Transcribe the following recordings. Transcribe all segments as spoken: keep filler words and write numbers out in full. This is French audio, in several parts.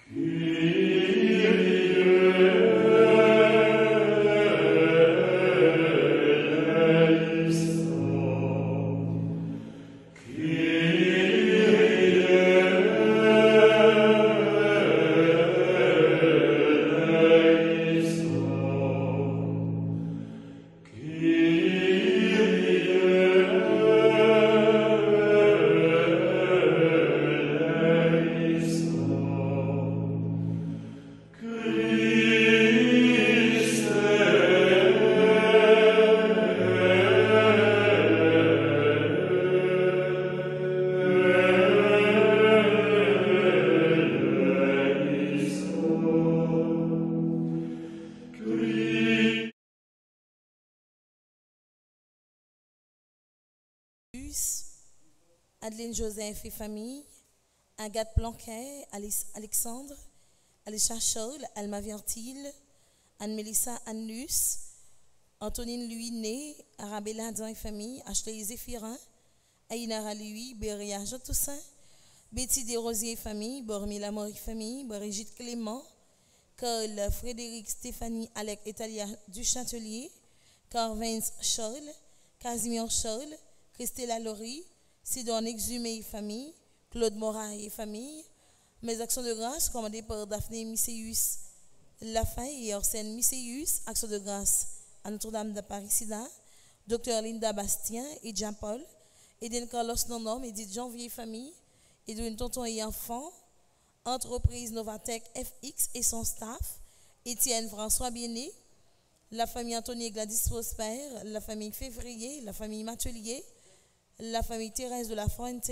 Adeline Joseph et famille, Agathe Blanquet, Alice Alexandre, Alicia Scholl, Alma Virtil, Anne-Mélissa Anne-Luce, Antonine Louis-Né, Arabella Adam et famille, Ashley Zéphirin, Aïnara Louis, Béria Jean Toussaint, Betty Desrosiers et famille, Bormila Mori famille, Brigitte Clément, Carl Frédéric Stéphanie Alec Italia du Châtelier, Carvin Scholl, Casimir Scholl, Christella Laurie, Sidon Exhumé et famille, Claude Moraille et famille, mes actions de grâce commandées par Daphné Misséus Lafay et Arsène Misséus, actions de grâce à Notre-Dame d'Apparecida, Docteur Linda Bastien et Jean-Paul, Eden Carlos Nonom, Edith Janvier et famille, Edwin Tonton et enfants, Entreprise Novatech F X et son staff, Étienne François Biené, la famille Anthony et Gladys Prosper, la famille Février, la famille Matelier, la famille Thérèse de la Fuente,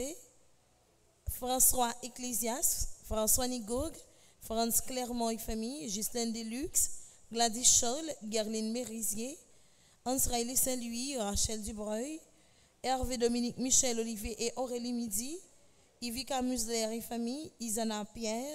François Ecclésias, François Nigourg, Franz Clermont et famille, Ghislaine Deluxe, Gladys Scholl, Gerline Mérisier, Hans-Raïli Saint-Louis, Rachel Dubreuil, Hervé Dominique Michel Olivier et Aurélie Midi, Yvika Musler et famille, Isana Pierre,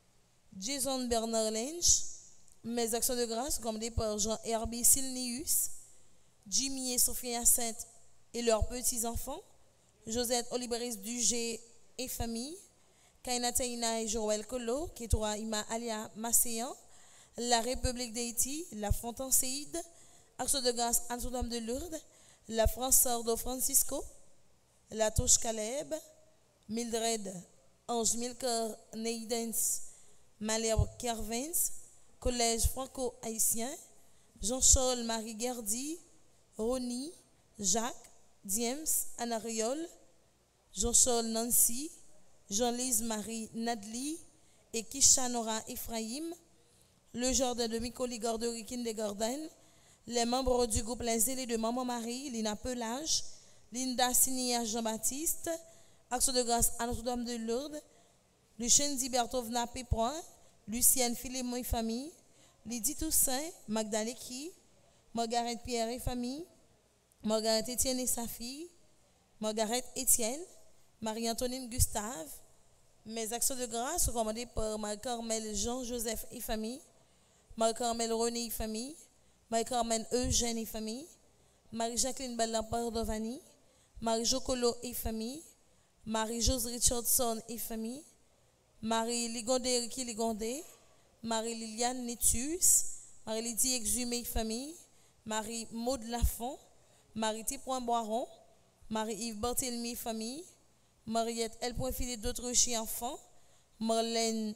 Jason Bernard Lynch, mes actions de grâce commandées par Jean-Herbie Silnius, Jimmy et Sophia Sainte et leurs petits-enfants, Josette Oliveris Dugé et famille, Kaina Taina et Joël Colo, Ketora Ima Alia Masséan, la République d'Haïti, la Fontaine Séide, Action de grâce à Notre-Dame de Lourdes, la France Sordo Francisco, la Touche Caleb, Mildred, Ange Milker Neidens, Malherbe Kervens, Collège Franco-Haïtien, Jean-Charles Marie Gardy, Rony, Jacques, Diems, Anna Riol, Jean-Charles Nancy, Jean-Lise Marie Nadli et Kishanora Ephraim, le jardin de Micoli Garderie Kindergarten, les membres du groupe Les Zélés de Maman Marie, Lina Pelage, Linda Sinia Jean-Baptiste, Action de grâce à Notre-Dame de Lourdes, Lucien Bertovna Pépoin, Lucienne Philémon et famille, Lydie Toussaint, Magdalene Ki, Margaret Pierre et famille, Margaret Étienne et sa fille, Margaret Étienne, Marie-Antonine Gustave, mes actions de grâce sont commandées par Marie-Carmel Jean-Joseph et famille, Marie-Carmel René et famille, Marie-Carmen Eugène et famille, Marie-Jacqueline Ballampardovani, Marie-Jo Colo et famille, Marie-Jose Richardson et famille, Marie-Ligondé Ricky Ligondé, Marie-Liliane Nétus, Marie-Lydie Exhumé et famille, Marie-Maude Lafont, Marie-T. Boiron, Marie-Yves Barthélemy et famille, Mariette L. Philippe d'Autruche et enfants, Marlène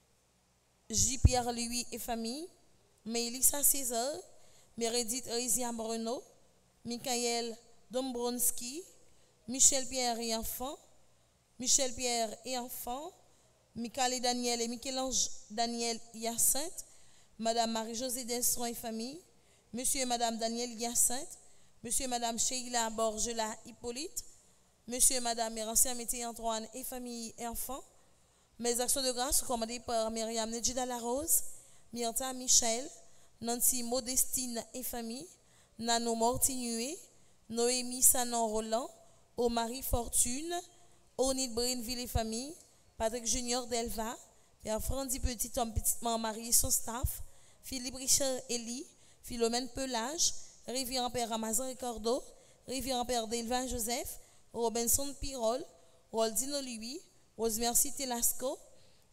J. Pierre Louis et famille, Mélissa César, Meredith Rizia Bruno, Michael Dombronski, Michel Pierre et enfants, Michel Pierre et enfants, Michael et Daniel et Michel-Ange Daniel Hyacinthe, Madame Marie-Josée Destron et famille, Monsieur et Madame Daniel Hyacinthe, Monsieur et Madame Sheila Borgela Hippolyte, Monsieur et Madame Mérancien Mété Antoine et famille et enfants, mes actions de grâce sont commandées par Myriam Nedjida Larose, Myrta Michel, Nancy Modestine et famille, Nano Mortinué, Noémie Sanon Roland, Omari Fortune, Onid Brinville et famille, Patrick Junior Delva, Père Frandy Petit Homme Petitement Marie et son staff, Philippe Richard Elie, Philomène Pelage, Révérend Père Ramazan Ricardo, Révérend Père Delvin Joseph, Robinson Pirol, Waldino Louis, Rosemercie Telasco,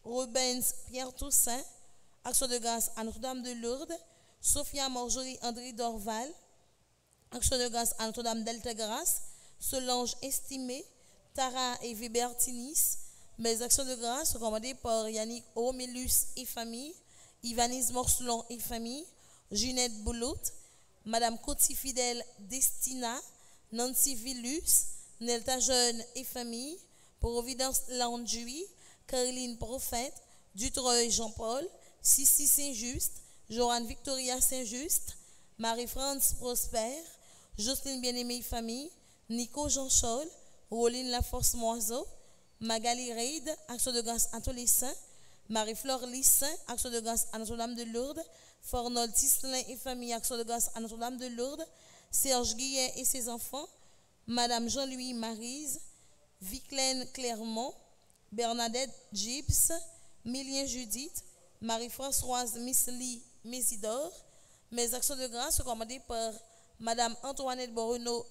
Rubens Pierre Toussaint, action de grâce à Notre-Dame de Lourdes. Sophia Marjorie André Dorval, action de grâce à Notre-Dame d'Altagrace. Solange Estimé, Tara et Vibertinis. Mes actions de grâce sont commandées par Yannick Romélus et famille, Ivanise Morcelon et famille, Ginette Boulout, Madame Coty Fidèle Destina, Nancy Villus, Nelta Jeune et famille, Providence Landry, Caroline Prophète, Dutreuil Jean-Paul, Sissi Saint-Just, Joanne Victoria Saint-Just, Marie-France Prosper, Jocelyne Bien-Aimée famille, Nico Jean-Chol, Roline Laforce Moiseau, Magali Reid, action de grâce à tous les saints, Marie-Flore Lissin, action de grâce à Notre-Dame de Lourdes, Fornol Tisselin et famille, action de grâce à Notre-Dame de Lourdes, Serge Guillet et ses enfants, Madame Jean-Louis Maryse, Viclaine Clermont, Bernadette Gibbs, Milien Judith, Marie-Françoise Missly Mésidor. Mes actions de grâce sont commandées par Madame Antoinette Bruno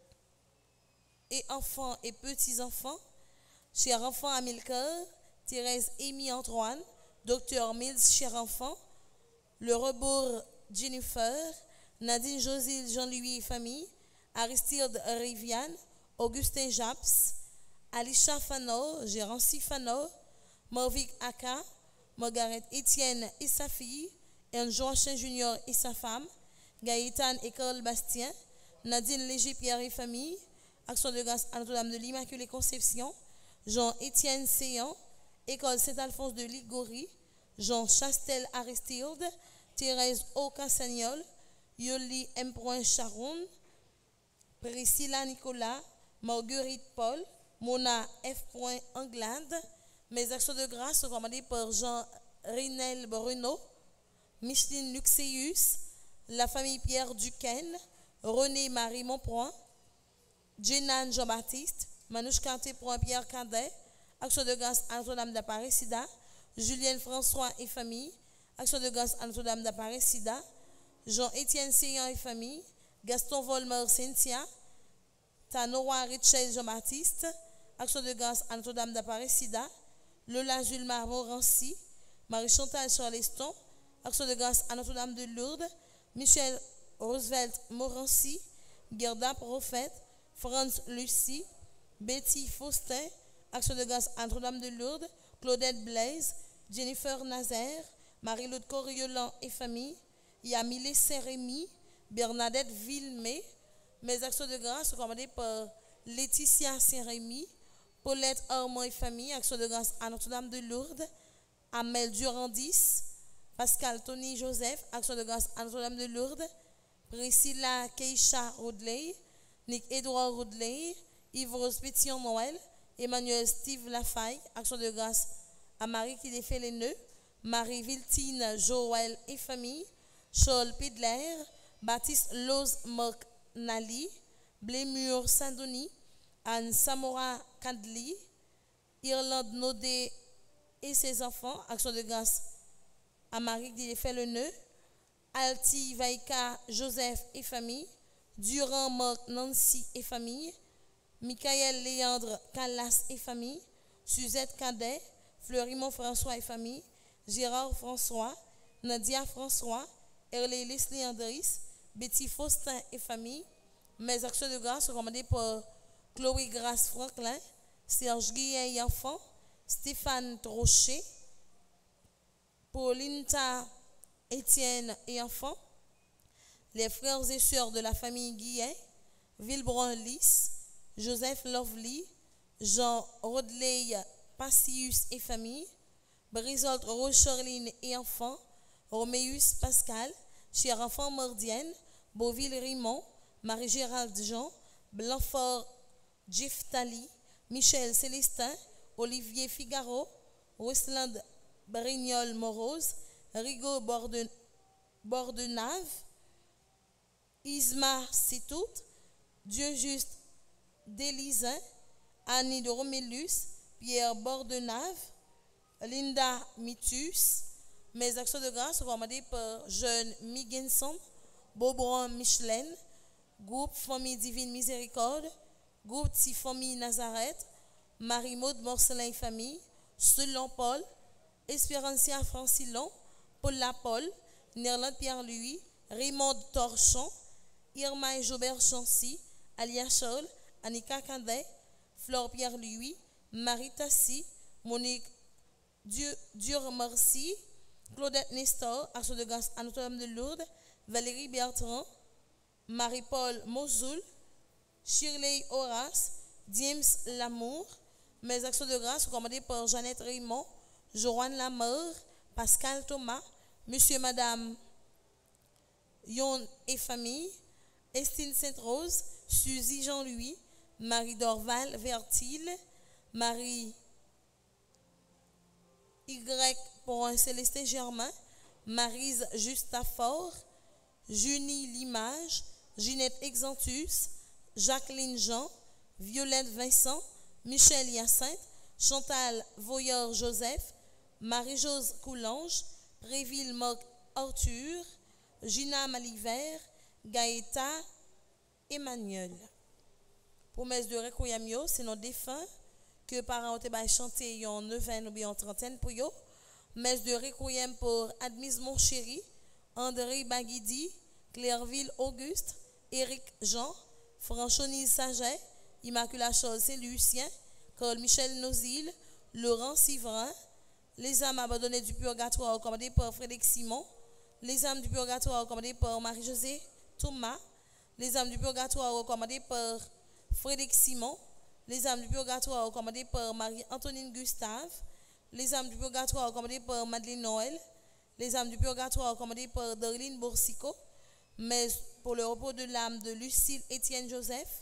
et enfants et petits-enfants, cher enfant Amilcar, Thérèse Amy Antoine, Docteur Mills, cher enfant, le rebours Jennifer, Nadine Josil Jean-Louis et famille, Aristide Riviane, Augustin Japs, Alicia Fano, Gérancy Fano, Morvic Aka, Margaret Étienne et sa fille, Ern Joachim Junior et sa femme, Gaëtan et Carl Bastien, Nadine Léger-Pierre et famille, action de grâce à Notre-Dame de l'Immaculée Conception, Jean-Étienne Séan, École Saint-Alphonse de Ligorie, Jean Chastel Aristide, Thérèse O. Cassagnol, Yoli M. Charon, Priscilla Nicolas, Marguerite Paul, Mona F. Anglade. Mes actions de grâce sont commandées par Jean Rinel Bruno, Micheline Luxeus, la famille Pierre Duquesne, René Marie Montpoint, Jenan Jean-Baptiste, Manouche Canté pour Pierre Cadet, action de grâce à Notre-Dame d'Appareil-Sida, Julienne François et famille, action de grâce à Notre-Dame d'Appareil-Sida, Jean-Étienne Seyan et famille, Gaston Volmer Cynthia, Tanoa Richel Jean-Baptiste, action de grâce à Notre-Dame d'Appareil-Sida, Lola Julmar Morancy, Marie-Chantal Charleston, action de grâce à Notre-Dame de Lourdes, Michel Roosevelt Morancy, Gerda Prophète, Franz Lucie, Betty Faustin, action de grâce à Notre-Dame de Lourdes, Claudette Blaise, Jennifer Nazaire, Marie-Laude Coriolan et famille, Yamile Saint-Rémy, Bernadette Villemé. Mes actions de grâce sont commandées par Laetitia Saint-Rémy, Paulette Armand et famille, action de grâce à Notre-Dame de Lourdes, Amel Durandis, Pascal Tony Joseph, action de grâce à Notre-Dame de Lourdes, Priscilla Keisha Rodley, Nick Edouard Rodley, Yves Rose Pétion Noël, Emmanuel Steve Lafaille, action de grâce à Marie qui défait les nœuds, Marie Viltine Joël et famille, Charles Pidler, Baptiste Loz Marc Nali, Blémur Saint-Denis, Anne Samora Kadli, Irlande Nodé et ses enfants, action de grâce à Marie qui défait le nœud, Alti Vaïka Joseph et famille, Durand Marc Nancy et famille, Michael Léandre Callas et famille, Suzette Cadet, Fleurimont François et famille, Gérard François, Nadia François, Erlé Leslie Andris, Betty Faustin et famille. Mes actions de grâce sont commandées par Chloé Grace Franklin, Serge Guillet et enfants, Stéphane Trochet, Paulinta Étienne et enfants, les frères et sœurs de la famille Guillet, Villebrun-Lys, Joseph Lovely, Jean Rodley Passius et famille, Brisolt Rose-Charline et enfants, Roméus Pascal, cher enfant Mordienne, Beauville-Rimont, Marie-Gérald Jean, Blanfort Giftali, Michel Célestin, Olivier Figaro, Rusland Brignol Morose, Rigaud Borde, Bordenave, Isma Sitout, Dieu Juste Délizin, Annie de Romélus, Pierre Bordenave, Linda Mitus. Mes actions de grâce sont commandées par Jeune Miguenson, Beaubrun Michelin, Groupe Famille Divine Miséricorde, Groupe Famille Nazareth, Marie-Maude Morcelin et famille, Selon Paul, Espérancia Francillon, Paul Lapolle, Nerland Pierre-Louis, Raymond Torchon, Irma et Jobert Chancy, Alia Scholl, Annika Cadet, Flore Pierre-Louis, Marie Tassi, Monique Dieu-Merci, Claudette Nestor, Action de grâce à Notre-Dame de Lourdes, Valérie Bertrand, Marie-Paul Mozoul, Shirley Horace, James Lamour. Mes actions de grâce recommandées par Jeannette Raymond, Joanne Lameur, Pascal Thomas, Monsieur et Madame Yon et famille, Estine Sainte-Rose, Suzy Jean-Louis, Marie Dorval Vertil, Marie Y pour un Célestin Germain, Marise Justafort, Junie Limage, Ginette Exantus, Jacqueline Jean, Violette Vincent, Michel Hyacinthe, Chantal Voyeur-Joseph, Marie-Jose Coulange, Préville Moc Arthur, Gina Malivert, Gaëta Emmanuel. Promesse de Requiem, c'est nos défunts que parents ont chanté en neuvaine ou bien en trentaine pour eux. Messe de Requiem pour Admise Monchéri, André Baguidi, Clairville Auguste, Éric Jean, Franchonise Saget, Immaculée Chose Saint-Lucien, Carl Michel Nozil, Laurent Sivrin, les âmes abandonnées du purgatoire recommandées par Frédéric Simon, les âmes du purgatoire recommandées par Marie-Josée Thomas, les âmes du purgatoire recommandées par Frédéric Simon, les âmes du purgatoire recommandées par Marie-Antonine Gustave, les âmes du purgatoire recommandées par Madeleine Noël, les âmes du purgatoire recommandées par Darlene Boursico, mais pour le repos de l'âme de Lucille Étienne Joseph,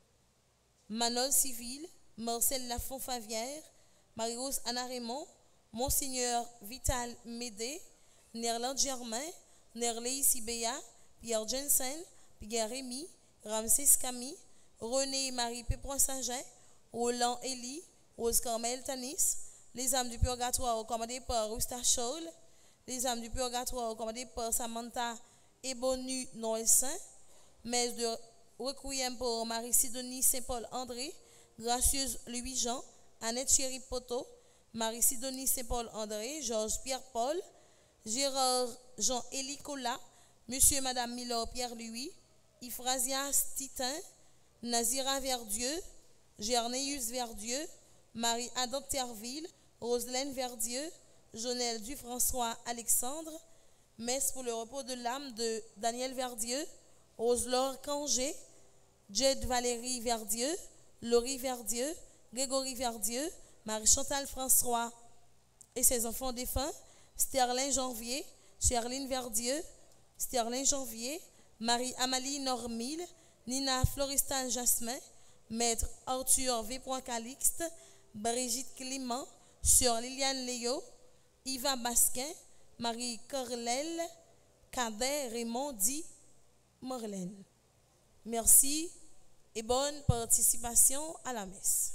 Manol Civil, Marcel Lafont-Favière, Marie-Rose Anna Raymond, Monseigneur Vital Médé, Nerland Germain, Nerlei Sibéa, Pierre Jensen, Pierre Rémy, Ramsès Camille, René Marie Pépron Saint-Jean, Roland Elie, Rose Carmel Tanis, les âmes du purgatoire recommandées par Rusta Scholl, les âmes du purgatoire recommandées par Samantha Ebonu Noël-Saint, messe de Requiem pour Marie Sidonie Saint-Paul André, Gracieuse Louis-Jean, Annette Chéri Poto, Marie Sidonie Saint-Paul André, Georges Pierre-Paul, Gérard Jean-Élie Colas, Monsieur et Madame Milor Pierre-Louis, Ifrasias Titin, Nazira Verdieu, Gernéus Verdieu, Marie Adam Terville, Roselaine Verdieu, Jonelle Dufrançois Alexandre, messe pour le repos de l'âme de Daniel Verdieu, Roselore Cangé, Jed Valérie Verdieu, Laurie Verdieu, Grégory Verdieu, Marie-Chantal François et ses enfants défunts, Sterling Janvier, Cherline Verdieu, Sterling Janvier, Marie-Amalie Normille, Nina Floristan Jasmin, Maître Arthur V. Calixte, Brigitte Clément, Sœur Liliane Léo, Yvan Basquin, Marie Corlel, Cadet Raymond dit Morlaine. Merci et bonne participation à la messe.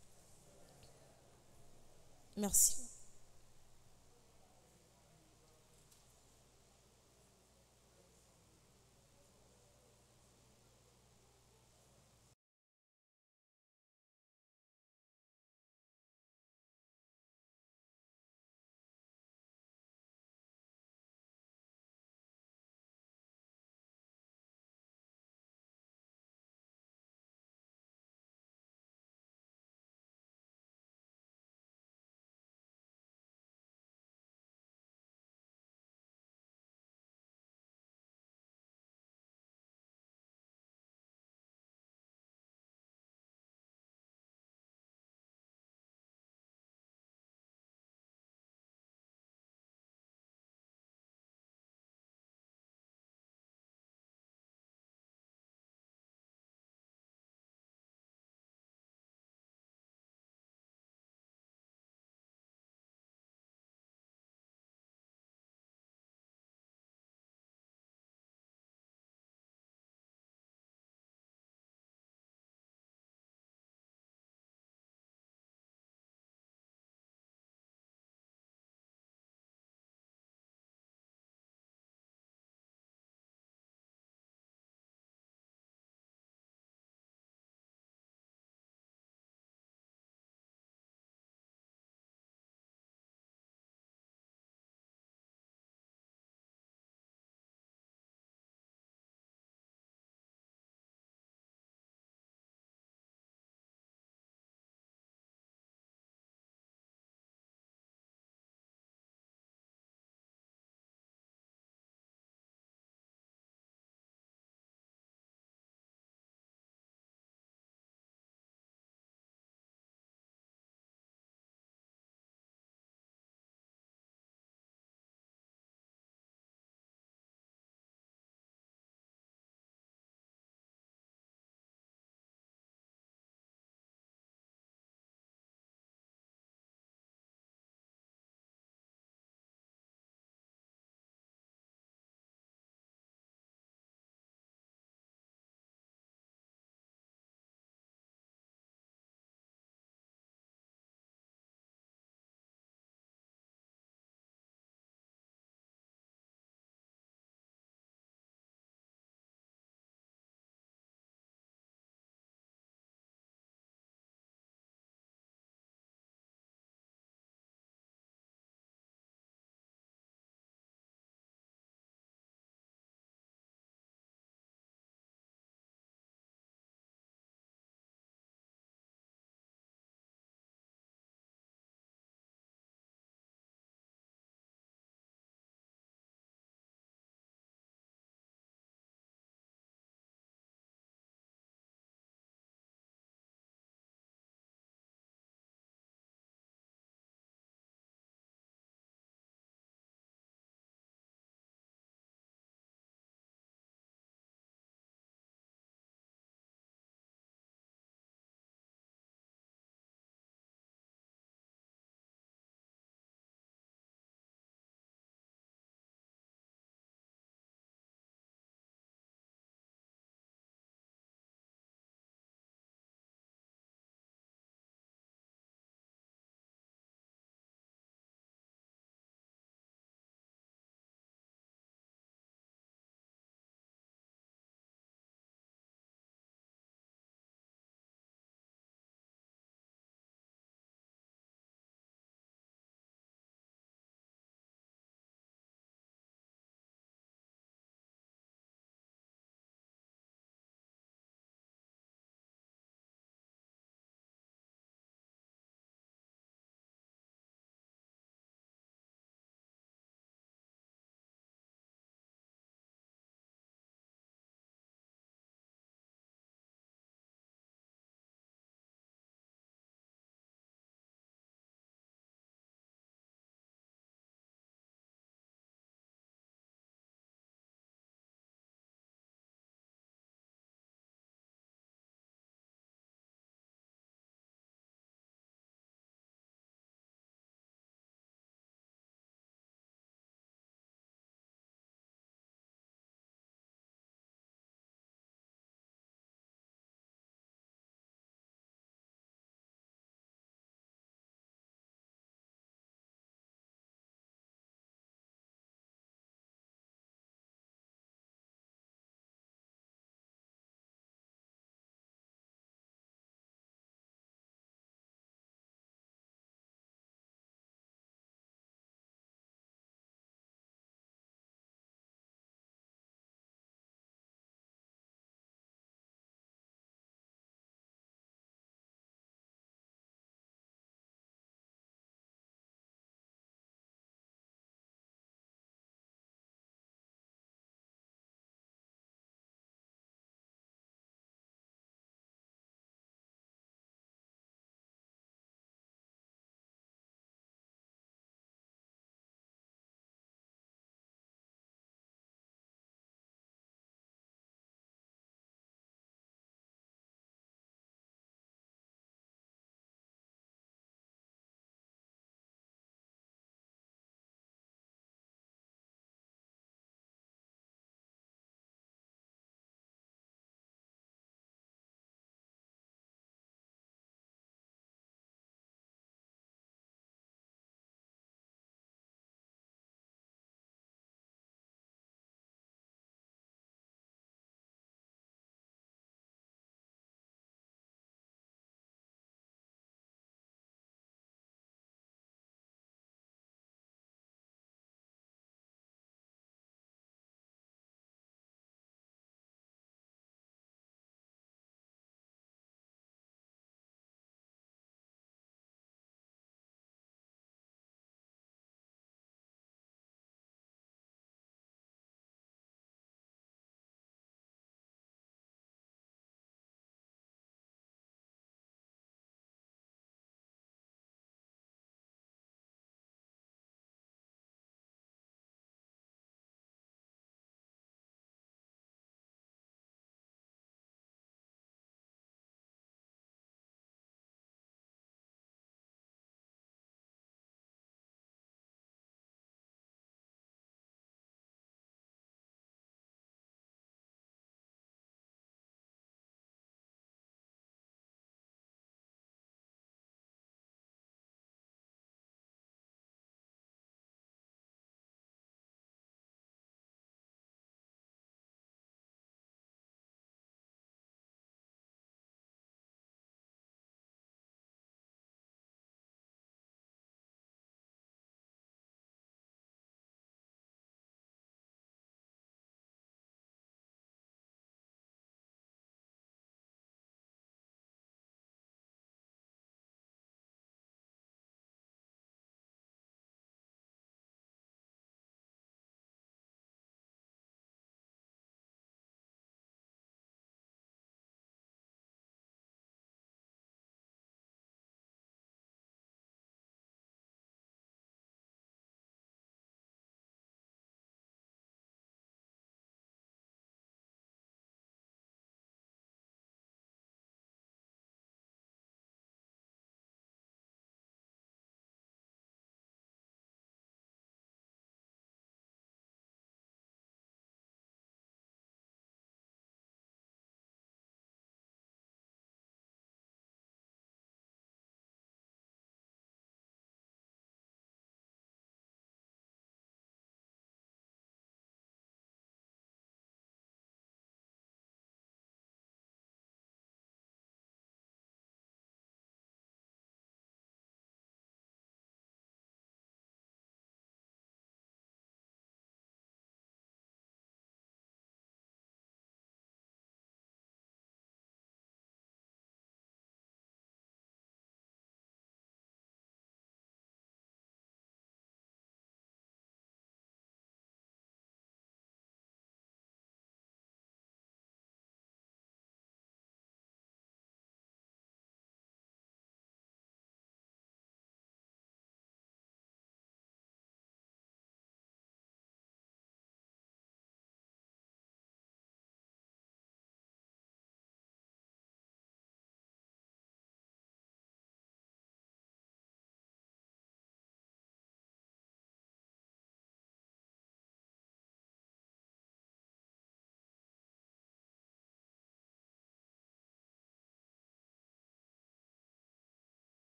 Merci.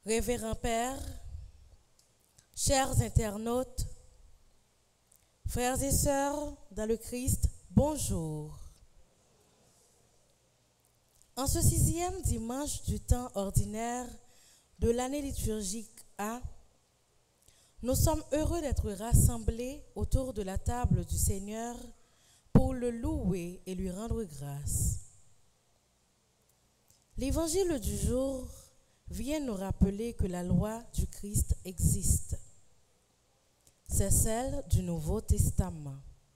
Révérend Père, chers internautes, frères et sœurs dans le Christ, bonjour. En ce sixième dimanche du temps ordinaire de l'année liturgique A, nous sommes heureux d'être rassemblés autour de la table du Seigneur pour le louer et lui rendre grâce. L'évangile du jour vient nous rappeler que la loi du Christ existe. C'est celle du Nouveau Testament.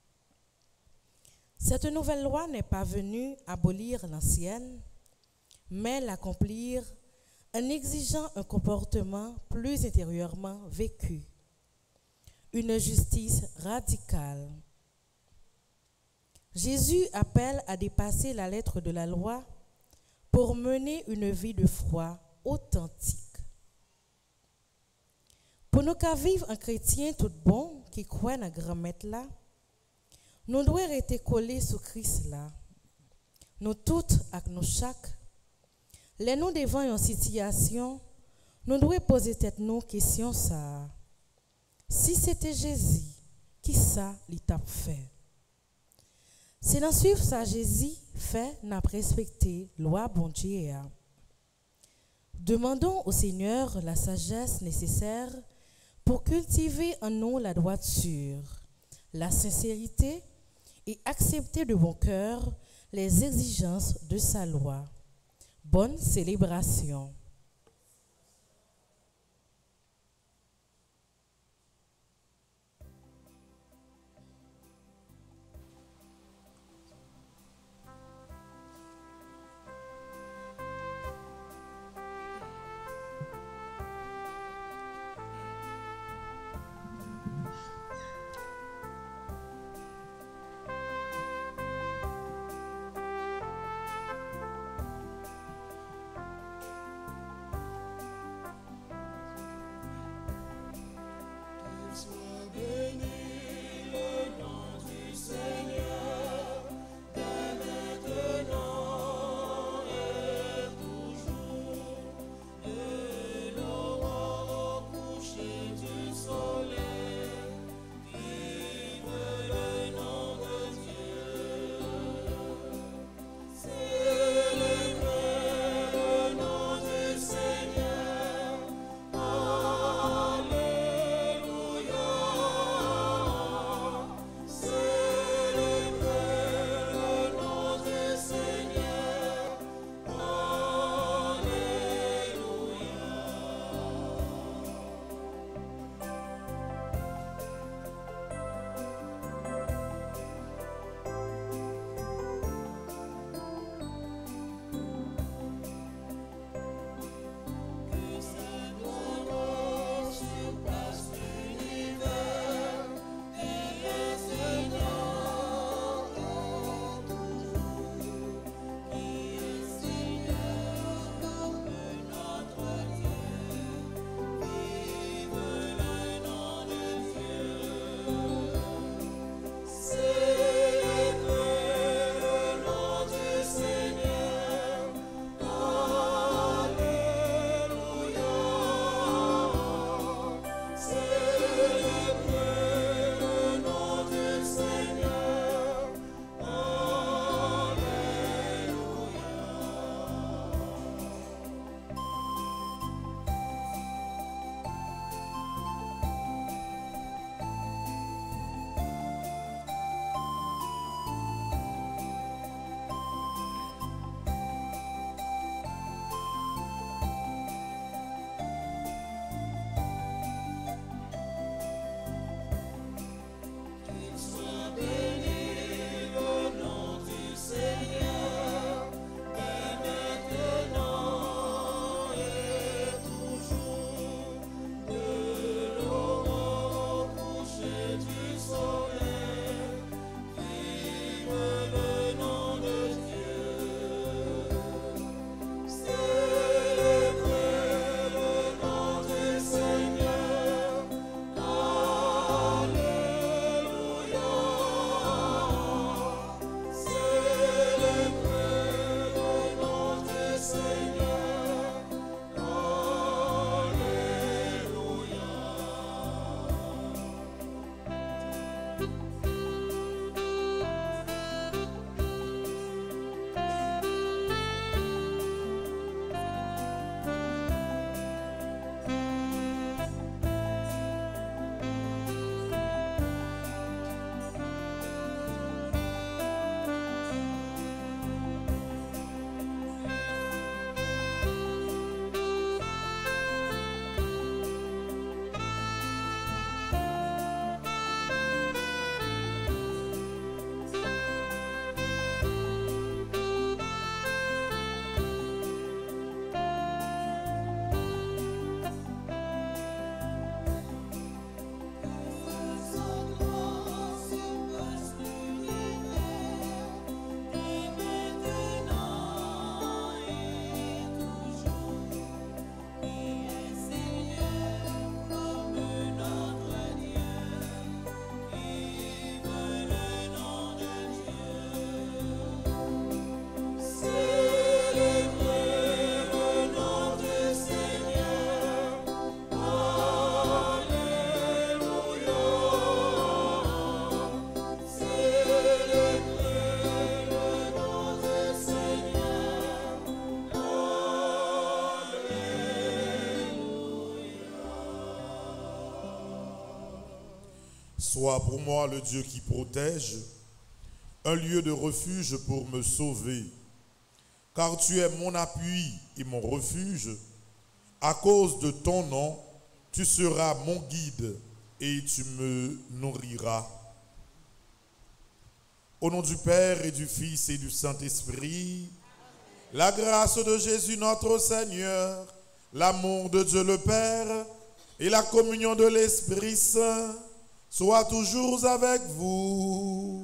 Cette nouvelle loi n'est pas venue abolir l'ancienne, mais l'accomplir en exigeant un comportement plus intérieurement vécu, une justice radicale. Jésus appelle à dépasser la lettre de la loi pour mener une vie de foi authentique. Pour nous qu'à vivre un chrétien tout bon qui croit dans grand maître là, nous devons rester collés sur Christ là. Nous toutes avec nous chaque, les nous devant une situation, nous devons poser tête nous question ça. Si c'était Jésus, qui ça l'étape fait? C'est dans suivre ça Jésus fait n'a respecté loi bon Dieu. Demandons au Seigneur la sagesse nécessaire pour cultiver en nous la droiture, la sincérité et accepter de bon cœur les exigences de sa loi. Bonne célébration. Sois pour moi le Dieu qui protège, un lieu de refuge pour me sauver. Car tu es mon appui et mon refuge. À cause de ton nom, tu seras mon guide et tu me nourriras. Au nom du Père et du Fils et du Saint-Esprit, la grâce de Jésus notre Seigneur, l'amour de Dieu le Père et la communion de l'Esprit Saint soient toujours avec vous.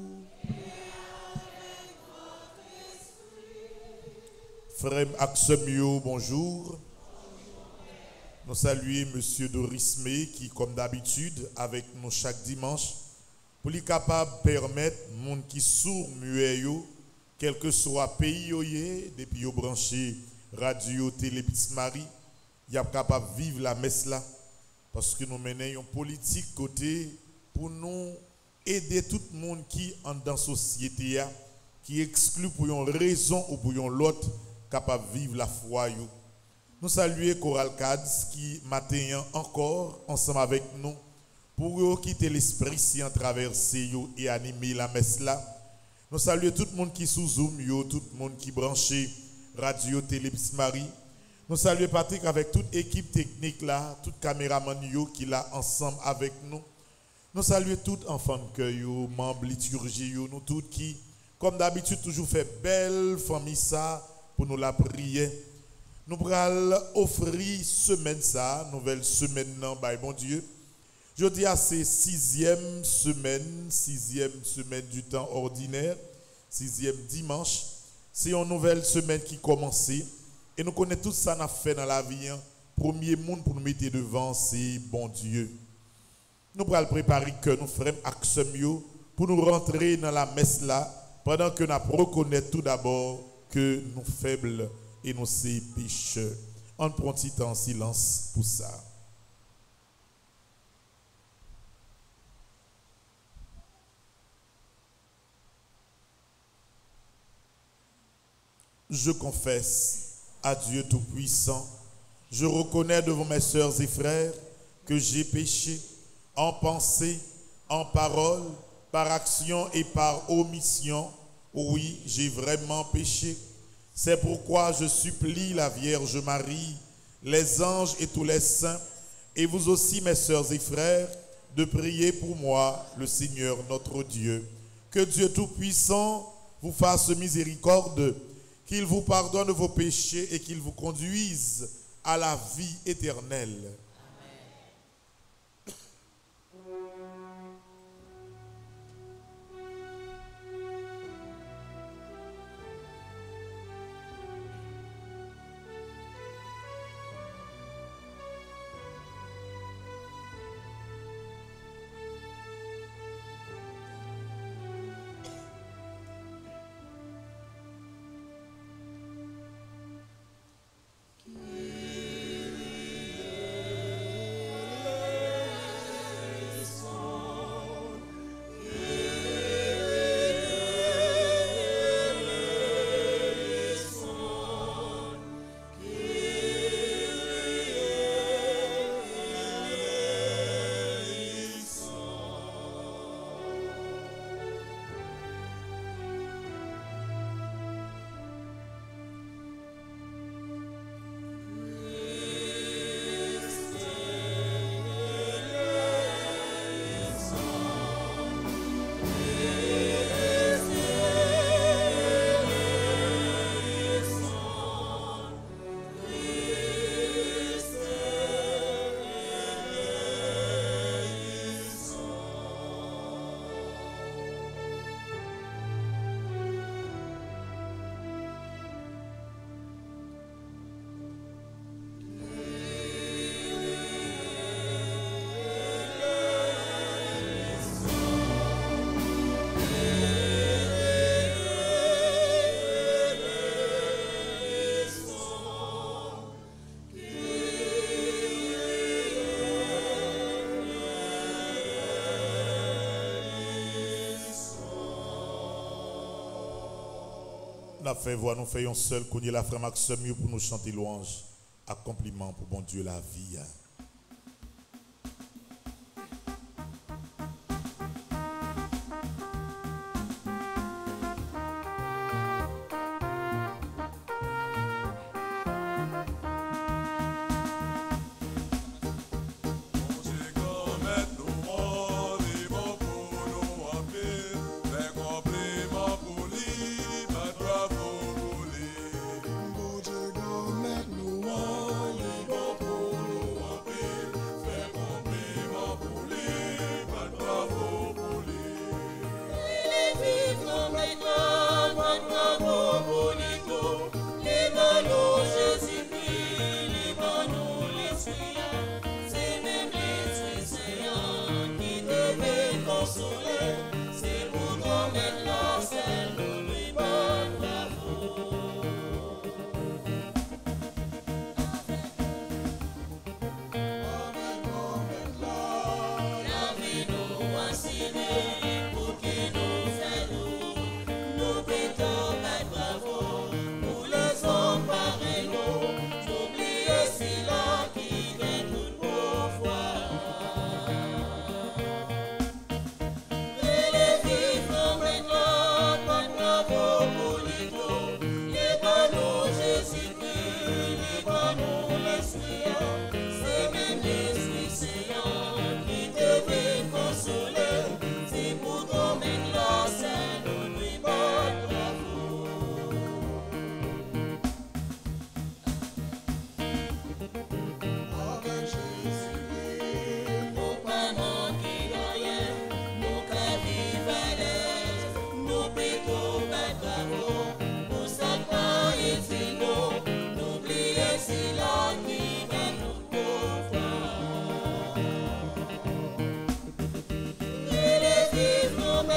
Frère Axemio, bonjour. Nous saluons M. Doris May qui, comme d'habitude, avec nous chaque dimanche, pour lui capable de permettre aux gens qui sourds, muets, quel que soit le pays, depuis qu'ils branché radio, télé, Petite Marie, ils sont capables de vivre la messe là. Parce que nous menons une politique côté pour nous aider tout le monde qui est dans la société, qui exclut pour une raison ou pour une autre, capable de vivre la foi. Nous saluons Coral Cads qui matin encore ensemble avec nous pour quitter l'esprit si en traverser et animer la messe là. Nous saluons tout le monde qui sous Zoom, yo, tout le monde qui branché radio, télé, Petite Marie. Nous saluons Patrick avec toute équipe technique là, tout caméraman yo qui là ensemble avec nous. Nous saluons tout enfant de cœur, yo, membres liturgie, yo, nous tous qui, comme d'habitude, toujours fait belle famille ça pour nous la prier. Nous allons offrir semaine ça, nouvelle semaine non, by bon Dieu. Je dis à ces sixième semaine, sixième semaine du temps ordinaire, sixième dimanche. C'est une nouvelle semaine qui commence. Et nous connaissons tout ça qu'on a fait dans la vie. Hein. Premier monde pour nous mettre devant, c'est bon Dieu. Nous allons préparer que nous ferons action pour nous rentrer dans la messe là, pendant que nous reconnaissons tout d'abord que nous sommes faibles et nous sommes pécheurs. On prend un petit temps en silence pour ça. Je confesse à Dieu Tout-Puissant, je reconnais devant mes sœurs et frères que j'ai péché en pensée, en parole, par action et par omission. Oui, j'ai vraiment péché. C'est pourquoi je supplie la Vierge Marie, les anges et tous les saints, et vous aussi mes sœurs et frères, de prier pour moi, le Seigneur notre Dieu. Que Dieu Tout-Puissant vous fasse miséricorde, qu'il vous pardonne vos péchés et qu'il vous conduise à la vie éternelle. Nous fait voir, nous faisons seul qu'on la frère Maxime pour nous chanter louange, accomplissement pour bon Dieu la vie.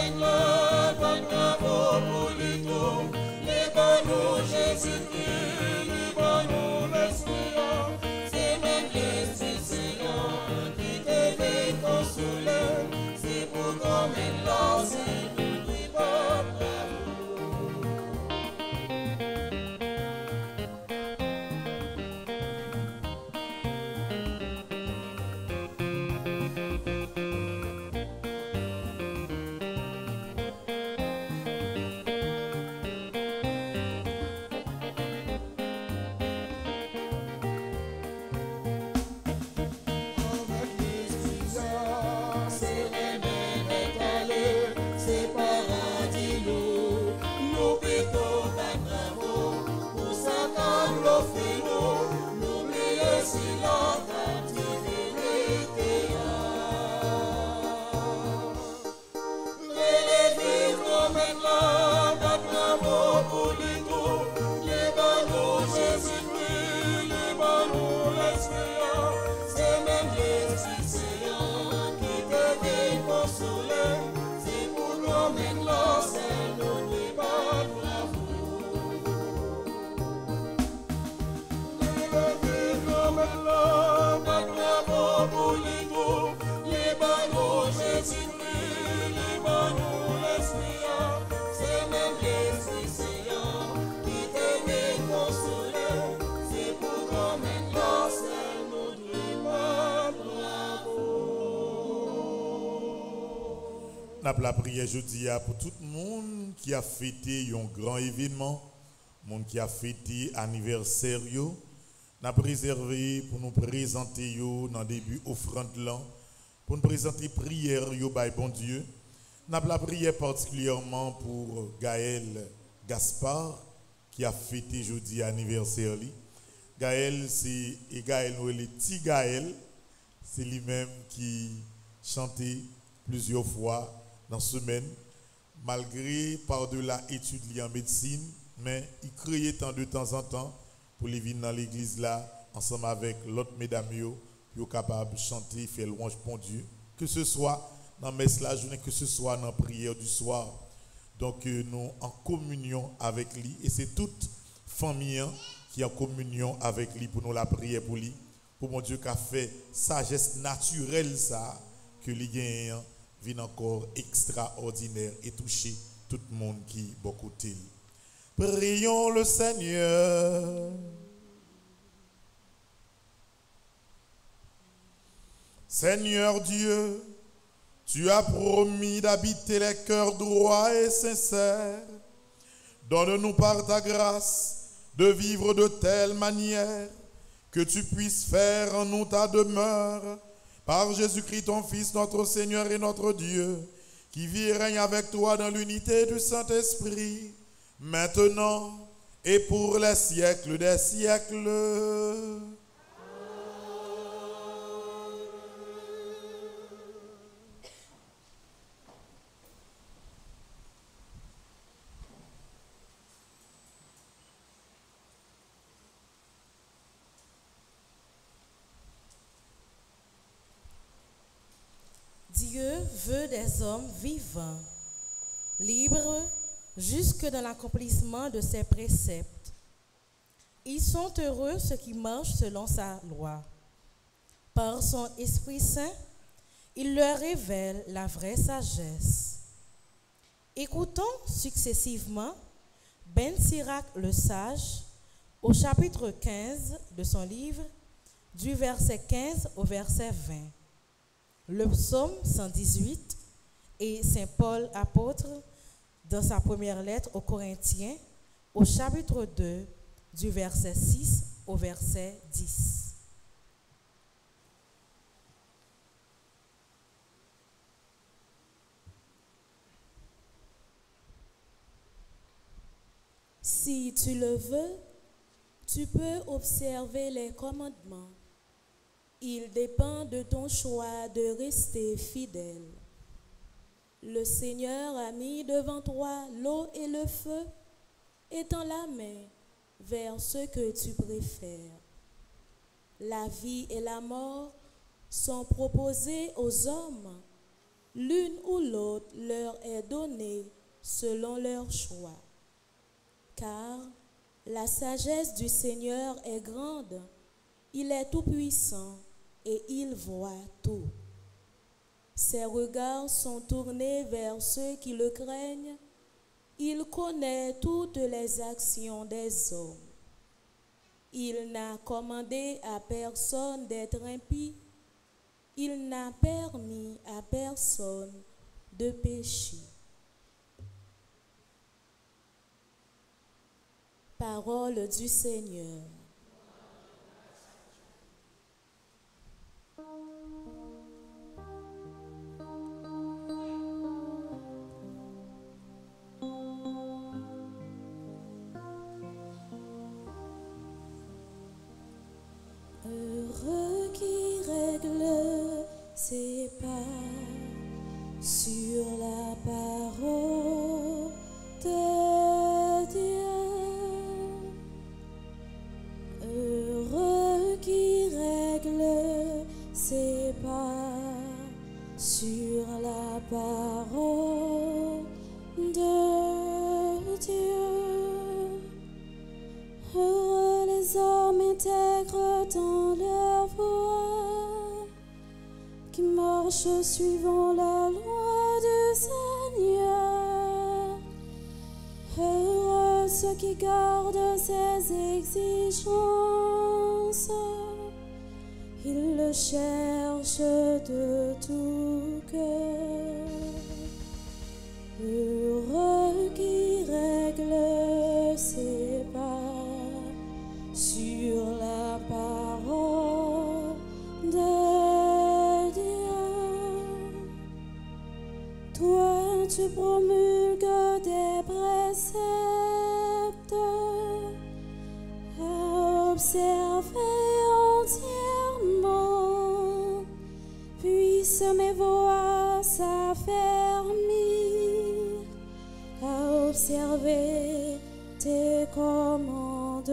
La prière jeudi pour tout le monde qui a fêté un grand événement, monde qui a fêté anniversaire, n'a préservé pour nous présenter dans le début offrande là, pour nous présenter prière yo by bon Dieu. N'a la prière particulièrement pour Gaël Gaspard qui a fêté jeudi anniversaire li. Gaël c'est et Gaël nous le petit Gaël, c'est lui-même qui chantait plusieurs fois dans la semaine, malgré par-delà études en médecine, mais il criait tant de temps en temps pour les venir dans l'église là, ensemble avec l'autre mesdames, pour capable de chanter, faire louange pour Dieu, que ce soit dans la messe la journée, que ce soit dans la prière du soir. Donc euh, nous en communion avec lui, et c'est toute famille hein, qui est en communion avec lui pour nous la prière pour lui, pour mon Dieu qui a fait sagesse naturelle ça, que lui gagne vient encore extraordinaire et toucher tout le monde qui beaucoup il. Prions le Seigneur. Seigneur Dieu, tu as promis d'habiter les cœurs droits et sincères. Donne-nous par ta grâce de vivre de telle manière que tu puisses faire en nous ta demeure. Par Jésus-Christ, ton Fils, notre Seigneur et notre Dieu, qui vit et règne avec toi dans l'unité du Saint-Esprit, maintenant et pour les siècles des siècles. Dieu veut des hommes vivants, libres jusque dans l'accomplissement de ses préceptes. Ils sont heureux ceux qui marchent selon sa loi. Par son Esprit Saint, il leur révèle la vraie sagesse. Écoutons successivement Ben Sirac le sage au chapitre quinze de son livre, du verset quinze au verset vingt. Le psaume cent dix-huit et Saint Paul apôtre dans sa première lettre aux Corinthiens au chapitre deux du verset six au verset dix. Si tu le veux, tu peux observer les commandements. Il dépend de ton choix de rester fidèle. Le Seigneur a mis devant toi l'eau et le feu, étends la main vers ce que tu préfères. La vie et la mort sont proposées aux hommes. L'une ou l'autre leur est donnée selon leur choix. Car la sagesse du Seigneur est grande, il est tout-puissant et il voit tout. Ses regards sont tournés vers ceux qui le craignent, il connaît toutes les actions des hommes. Il n'a commandé à personne d'être impie, il n'a permis à personne de pécher. Parole du Seigneur. Heureux qui règle ses pas sur la parole de Dieu. Heureux qui règle ses pas sur la parole de Dieu. Heureux les hommes intègres dans leur voie, qui marchent suivant la loi du Seigneur. Heureux ceux qui gardent ses exigences, ils le cherchent de tout cœur. Heureux qui règle ses pas sur la parole de Dieu. Toi, tu promulgues des préceptes à observer entièrement. Puisse mes voix s'affermir à observer tes commandements.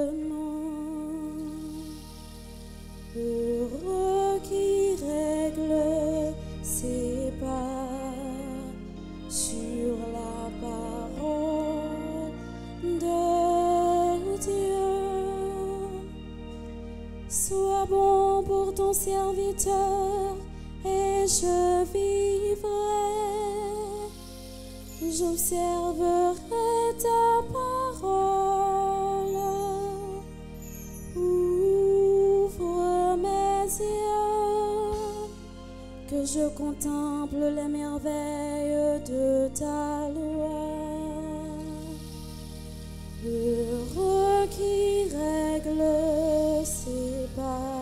Heureux qui règle ses pas sur la parole de Dieu. Sois bon pour ton serviteur et je vivrai. J'observerai ta parole. Ouvre mes yeux, que je contemple les merveilles de ta loi. Heureux qui règle ses pas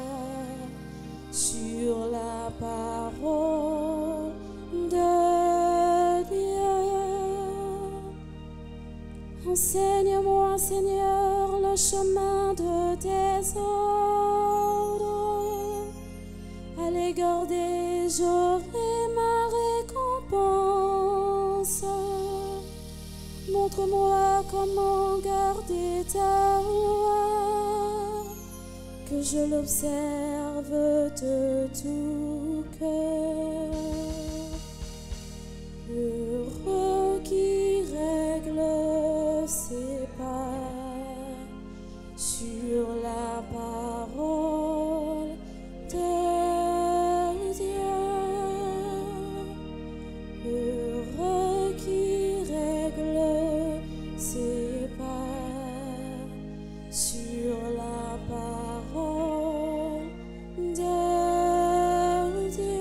sur la parole de Dieu. Enseigne-moi, Seigneur, le chemin de tes ordres. À les garder, j'aurai ma récompense. Montre-moi comment garder ta loi, que je l'observe de tout cœur. Heureux qui règle ses pas sur la parole de Dieu. Heureux qui règle ses pas sur la parole de Dieu.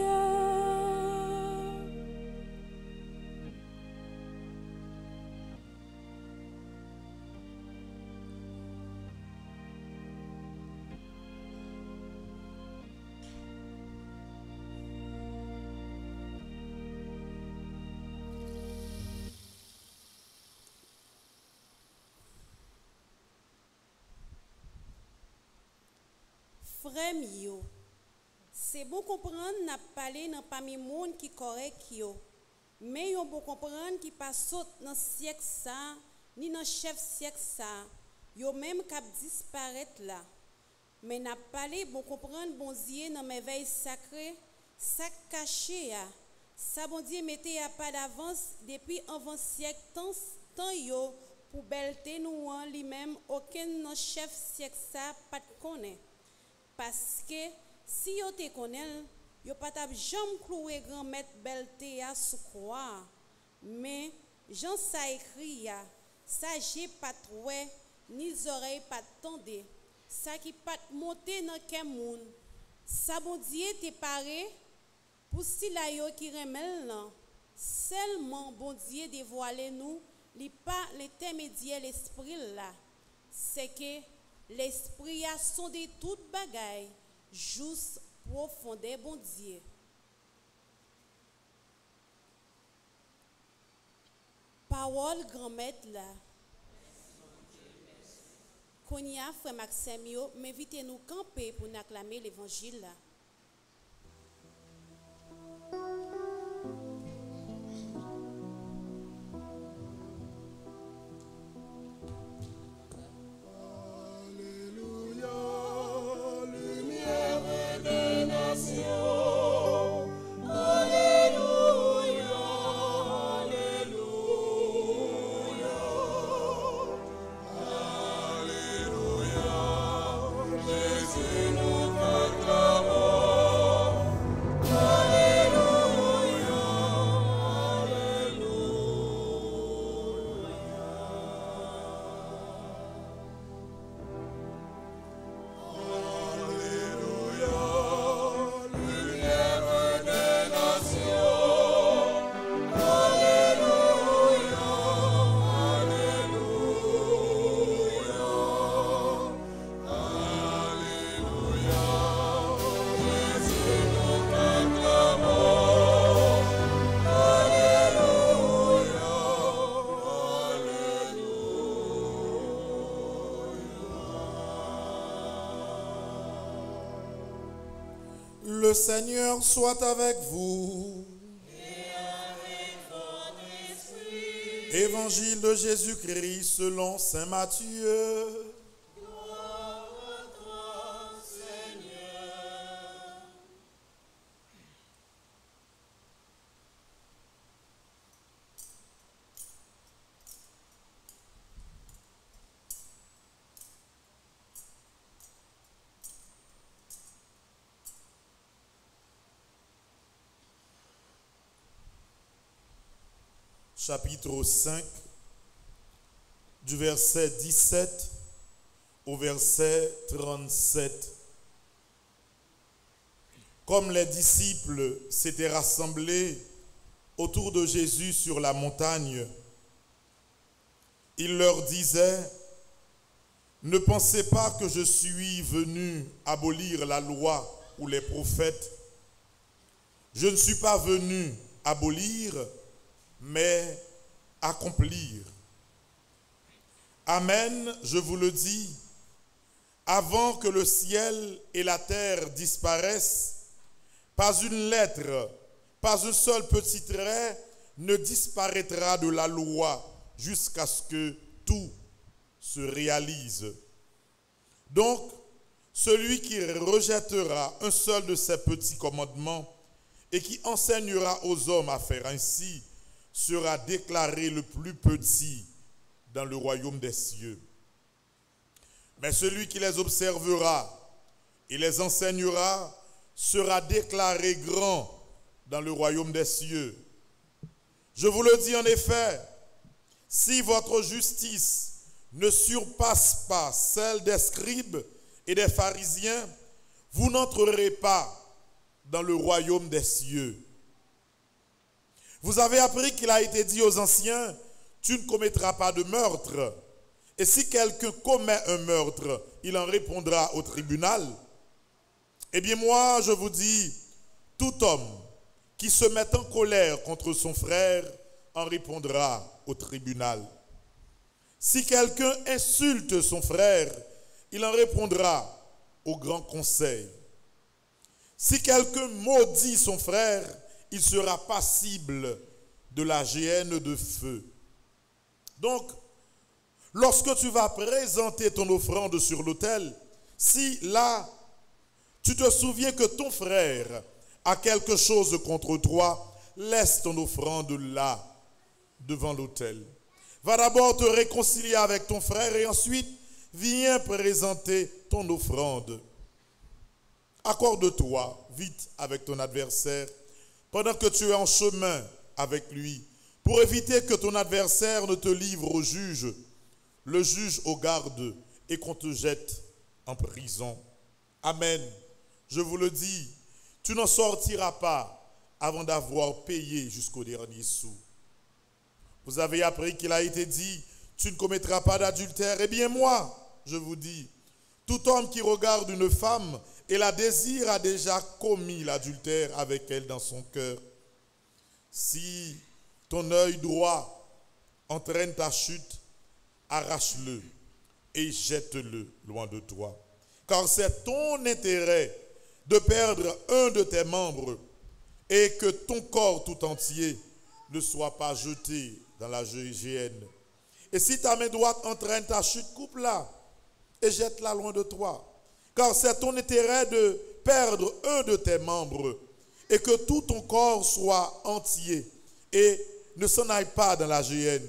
Frère mio, c'est bon comprendre n'a parlé dans parmi monde qui correct yo. Mais yo bon comprendre qui pas saute dans siècle ça, ni dans chef siècle ça. Yo même cap disparaître là. Mais n'a parlé bon comprendre bon Dieu dans merveille sacrée, ça caché a Ça bon Dieu mettait à pas d'avance depuis avant siècle tant tant yo pour belté nous en lui-même aucun non chef siècle ça pas connaît parce que si yo te connaît yo pas t'a jamais cloué grand maître belté à sous croix mais Jean ça écrit ya ça j'ai pas trouvé ni oreilles pas tendé ça qui pas monter dans quel monde ça bon Dieu te paré pour si la yo qui remel nan seulement bon Dieu dévoiler nous li pas l'intermédiaire l'esprit là c'est que l'esprit a sondé toute bagaille juste profondeur bon Dieu. Parole grand maître là. Konya frère Maxime yo m'invite nous camper pour nous acclamer l'évangile là. Le Seigneur soit avec vous. Et avec votre esprit. Évangile de Jésus-Christ selon saint Matthieu. Gloire à toi, Seigneur. Chapitre cinq, du verset dix-sept au verset trente-sept. Comme les disciples s'étaient rassemblés autour de Jésus sur la montagne, il leur disait: ne pensez pas que je suis venu abolir la loi ou les prophètes. Je ne suis pas venu abolir, mais accomplir. Amen, je vous le dis, avant que le ciel et la terre disparaissent, pas une lettre, pas un seul petit trait ne disparaîtra de la loi jusqu'à ce que tout se réalise. Donc, celui qui rejettera un seul de ces petits commandements et qui enseignera aux hommes à faire ainsi sera déclaré le plus petit dans le royaume des cieux. Mais celui qui les observera et les enseignera sera déclaré grand dans le royaume des cieux. Je vous le dis en effet, si votre justice ne surpasse pas celle des scribes et des pharisiens, vous n'entrerez pas dans le royaume des cieux. Vous avez appris qu'il a été dit aux anciens: tu ne commettras pas de meurtre. Et si quelqu'un commet un meurtre, il en répondra au tribunal. Eh bien moi, je vous dis, tout homme qui se met en colère contre son frère en répondra au tribunal. Si quelqu'un insulte son frère, il en répondra au grand conseil. Si quelqu'un maudit son frère, il sera passible de la géhenne de feu. Donc, lorsque tu vas présenter ton offrande sur l'autel, si là, tu te souviens que ton frère a quelque chose contre toi, laisse ton offrande là, devant l'autel. Va d'abord te réconcilier avec ton frère et ensuite viens présenter ton offrande. Accorde-toi vite avec ton adversaire pendant que tu es en chemin avec lui, pour éviter que ton adversaire ne te livre au juge, le juge au garde, et qu'on te jette en prison. Amen. Je vous le dis, tu n'en sortiras pas avant d'avoir payé jusqu'au dernier sou. Vous avez appris qu'il a été dit, tu ne commettras pas d'adultère. Eh bien moi, je vous dis, tout homme qui regarde une femme et la désire a déjà commis l'adultère avec elle dans son cœur. Si ton œil droit entraîne ta chute, arrache-le et jette-le loin de toi. Car c'est ton intérêt de perdre un de tes membres et que ton corps tout entier ne soit pas jeté dans la géhenne. Et si ta main droite entraîne ta chute, coupe-la et jette-la loin de toi. Car c'est ton intérêt de perdre un de tes membres et que tout ton corps soit entier et ne s'en aille pas dans la géhenne.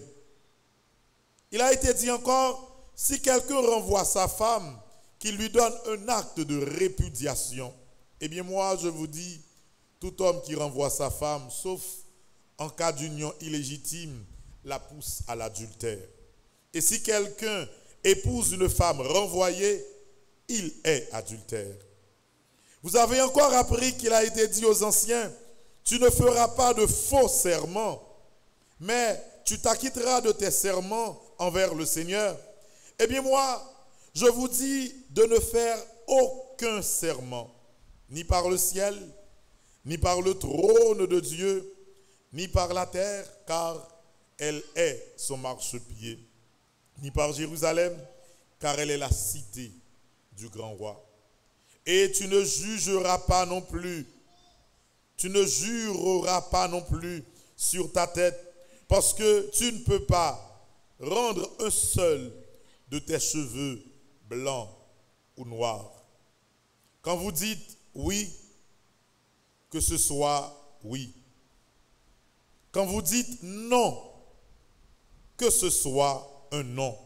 Il a été dit encore, si quelqu'un renvoie sa femme, qu'il lui donne un acte de répudiation. Eh bien moi, je vous dis, tout homme qui renvoie sa femme, sauf en cas d'union illégitime, la pousse à l'adultère. Et si quelqu'un épouse une femme renvoyée, il est adultère. Vous avez encore appris qu'il a été dit aux anciens, tu ne feras pas de faux serments, mais tu t'acquitteras de tes serments envers le Seigneur. Eh bien moi, je vous dis de ne faire aucun serment, ni par le ciel, ni par le trône de Dieu, ni par la terre, car elle est son marchepied, ni par Jérusalem, car elle est la cité du grand roi. Et tu ne jugeras pas non plus, tu ne jureras pas non plus sur ta tête, parce que tu ne peux pas rendre un seul de tes cheveux blancs ou noirs. Quand vous dites oui, que ce soit oui. Quand vous dites non, que ce soit un non.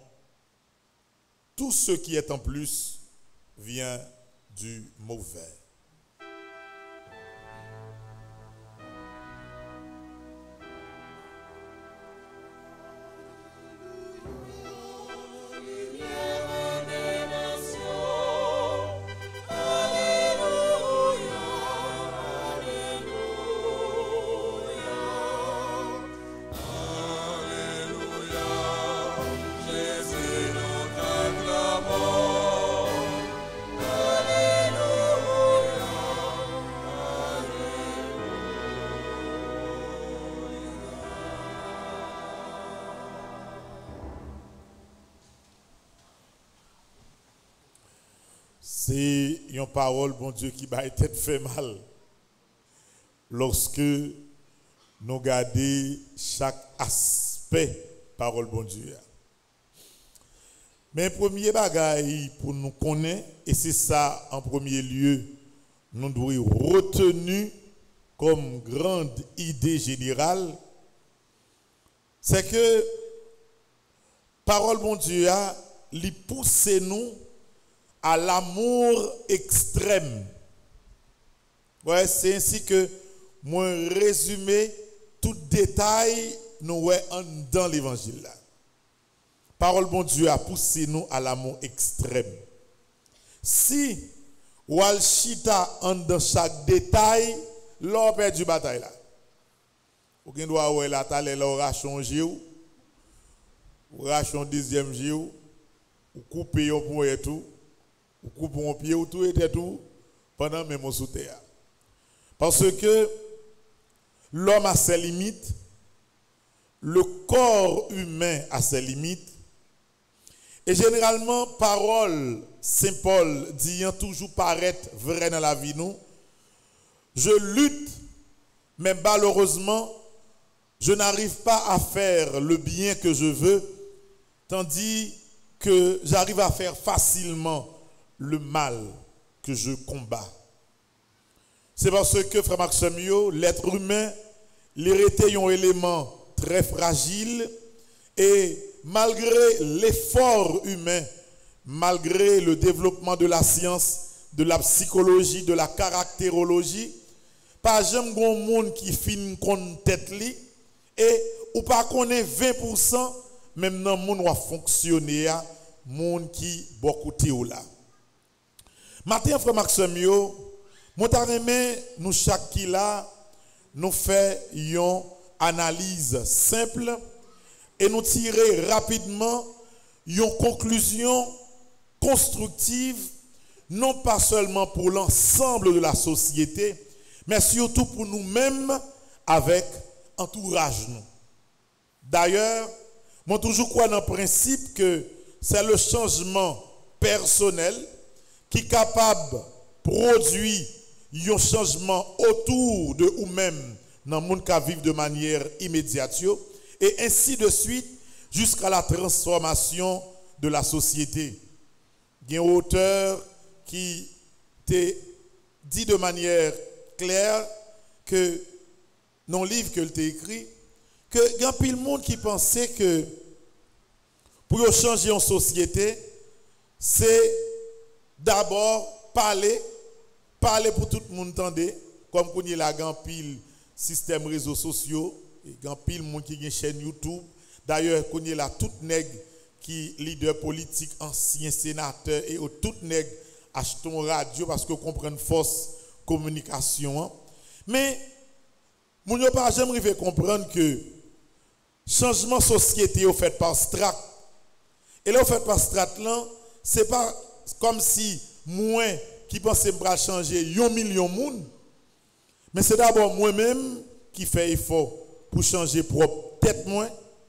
Tout ce qui est en plus vient du mauvais. C'est une parole, bon Dieu, qui va être fait mal lorsque nous regardons chaque aspect parole, bon Dieu. Mais premier bagaille pour nous connaître, et c'est ça en premier lieu, nous devons retenir comme grande idée générale, c'est que parole, bon Dieu, lui pousse nous à l'amour extrême. Ouais, c'est ainsi que moi résumé tout détail nous ouais dans l'évangile là. Parole bon Dieu a poussé nous à l'amour extrême. Si walchita en dans chaque détail, l'on perd du bataille là. Ou gen doit ouais la talé là rachon jiou. Ou rachon deuxième jiou. Ou couper un point et tout. Ou couper un pied ou tout était tout pendant même au sous-terre. Parce que l'homme a ses limites, le corps humain a ses limites, et généralement, parole, Saint Paul dit toujours paraître vrai dans la vie nous. Je lutte, mais malheureusement, je n'arrive pas à faire le bien que je veux, tandis que j'arrive à faire facilement le mal que je combats. C'est parce que, frère Maximio, l'être humain l'hérité est un élément très fragile et malgré l'effort humain, malgré le développement de la science, de la psychologie, de la caractérologie, pas jamais grand monde qui fin kon tête li et ou pas connaît vingt pour cent même dans monde va fonctionner a monde qui beaucoup ou là. Matin frère Maxime yo, moi t'a remet nous chaque qui là nous fait une analyse simple et nous tirer rapidement une conclusion constructive non pas seulement pour l'ensemble de la société mais surtout pour nous-mêmes avec entourage nous. D'ailleurs, moi toujours crois dans le principe que c'est le changement personnel qui est capable de produire un changement autour de nous-mêmes dans le monde qui vit de manière immédiate et ainsi de suite jusqu'à la transformation de la société. Il y a un auteur qui te dit de manière claire que dans le livre que tu as écrit, que il y a pile monde qui pensait que pour changer en société, c'est d'abord parler, parler pour tout le monde entendre, comme qu'on y a grand pile système réseaux sociaux, et grand pile monde qui a une chaîne YouTube. D'ailleurs, qu'on y a tout nègre qui leader politique, ancien sénateur et tout nègre achetons radio parce que comprendre force communication. Mais mon yo pas jamais arrivé comprendre que changement société au fait par strat. Et là au fait par strat là, c'est pas comme si moi qui pensais me changer un million de monde, mais c'est d'abord moi-même qui fait effort pour changer propre tête moi.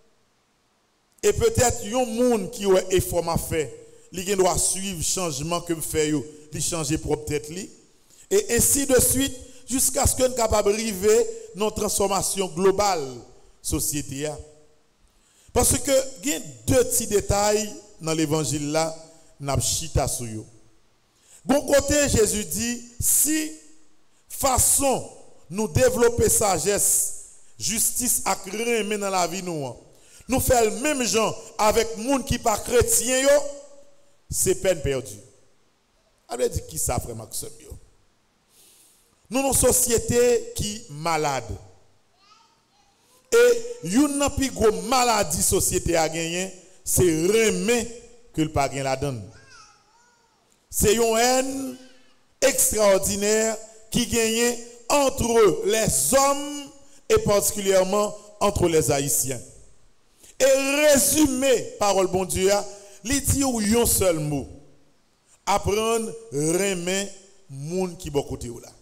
Et peut-être un monde qui a effort m'a fait, il doit suivre le changement que me fait yo, il changer propre tête li. Et ainsi de suite jusqu'à ce qu'on soit capable d'arriver dans une transformation globale société. Parce que il y a deux petits détails dans l'évangile là, n'a chita sur yo. Bon côté Jésus dit si façon nous développer sagesse, justice et remè dans la vie nous, nous faisons le même genre avec monde qui pas chrétien yo, c'est peine perdue. Alors dit qui ça frère Maxime yo? Nous avons une société qui est malade. Et une plus grosse maladie société a gagné, c'est remet que le pas gagne la donne. C'est une haine extraordinaire qui gagne entre les hommes et particulièrement entre les Haïtiens. Et résumé, parole bon Dieu, il dit un seul mot. Apprendre remet moun qui bon côté ou là.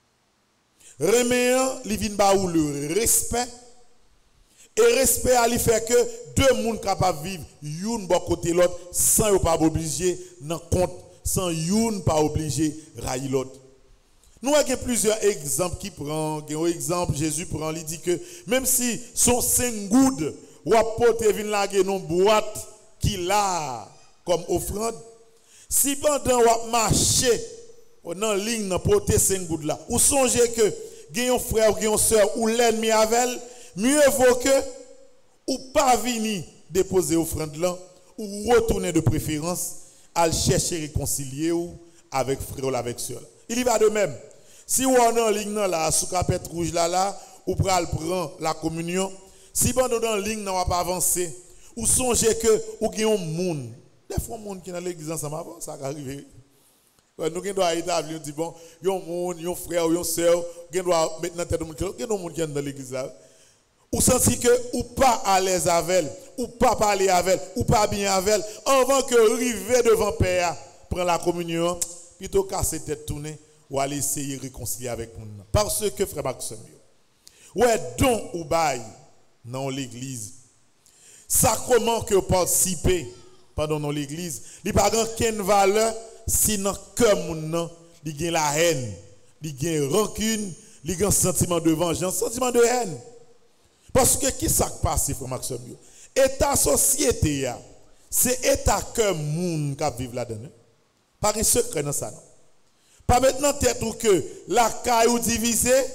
Reméant, il vient ba ou le respect. Et respect a li fait que deux moun capable vivre youn bon côté l'autre sans yo pas obligé nan compte, sans youn pas obligé railler l'autre. Nous avons plusieurs exemples qui prend, un exemple Jésus prend, il dit que même si son cinq goudes ou apporte vinn laguer non boîte qui là comme offrande, si pendant ou marcher dans ligne dans porter cinq goudes là, ou songez que gen un frère ou gen une sœur ou l'ennemi avec, mieux vaut que ou pas venir déposer offrande là ou retourner de préférence à chercher réconcilier ou avec frère ou avec sœur. Il y va de même. Si ou en ligne là sous capette rouge là là ou pral prend la communion, si pendant dans ligne n'a pas avancé, ou songez que ou gen un monde. Des fois monde qui dans l'église ensemble avant ça arrive. Nous devons établir, dit bon, il y a un monde, il y a un frère, il y a une soeur, nous devons mettre dans la tête de monde, il y a un monde qui est dans l'église là. Ou senti que ou pas à l'aise avec elle, ou pas parler avec elle, ou pas bien avec elle, avant que arriver devant Père, prendre la communion, plutôt casser tête tourner, ou aller essayer de réconcilier avec nous. Parce que, frère Maxime, ouais, don ou bail dans l'église, sacrement que participer pendant l'église, il n'y a pas aucune valeur. Si dans le cœur il y a la haine, il y a rancune, il y a un sentiment de vengeance, un sentiment de haine. Parce que qui ça passe, frère Maxime? État société, c'est état que moun qui vivent là-dedans. Pas un secret dans ça. Non. Pas maintenant tête ou que la caille ou divisée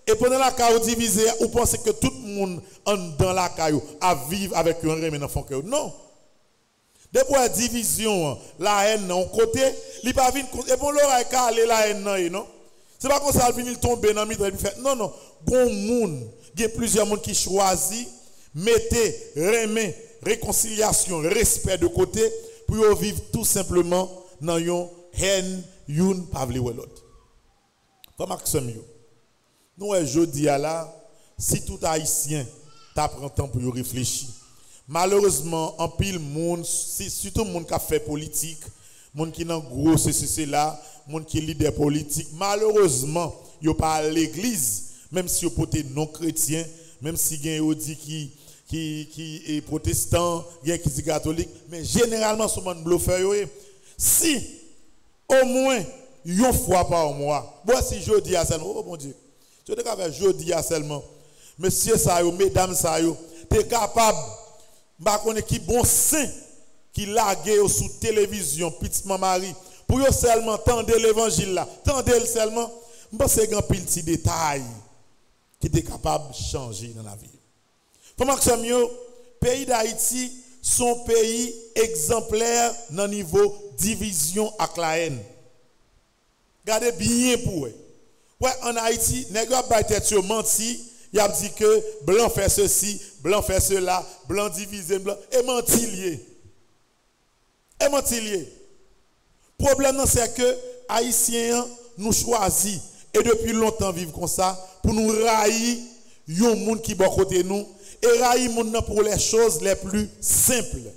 Et pendant la caillou divisée, vous pensez que tout le monde dans la caillou à vivre avec un remède dans son cœur. Non. Depuis la division, la haine dans côté, il pas venir et bon l'oreille calé la haine non. C'est pas comme ça il venir tomber dans milieu et faire non non, bon monde, il y a plusieurs monde qui choisit mettez remède, réconciliation, respect de côté pour vivre tout simplement dans une haine, une pas vle l'autre. Comme Maxime yo. Nous, aujourd'hui, là, si tout haïtien t'apprend temps pour réfléchir, malheureusement, en pile monde, si, surtout le monde qui a fait politique, le monde qui est en gros, c'est ceci là, le monde qui est leader politique, malheureusement, il n'y a pas à l'église, même si vous êtes non chrétien, même si il y a dit qui, qui, qui est protestant, il y a qui est catholique, mais généralement, ce monde bluffeur, si au moins une fois par mois, moi si je dis à ça, oh mon Dieu. Je te capable jodi à seulement. Monsieur ça yo, mesdames ça yo, tu es capable ba connait qui bon saint qui lague sous télévision petit Marie pour yo seulement tendre l'évangile là. Tendez seulement, m'pense grand pile petit détail qui est capable de changer dans la vie. Comment que yo, pays d'Haïti son pays exemplaire dans niveau division avec la haine. Regardez bien pour eux. Ouais, en Haïti, nèg a ba tête sur menti, il a dit que blanc fait ceci, blanc fait cela, blanc divisé, blanc et menti lié. Et menti lié. Problème c'est que haïtiens nous choisit et depuis longtemps vivent comme ça pour nous railler yon monde qui bon côté nous et railler monde pour les choses les plus simples.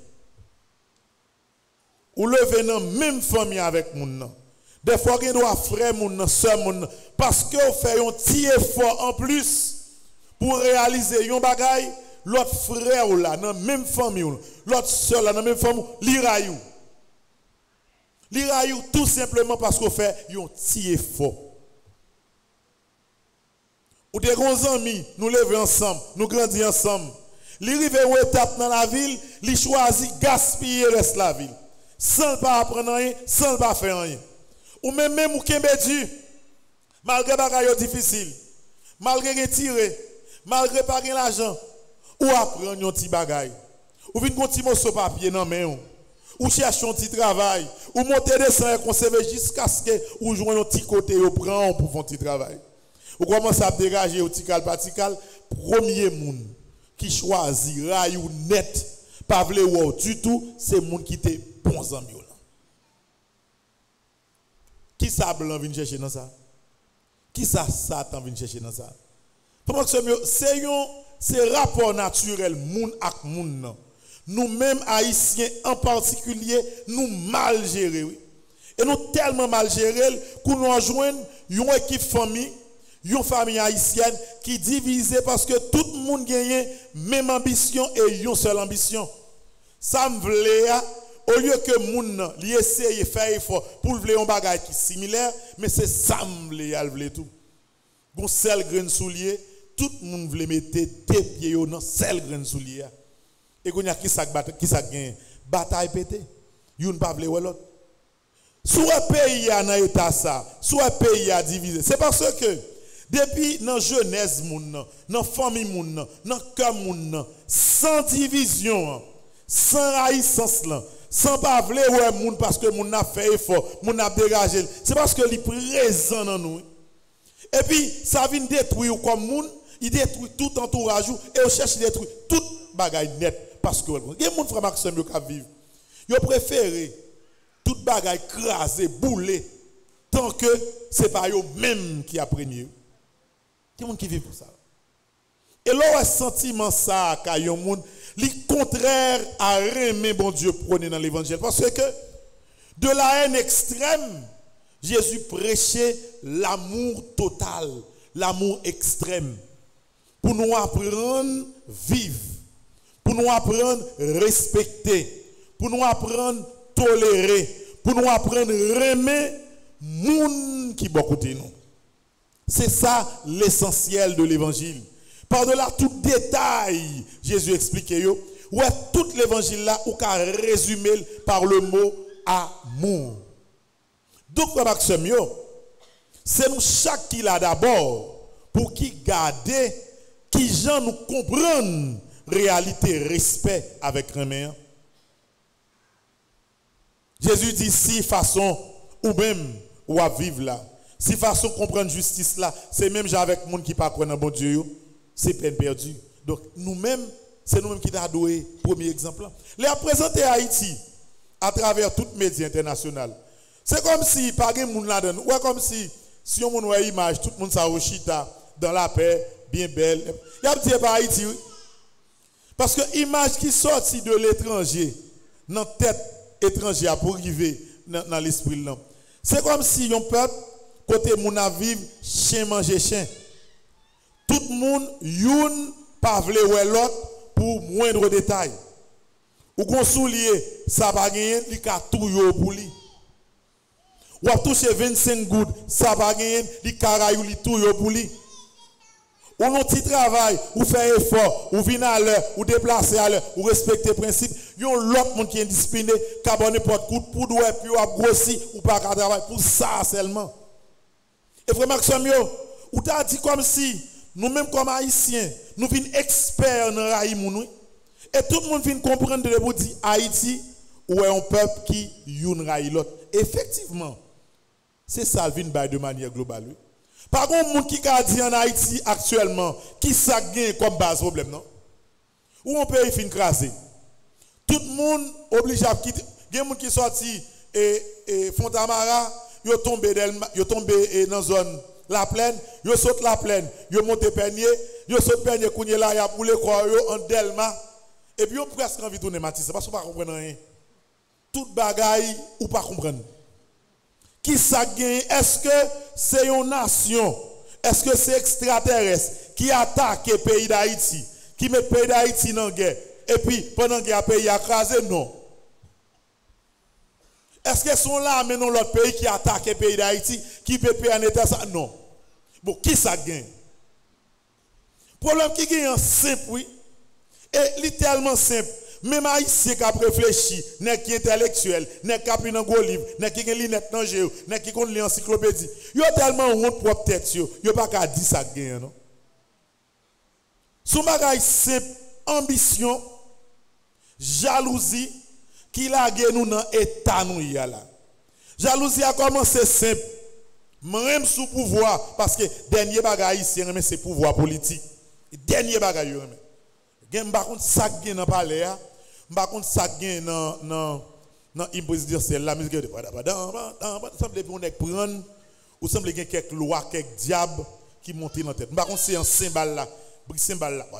Ou lever dans même famille avec monde. Des fois, il doit frère mon sœur mon parce que on fait un petit effort en plus pour réaliser un bagay, l'autre frère là dans même famille, l'autre sœur là dans même famille, l'iraillou. L'iraillou tout simplement parce qu'on fait un petit effort. Ou des grands amis, nous levons ensemble, nous grandissons ensemble. L'arrivée où étape dans la ville, il choisit gaspiller reste la ville. Sans pas apprendre rien, sans pas faire rien. Ou même même ou kembe du malgré bagay difficile malgré retirer malgré pas gain l'argent ou apprendre un petit bagay ou vinn konti morceau papier nan main ou chercher un petit travail ou monter descendre et conserver jusqu'à ce que ou joindre un petit côté ou prend pour faire un petit travail ou commence à dégager au tical patical premier monde qui choisit ray ou net pas vle ou du tout c'est monde qui était bons amis. Qui ça blanc vient chercher dans ça? Qui ça Satan vient chercher dans ça? Comment que c'est un c'est rapport naturel moun ak moun. Nous-mêmes haïtiens en particulier nous mal gérés oui. Et nous tellement mal gérés que nous rejoignons une équipe famille, une famille haïtienne qui divisée parce que tout le monde gagne même ambition et une seule ambition. Ça me voulait au lieu que moun li essaye faire effort pour vle un bagage qui similaire mais c'est ça m'vle al vle tout gon seul grain soulier tout monde vle mettre tes pieds dans seul grain soulier et qu'on y a qui ça qui ça gagne bataille pété yon pas vle l'autre soit pays a dans état ça soit pays a divisé c'est parce que depuis dans jeunesse moun dans famille moun dans cœur moun sans division sans haïssance là sans pas vle ouais moun parce que moun a fait effort moun a dégagé c'est parce que il présent dans nous et puis ça vient détruire comme moun il détruit tout entourage et on cherche détruire tout bagaille net parce que il y a moun frère Maxime yo ka vivre yo préféré tout bagaille craser bouler tant que c'est pas yo même qui apprennent il y a moun qui vit pour ça et là sentiment ça ka yon moun li contraire à aimer bon Dieu prôné dans l'évangile parce que de la haine extrême Jésus prêchait l'amour total, l'amour extrême pour nous apprendre vivre, pour nous apprendre respecter, pour nous apprendre tolérer, pour nous apprendre aimer moun qui bon côté nous. C'est ça l'essentiel de l'évangile. Par-delà tout détail, Jésus expliquait yo, ouais tout l'évangile là ou qu'a résumé par le mot amour. Donc Maxime yo, c'est nous chaque qui là d'abord pour qui garder, qui gens nous comprennent réalité, respect avec remède. Jésus dit si façon ou même ou à vivre là, si façon comprendre justice là, c'est même avec monde qui pas croire en bon Dieu, c'est peine perdue. Donc nous-mêmes, c'est nous-mêmes qui t'a donné premier exemple. Les a présenté Haïti à travers toutes les médias internationaux. C'est comme si pas de monde là-dedans, ou comme si si on voit une image, tout le monde ça au chita dans la paix, bien belle. Il y a dit pas Haïti. Oui. Parce que l'image qui sortit de l'étranger, dans la tête étrangère pour arriver dans, dans l'esprit là. C'est comme si un peuple, côté moun a vivre, chien manger chien. Tout le monde, youn, pas vle ou l'autre pour moindre détail. Ou qu'on soulier, ça va gagner, li ka tout yo pour li. Ou a touché vingt-cinq gouttes, ça va gagner, li karayou li tout yo pour li. Ou non petit travail, ou faire effort, ou venir à l'heure, ou déplacer à l'heure, ou respecter principe. Yon l'autre monde qui est discipliné, qui a n'importe coup de poudre, puis ou a grossi, ou pas qu'à travailler pour ça seulement. Et frère Maxime, ou t'as dit comme si, nous-mêmes comme Haïtiens, nous sommes experts dans Raïmoun. Et tout le monde vient comprendre de vous dire Haïti, ou est un peuple qui yon raï l'autre. Effectivement, c'est ça vient de manière globale. Par contre, monde qui a dit en Haïti actuellement, qui ça gagne comme base problème, non? Ou on peut y fin craser. Tout le monde obligé à quitter. Il y a des gens qui sont sortis et, et Fontamara, ils sont tombés dans la zone la plaine, ils sautent la plaine, ils montent Peigné, ils sautent Peigné, ils là, ils pour les corps, en Delma. Et puis ils ont presque envie de tourner Matisse, parce qu'on ne comprend rien. Toute bagaille, ou pas comprendre. Qui ça gagne? Est-ce que c'est une nation? Est-ce que c'est extraterrestre qui attaque le pays d'Haïti, qui met le pays d'Haïti dans la guerre, et puis pendant que le pays a crasé? Non. Est-ce que sont là, mais non l'autre pays qui attaque le pays d'Haïti, qui peut payer en état ça? Non. Bon, qui ça gagne? Problème qui gagne simple, oui. Et littéralement simple. Même Haïtien qui a réfléchi, n'est qui intellectuel, n'est qui a pris un gros livre, n'est qui a une lunette dans le jeu, n'est qui a une encyclopédie. Il y a tellement honte pour tête, il n'y a pas qu'à dire ça gagne, non? Sous bagage simple, ambition, jalousie, qui l'a gagné nous dans l'état nous y a là. Jalousie a commencé simple, même sous pouvoir, parce que dernier bagage ici, c'est pouvoir politique. Dernier bagage, gen par contre ça gagne dans palais par contre ça gagne dans dans dans imposer c'est la musique de semble on est prendre ou semble gagne quelques lois quelques diables qui montent dans tête par contre c'est un cymbale là cymbale là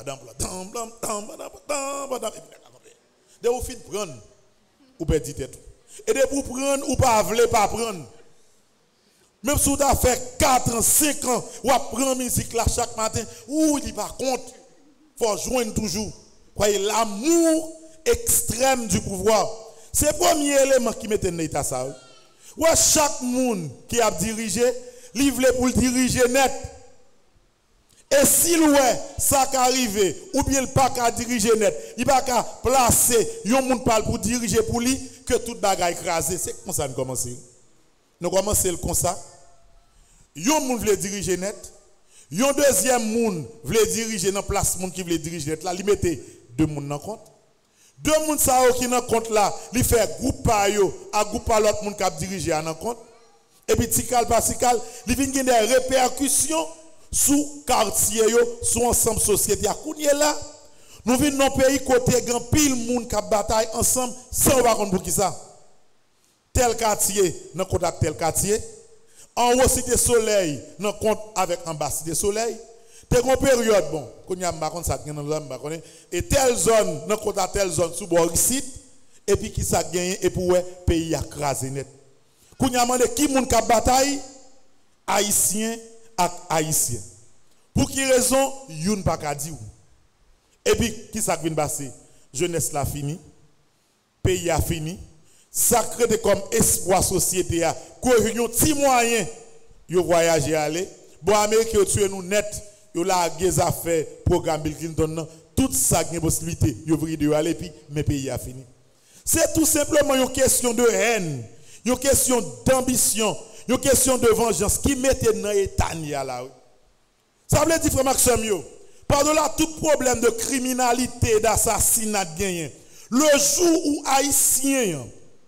de ou fin prendre ou perdre tête et de pour prendre ou pas vle pas prendre même si tu as fait quatre ans cinq ans ou prendre musique là chaque matin ou il pas compte. Il faut joindre toujours. Croyez l'amour extrême du pouvoir. C'est le premier élément qui met dans l'état ça. Ou chaque monde qui a dirigé, livre pour le diriger net. Et si ouais, ça qui arrive, ou bien le pas qu'à diriger net, il va qu'à placer un monde parle pour diriger pour lui, que tout bagaille écrasé. C'est comme ça nous commençons. Nous commençons comme ça. Un monde veut diriger net. Yon deuxième monde veut diriger dans place monde qui veut diriger là, il mettait deux monde dans compte. Deux monde ça qui dans compte là, il fait groupe par yo, à groupe par l'autre monde qui a dirigé dans compte. Et puis tikal par tikal, il vient gagner des répercussions sous quartier yo, sous ensemble société. À kounye là, nous vivons dans pays côté grand pile monde qui bataille ensemble sans pas comprendre pour qui ça. Tel quartier dans contact tel quartier. En haut cité soleil, non compte avec en bas cité soleil. T'es une période bon, qu'on y a pas ça et telle zone, non compte à telle zone sous bord ici et puis qui ça gagne et pour pays a crasé net. Qu'on y a demandé qui moun ka bataille haïtien ak haïtien. Pour qui raison youn pas ka di ou. Et puis qui ça vient passer? Jeunesse la fini. Pays a fini. Sacré de comme espoir société a que yon ti moyen yo voyager aller bon Amérique yo tuer nous net yo la des affaires programme Bill Clinton tout ça gagne possibilité yo vri de aller puis mes pays a fini. C'est tout simplement une question de haine, une question d'ambition, une question de vengeance qui mette dans état là. Ça veut dire, frère Maxime, yo, par-delà tout problème de criminalité, d'assassinat gagné, le jour où Haïtien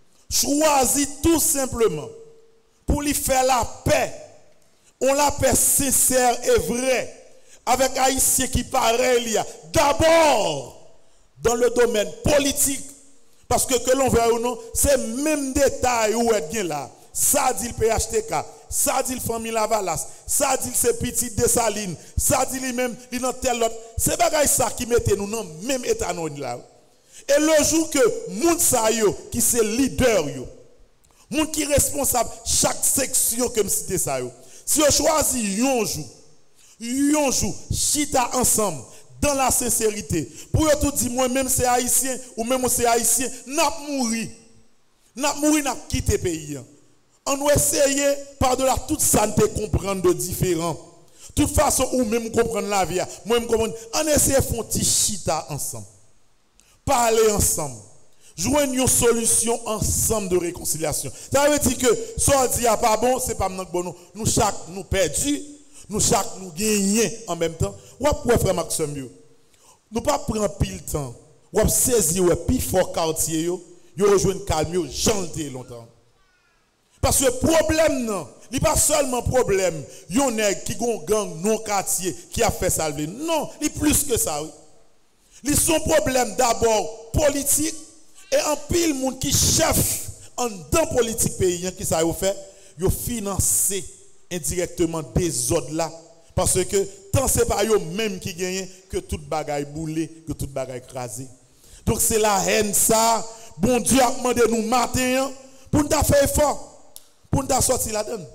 choisit tout simplement pour lui faire la paix, on la paix sincère et vraie, avec Haïtien qui pareil, d'abord dans le domaine politique, parce que que l'on veut ou non, c'est même détail où est bien là. Ça dit le P H T K, ça dit le famille Lavalas, ça dit c'est petit Dessalines, ça dit lui-même, il dans tel autre. C'est bagay ça qui mette nous dans même état là. Et le jour que moun sa yo qui c'est leader yo, moun qui responsable chaque section comme cité ça yo. Si on choisit yon jour, yon jour chita ensemble dans la sincérité, pour yo tout dire moi même c'est haïtien ou même c'est haïtien, n'a mouri. N'a mouri n'a quitté pays. On doit essayer par-delà toute santé comprendre de différents. De toute façon, ou même comprendre la vie, moi même comprendre. On essaie de faire un petit chita ensemble. Parler ensemble. Joindre une solution ensemble de réconciliation. Ça veut dire que si on dit ah pas bon, c'est pas notre bon. Nous chaque nous perdus, nous chaque nous gagnons en même temps. Ou après frère Maxime, nous pas prendre pile temps. Ou saisir ouais plus fort quartier yo, yo rejoindre calme yo, janter longtemps. Parce que le problème, non, il n'est pas seulement problème, il y a un nègre qui a un gang non quartier qui a fait salver. Non, il est plus que ça. Oui. Il sont problème d'abord politique et un pile monde qui chef en dans politique pays qui ça a fait, il finance indirectement des ordres là parce que tant c'est pas eux même qui gagnent que toute bagaille boulée, que toute bagaille écrasée. Donc c'est la haine ça, bon Dieu a demandé nous matin pour nous faire effort. Pour nous sortir là-dedans.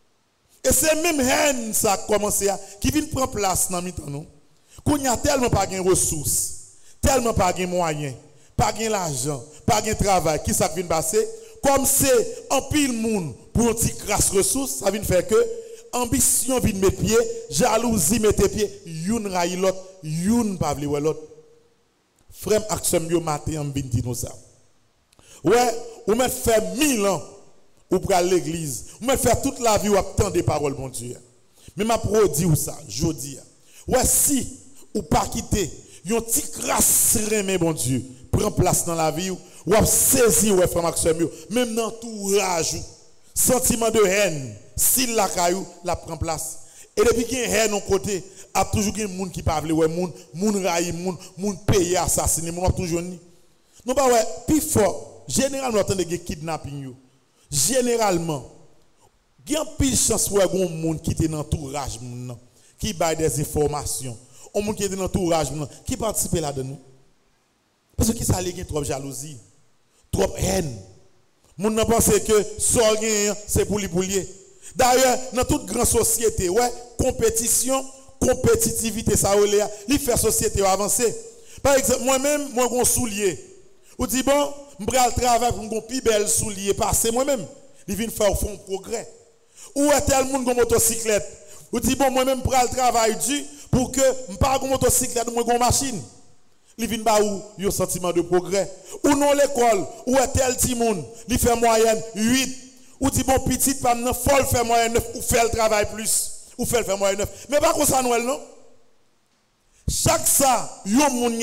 Et c'est même haine ça a commencé à, qui vient prendre place dans le nous. Qu'on y a tellement pas de ressources, tellement pas de moyens, pas de l'argent, pas de travail, qui ça vient passer? Comme c'est un pile monde pour un petit crasse ressources, ça vient faire que ambition vient mettre pied, jalousie mettre pied, youn raï l'autre, youn pas vle l'autre. Frère Axem yo matin on vient dire nous ça. Ouais, ou met fait mille ans ou pour l'église, ou me faire toute la vie ou attendre des paroles bon Dieu. Mais ma pro dit ou ça, je dis. Ouais si ou pas quitter, yon ti crasse remé bon Dieu, prend place dans la vie ou ou saisi ouais frère Maxime, même dans entourage, sentiment de haine, s'il la caillou, la prend place. Et depuis qu'il y a haine de côté, a toujours des gens qui parlent ouais moun, moun raï, moun, moun payer assassiner, moun toujours ni. Non pas ouais, plus fort, généralement on entend des kidnapping yo. Généralement, il y a pile chance pour un monde qui est dans l'entourage, qui baille des informations, un monde qui est dans l'entourage, qui participe là-dedans. Parce que ça a trop jalousie, trop haine. Moun n'a pensé que ça c'est pour les boulier. D'ailleurs, dans toute grande société, ouais, compétition, compétitivité, ça il fait société avancer. Par exemple, moi-même, moi, j'ai un soulier. Ou dit bon, je vais travailler pour un plus bel soulier passer moi-même. Il vient faire un progrès. Ou est tel monde qui a une motocyclette. Ou dit bon, moi-même, je vais travailler pour que je ne pas une motocyclette, mais une machine. Il vient faire un sentiment de progrès. Ou non l'école, ou est tel petit monde, il fait moyenne huit. Ou dit bon, petit, pas il faut faire moyenne neuf, ou fait le travail plus. Ou fait le faire moyenne neuf. Mais pas comme ça, Noël, non? Chaque ça, il y a un monde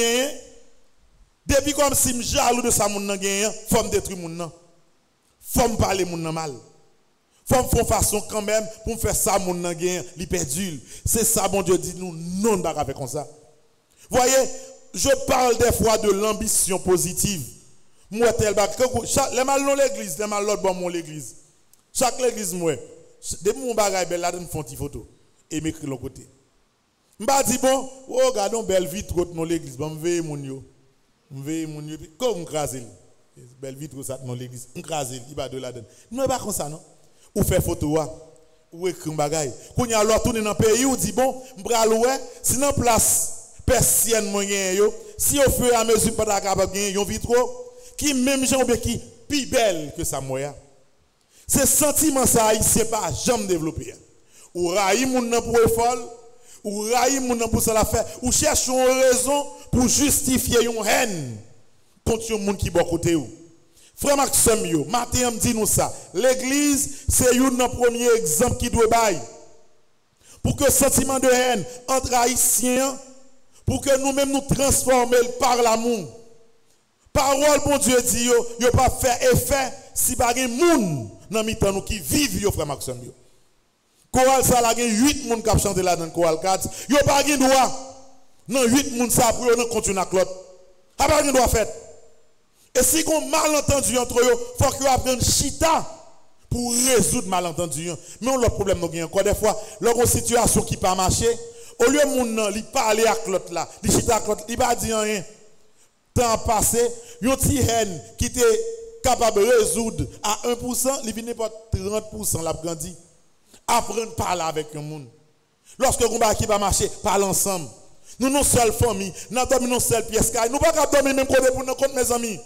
depuis comme si je suis jaloux de ça, il faut me détruire mon nom. Il faut me parler mon nom mal. Il faut me faire façon quand même pour me faire ça, mon nom il perdu. C'est ça, bon Dieu dit nous, non, on ne comme ça. Voyez, je parle des fois de l'ambition positive. Moi, tel bac, les mal dans l'église, les mal l'autre bon mon l'église. Chaque église, moi, depuis mon bagage, là, je fais une photo et m'écris l'autre côté. Je me dis, bon, oh, regardons belle vitre dans l'église, je vais mon yo. M'veille mon Dieu comme m'craser belle vitre ça dans l'église m'craser il va de là dedans non pas comme ça non ou faire photo ou écrire bagaille quand y a l'autre tourner dans pays ou dit bon m'bral ouais si dans place persienne moyen yo si au fur et à mesure pas capable gagner yon vitre qui même gens qui plus belle que ça moya c'est sentiment ça haïtien pas jamais développé ou raï moun nan pour folle ou raï moun nan pour ça la faire ou cherche une raison pour justifier une haine contre un monde qui est à côté ou. Frère Maxime yo, matin me dit nous ça. L'église c'est un premier exemple qui doit bailler. pour que le sentiment de haine entre haïtiens, pour que nous-mêmes nous transformions par l'amour. Parole, bon Dieu dit, yo, yo pas faire effet si pas gen moun dans mi-temps nous qui vivent yo frère Maxime yo. Chorale ça la gen huit moun qui chanter là dans chorale quatre, yo pas gen droit. Non huit moun ça pour yo continuer avec l'autre. A pas gen droit fait. Et si on malentendu entre eux, il faut qu'on apprenne chita pour résoudre malentendu. Mais on a le problème nous gagne encore des fois, lors une situation qui pas marcher, au lieu moun nan li parler avec l'autre là, li chita avec l'autre, il pas dire rien. Temps passé, yon ti haine qui était capable de résoudre à un pour cent, il vient pas trente pour cent l'a grandi. Apprendre à parler avec un monde. Lorsque on va qui va marcher, parle ensemble. Nous non seule famille, nous dormons non seule pièce, nous pas capable dormir même côté pour nous compte mes amis.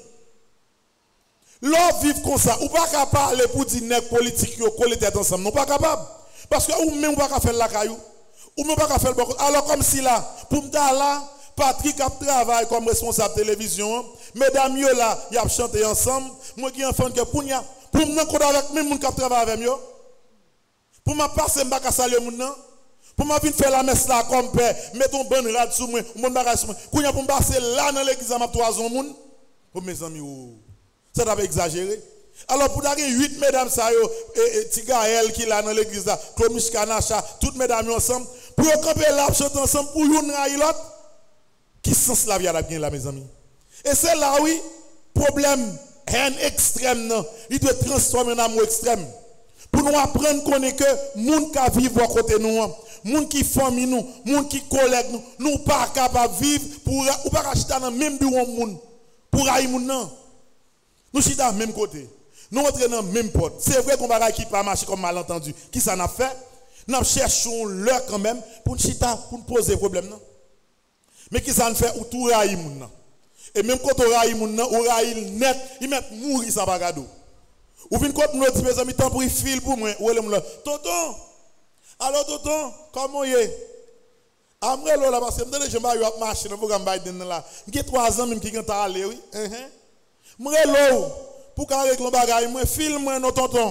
L'on vivre comme ça, ou pas capable parler pour dire nèg politique yo coller tête ensemble, non pas capable. Parce que ou même pas capable faire la caillou, ou même pas capable faire beaucoup. Alors comme si là, pour m'ta là, Patrick a travaillé comme responsable de télévision, mesdames yo là, y a chanté ensemble, moi qui enfant que pour nya, pour me connaître avec même moun qui travaille avec yo. Pour m'a passer m'pa ka saluer moun nan. Pour m'a venir faire la messe là comme père, mettre un bon rad sur moi, mon bagage sur moi. Kounya pour m'passer là dans l'église m'a toison moun. Pour mes amis oh. Ça t'a exagéré. Alors pour d'avoir huit mesdames ça yo et Tigaël qui là dans l'église là, Clomish Kanacha, toutes mesdames ensemble, pour camper là chanter ensemble pour yon raï l'autre. Qui sens la vie à la bien là mes amis. Et c'est là oui, problème haine extrême non, il doit transformer en amour extrême. Pour nous apprendre qu'on est que moun qui vivent à côté nous, moun qui famille nous, moun qui collègue nous, nous pas capable de vivre pour ou pas acheter dans même bureau moun pour aïe moun non. Nous sommes dans le même côté. Nous entrons dans la même porte. C'est vrai qu'on va qui pas marcher comme malentendu. Qui ça n'a fait? Nous cherchons l'heure quand même pour nous chita, pour nous poser problème non. Mais qui ça ne fait ou tout raï moun non. Et même quand on raï moun non, on raï net, il met mourir ça bagado. Ou vinn quand nous dit mes amis temps pour il fil pour moi, ou elle me tonton. Alors tonton, comment y est? Amre lo là parce que me je vais marcher dans programme Biden là. J'ai trois ans même qui quand aller oui. M'relo pour qu'on règle le bagage moi filme moi non tonton.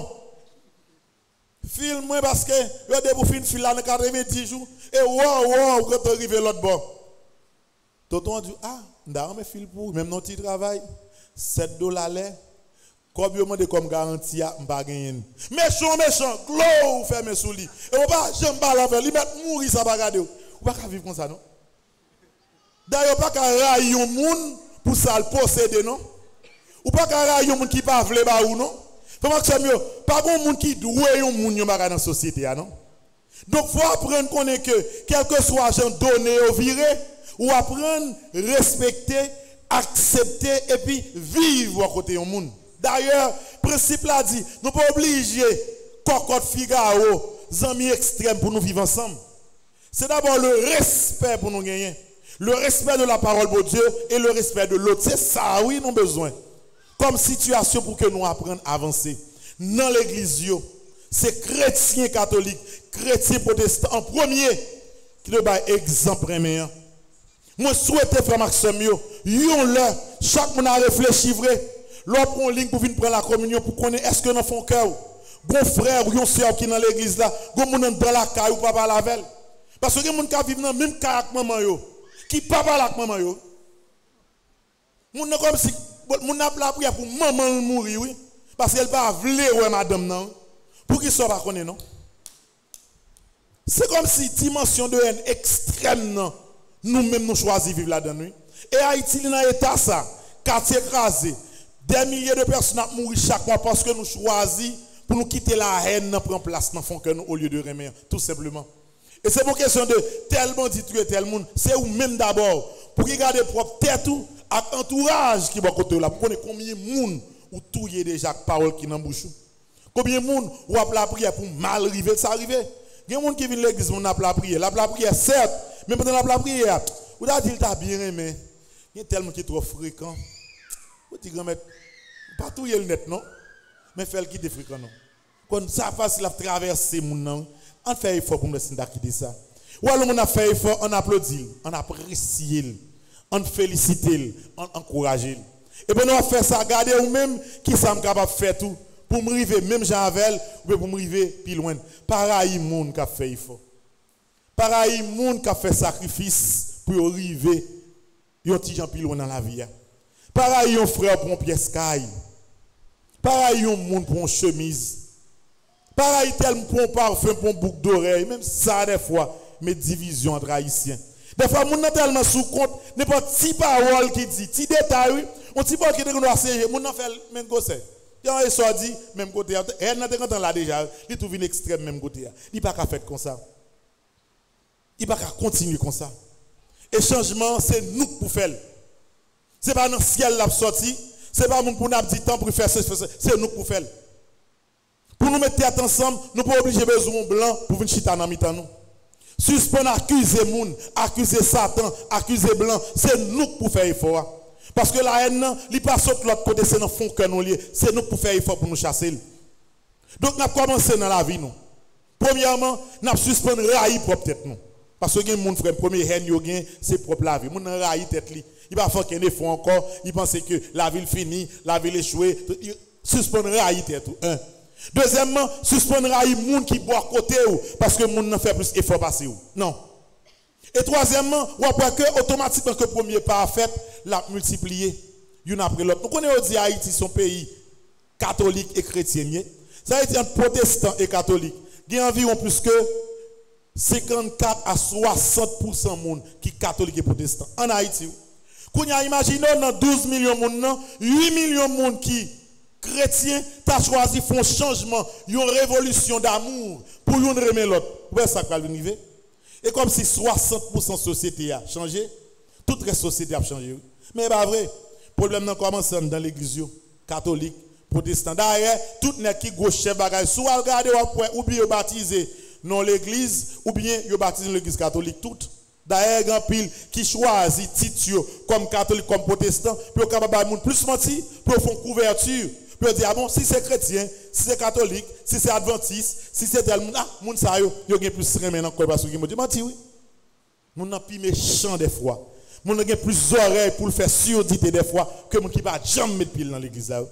Filme moi parce que yo de pour fin fil là dans quatre-vingt-dix jours et wow wow quand arriver l'autre bord. Tonton dit ah, m'da me fil pour même non petit travail sept dollars là. Comme yo mande comme garantie a m'pa gagner. Méchant méchant, glow ferme sous lui. Et on pas j'aime pas la faire, li mettre mourir ça bagade. Ou pas vivre comme ça non. D'ailleurs pas ka railler un monde pour ça le posséder non. Ou pas ka railler un monde qui pas vle ba ou non. Comment que c'est mieux? Pas bon monde qui doit un monde yo bagade dans société non. Donc faut apprendre connaître que quel que soit l'argent donné ou viré ou apprendre respecter, accepter et puis vivre à côté un monde. D'ailleurs, le principe l'a dit, nous ne pouvons pas obliger cocotte Figaro, amis extrêmes pour nous vivre ensemble. C'est d'abord le respect pour nous gagner. Le respect de la parole de Dieu et le respect de l'autre. C'est ça, oui, nous avons besoin. Comme situation pour que nous apprenions à avancer. Dans l'église, c'est chrétiens catholiques, chrétiens protestants en premier qui nous donnent exemple premier. Moi, je souhaite, frère Maxime, yon là, chaque monde a réfléchi vrai. L'autre prend ligne pour venir prendre la communion pour connaître est-ce que nous font cœur. Bon frère ou une soeur qui dans l'église là, bon monde dans la caille ou papa la veille. Parce que les gens qui vivent dans le même cas avec maman yo, qui papa avec maman yo. Moun comme si moun n'a la prière pour maman mourir oui, parce qu'elle pas vle ouais madame non. Pour qui ça pas connaît non. C'est comme si dimension de haine extrême non. Nous-mêmes nous choisir vivre là-dedans. Et Haïti dans état ça, quartier écrasé. Des milliers de personnes ont mouru chaque mois parce que nous choisissons pour nous quitter la haine, nous prendre place dans fond que nous au lieu de remettre, tout simplement. Et c'est pour question de tellement dit tuer tel monde, c'est ou même d'abord pour regarder propre tête ou avec entourage qui va côté là, pour connaître combien de monde ou tout y est déjà parole qui dans bouche. Combien de monde ou a la prière pour mal arriver, ça arrive. Il y a des gens qui viennent à l'église, on a la prière, la prière certes, mais pendant la prière, ou a dit t'a bien aimé. Il y a tellement qui est trop fréquent. Vous dites grand-mère, pas tout le net non, mais fait le qui est fréquent non. Quand ça facile à traverser mon non, on fait effort pour me laisser quitter ça. Ou alors on a fait effort, on applaudit, on apprécie, on félicite, on encourage. Et puis on fait ça, regardez ou même qui sommes capable de faire tout pour me arriver même Jean-Avel ou pour me arriver plus loin. Pareil monde qui a fait effort. Pareil, monde qui a fait sacrifice pour arriver, yon ti jan pilon dans la vie. Pareil, yon frère pour une pièce caille. Pareil, yon monde pour une chemise. Pareil, tel pour un parfum, pour un boucle d'oreille. Même ça, des fois, mes divisions entre haïtiens. Des fois, moun nan tellement sous compte, n'importe si parole qui dit, si détail, oui, on ti pas qui de nous essayer, moun nan fait même côté. Quand il soit dit même côté, elle n'a pas là déjà, il trouve une extrême même côté. Il pas qu'à faire comme ça. Il pas qu'à continuer comme ça. Et changement, c'est nous pour faire. C'est pas dans le ciel l'a sorti, c'est pas moun pour nous dire temps pour faire ça, c'est nous pour faire. Pour nous mettre tête ensemble, nous pas obligé besoin blanc pour venir chita dans mi-temps nous. Suspendre, accuser moun, accuser Satan, accuser blanc, c'est nous pour faire effort. Parce que la haine, il passe de l'autre côté, c'est dans le fond que nous liés, c'est nous pour faire effort pour nous chasser. Donc, nous avons commencé dans la vie. Nous. Premièrement, nous avons suspendu raï propre tête nous. Parce que les gens, frère, premier haine, c'est propre la vie. Nous avons raï tête li. Il va faire qu'il effort encore, il pense que la ville finie, la ville échouée. Suspendre raï tête tout. Un. Deuxièmement, suspendre raï moun qui boit à côté ou parce que moun n'a fait plus effort passer ou. Non. Et troisièmement, on voit que automatiquement que le premier pas fait, l'a multiplié une après l'autre. Nous connaissons aussi Haïti, son pays catholique et chrétien. Ça veut dire protestant et catholique. Il y a environ plus que cinquante-quatre à soixante pour cent de monde qui sont catholiques et protestants en Haïti. Quand on imagine dans douze millions de monde, huit millions de monde qui chrétiens, tu as choisi font changement, une révolution d'amour pour une remettre l'autre. Où est-ce que ça va arriver? Et comme si soixante pour cent de la société a changé, toute la société a changé. Mais pas vrai. Le problème commence dans l'église catholique, protestante. D'ailleurs, tout le monde qui gros chef bagage, soit regarder ou bien baptisé dans l'église, ou bien baptisé dans l'église catholique, tout. D'ailleurs, il y a un pile qui choisit titre comme catholique, comme protestant, pour capable de plus menti, pour faire couverture. Puis on dit, ah bon, si c'est chrétien, si c'est catholique, si c'est adventiste, si c'est tel monde, ah, moun sa yo, yo gen plus remen encore parce que moun dit menti oui. Moun nan pi méchant des fois. Moun gen plus oreilles pour le faire surdité des fois que moun qui va jamais mettre pile dans l'église là.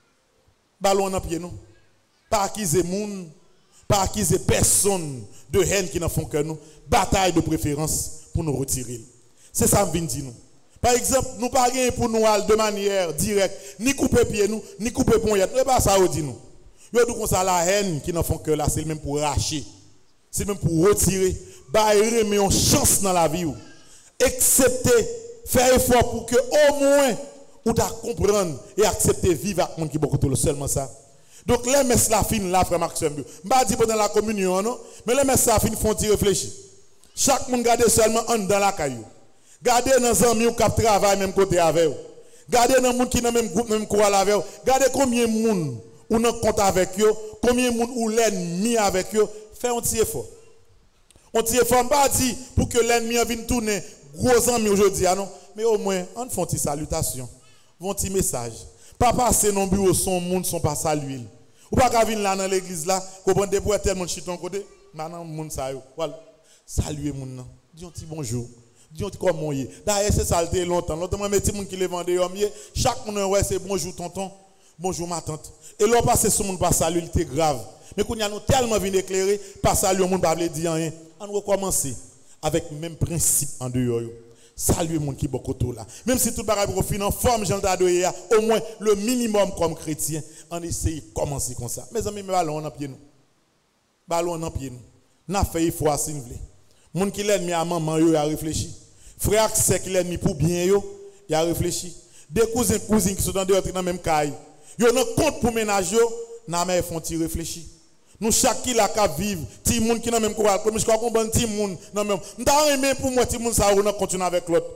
Ballon dans pied nous. Pas accuser moun, pas accuser personne de haine qui n'en font que nous. Bataille de préférence pour nous retirer. C'est ça me vient dire nous. Par exemple, nous pas rien pour nous aller de manière directe, ni couper pied nous, ni couper pont. C'est pas ça dit nous. Yo dit comme ça la haine qui n'en font que là, c'est même pour racher. C'est même pour retirer, bah remet une chance dans la vie ou. Accepter, faire effort pour que au moins ou ta comprendre et accepter vivre avec monde qui beaucoup tout seulement ça. Donc les messes la fin là frère Maxime. M'pa dit pendant la communion non, mais les messes la fin font y réfléchir. Chaque monde garde seulement en dans la caillou. Gardez dans les amis qui travaillent même côté avec vous. Gardez dans les gens qui sont dans le même groupe, même quoi avec vous. Gardez combien de monde ou dans compte avec eux, combien de monde ou l'ennemi avec eux. Faites un petit effort. Un petit effort, pas dit pour que l'ennemi vienne tourner gros amis aujourd'hui, non. Mais au moins, on fait une petite salutation, un petit message. Pas passer dans le bureau, son monde sont pas salués. Ou pas qu'à venir là dans l'église là, comprendre des pour tellement de chiton côté. Maintenant, le monde ça yo. Voilà. Saluez mon nom. Dis un petit bonjour. Dis comment y est. D'ailleurs, c'est ça le longtemps. Longtemps, mais les gens qui les vendent, chaque monde ouais c'est bonjour tonton, bonjour ma tante. Et là, passer ce monde pas saluer, c'est grave. Mais quand nous avons tellement venu éclairer, pas saluer le monde, pas dire rien. On va commencer avec le même principe en dehors. Saluer le monde qui est beaucoup là. Même si tout le bagage profite en forme, j'en ai au moins le minimum comme chrétien, on essaye de commencer comme ça. Mes amis, ballon en pied nous. Ballon en pied nous. N'a fait il faut s'il vous plaît. Moun qui l'ennemi à maman yo a réfléchi. Frère c'est qui l'ennemi pour bien yo, il a réfléchi. Des cousins cousines qui sont dans dehors dans même caille. Yo non compte pour ménage yo, n'a mais font ti réfléchir. Nous chaque qui la ka vivre, ti moun qui dans même quoi, comme je crois qu'on bon ti moun non même. M'ta aimer pour moi ti moun ça on continue avec l'autre.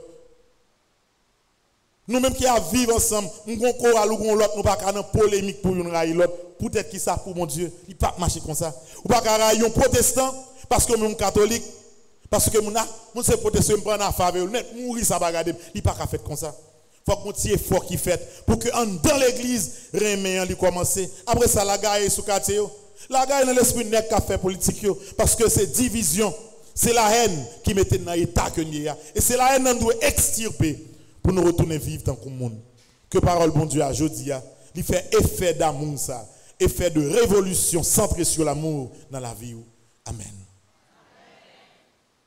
Nous même qui a vivre ensemble, nous gon choral ou gon l'autre, nous pas dans polémique pour une raille l'autre. Peut-être qui ça pour mon Dieu, il pas marcher comme ça. Ou pas raille un protestant parce que nous catholique. Parce que mon mon c'est protestant me prendre en faveur net mourir ça bagarder il pas qu'à faire comme ça faut qu'on tire effort qui fait pour que dans l'église remet lui commencer après ça la gagne sous quartier la gagne dans l'esprit net qu'a fait politique parce que c'est division c'est la haine qui mettait dans l'état que nous a et c'est la haine qu'on doit extirper pour nous retourner vivre dans le monde que parole bon Dieu a jodi a il fait effet d'amour ça effet de révolution centré sur l'amour dans la vie amen.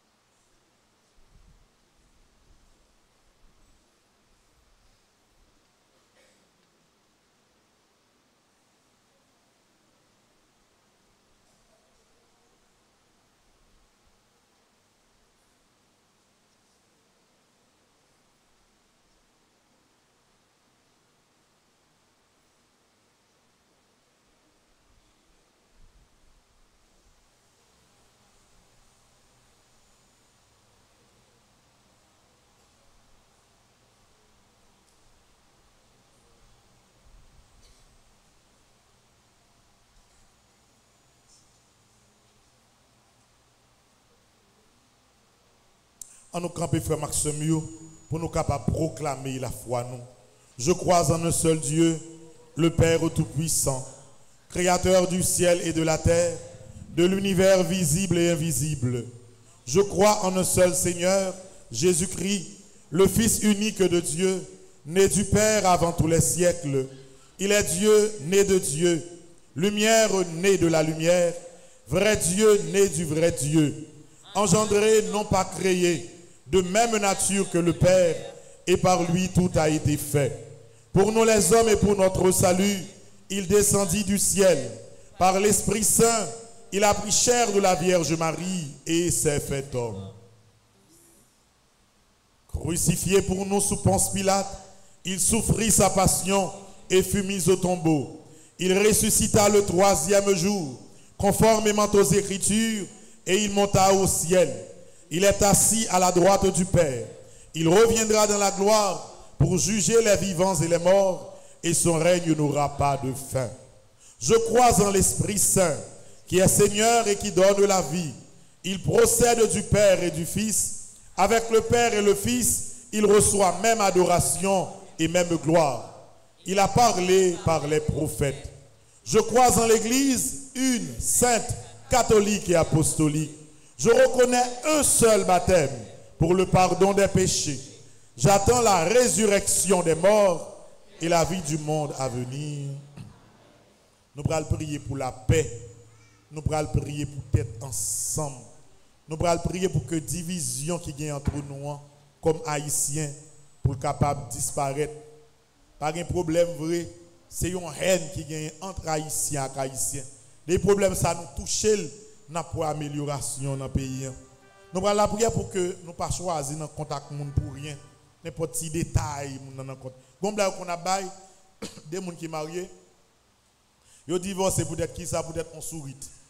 en nous camper, frère Maxime, pour nous capables de proclamer la foi, nous. Je crois en un seul Dieu, le Père Tout-Puissant, Créateur du ciel et de la terre, de l'univers visible et invisible. Je crois en un seul Seigneur, Jésus-Christ, le Fils unique de Dieu, né du Père avant tous les siècles. Il est Dieu, né de Dieu, lumière née de la lumière, vrai Dieu, né du vrai Dieu, engendré, non pas créé, de même nature que le Père, et par lui tout a été fait. Pour nous les hommes et pour notre salut, il descendit du ciel. Par l'Esprit Saint, il a pris chair de la Vierge Marie et s'est fait homme. Crucifié pour nous sous Ponce Pilate, il souffrit sa passion et fut mis au tombeau. Il ressuscita le troisième jour, conformément aux Écritures, et il monta au ciel. Il est assis à la droite du Père. Il reviendra dans la gloire pour juger les vivants et les morts, et son règne n'aura pas de fin. Je crois en l'Esprit Saint, qui est Seigneur et qui donne la vie. Il procède du Père et du Fils. Avec le Père et le Fils, il reçoit même adoration et même gloire. Il a parlé par les prophètes. Je crois en l'Église, une, sainte, catholique et apostolique. Je reconnais un seul baptême pour le pardon des péchés. J'attends la résurrection des morts et la vie du monde à venir. Nous allons prier pour la paix. Nous allons prier pour être ensemble. Nous allons prier pour que division qui gagne entre nous, comme haïtiens, pour capable de disparaître. Pas de problème vrai, c'est une haine qui gagne entre haïtiens et haïtiens. Les problèmes, ça nous touche, nous pour amélioration dans le pays. Nous allons prier pour que nous ne pas choisir dans contact monde pour rien. N'importe petit détail dans le compte. Comme là qu'on a bail des gens qui sont mariés, ils divorcent peut-être qui ça peut-être on sourit.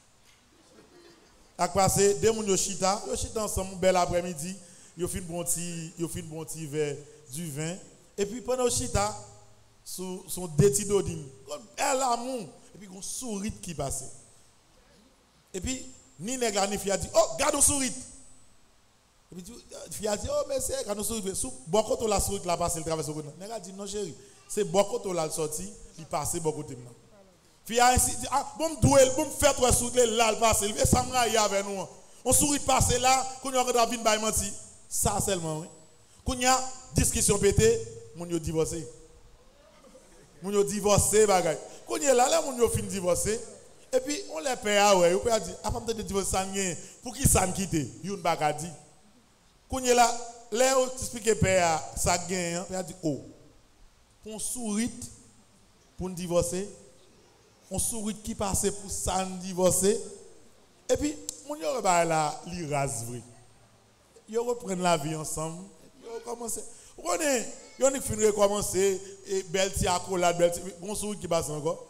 À passer des gens qui chita, ils chita ensemble bel après-midi, ils font bon petit, ils font bon petit verre du vin et puis pendant chita son son détidodim, elle amour et puis on sourit qui passe. Et puis ni nèg la ni fille a dit "Oh, garde on sourit." Et puis fille a dit "Oh, mais c'est garde on sourit sous bon côté la sourit la passer le traverse au côté." Nèg a dit "Non chérie, c'est bon côté la sorti, il passer bon côté maintenant." Fille a ainsi dit "Ah, bon me douel, bon me faire toi sourit là le passer, et ça me raille avec nous. On sourit passer là, qu'on y a rentre vinn bay menti." Ça seulement oui. Qu'on y a discussion pété, mon yo divorcé. Mon yo divorcé bagay. Qu'on y est là là mon yo fin divorcé. Et puis on les paye ah ouais, on peut dire à partir de divorce ça rien pour qui ça quitter, yon bagay dit. Qu'on y est là, là on expliquer paye ça gagne, on dit oh. Pour sourit pour divorcer. On sourit qui passe pour ça divorcer. Et puis mon yo ba là li rase vrai. Yo reprennent la vie ensemble. Yo commencer. Vous connaissez, yo ni fin recommencer et belle ti accolade, belle ti bon sourit qui passe encore.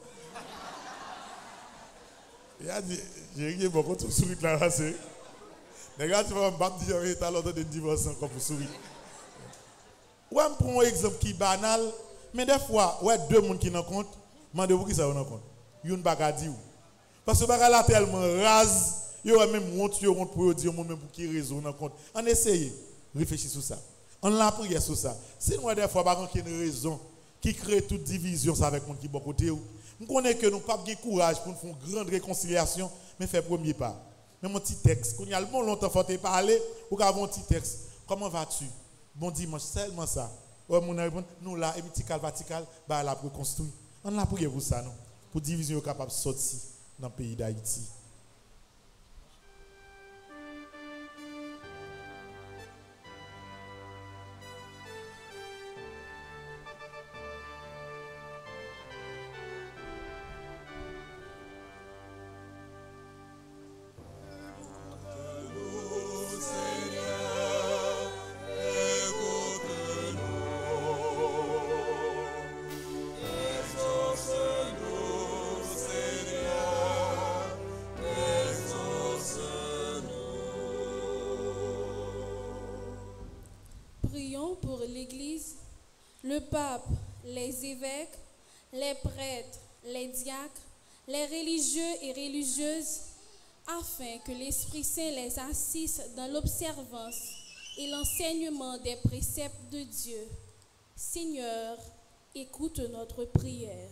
Il a dit, j'ai rien beaucoup de sourire là, c'est. Les gars, tu vas me battre, dire, tu as l'ordre de divorce encore pour sourire. Ouais, je prends un exemple qui est banal, mais des fois, ouais, deux personnes qui n'ont compte, demandez-vous qui ça n'ont compte. Ils n'ont pas dit. Parce que le bagage là tellement rase, il y a même honte, il y a honte pour dire, même pour qui raison n'ont compte. On essaye, réfléchir sur ça. On l'a prié sur ça. Si nous, des fois, il y a une raison qui crée toute division avec le monde qui est bon côté. Nous connaissons que nous n'avons pas de courage pour faire une grande réconciliation, mais faire premier pas. Même un petit texte, quand il y a le bon longtemps, il faut te parler, ou avoir un petit texte. Comment vas-tu? Bon dimanche, seulement ça. Nous là, et petit cal, vertical, bah là pour construire. On a prié pour ça, non? Pour division capable de sortir dans le pays d'Haïti. Pour l'Église, le pape, les évêques, les prêtres, les diacres, les religieux et religieuses, afin que l'Esprit Saint les assiste dans l'observance et l'enseignement des préceptes de Dieu. Seigneur, écoute notre prière.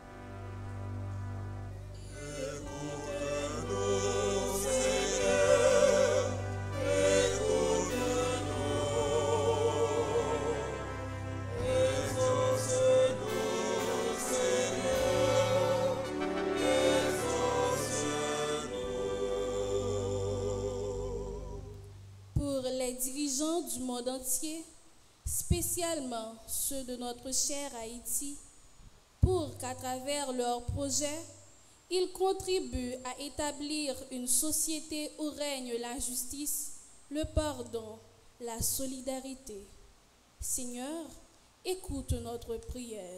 Pour les dirigeants du monde entier, spécialement ceux de notre cher Haïti, pour qu'à travers leurs projets, ils contribuent à établir une société où règne la justice, le pardon, la solidarité. Seigneur, écoute notre prière.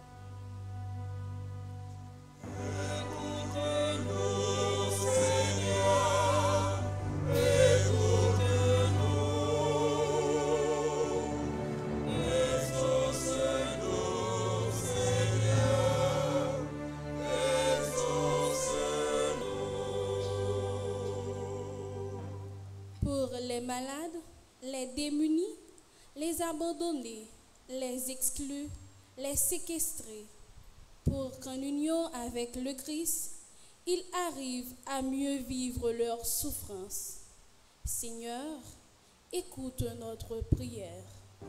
Pour les malades, les démunis, les abandonnés, les exclus, les séquestrés, pour qu'en union avec le Christ, ils arrivent à mieux vivre leur souffrance. Seigneur, écoute notre prière.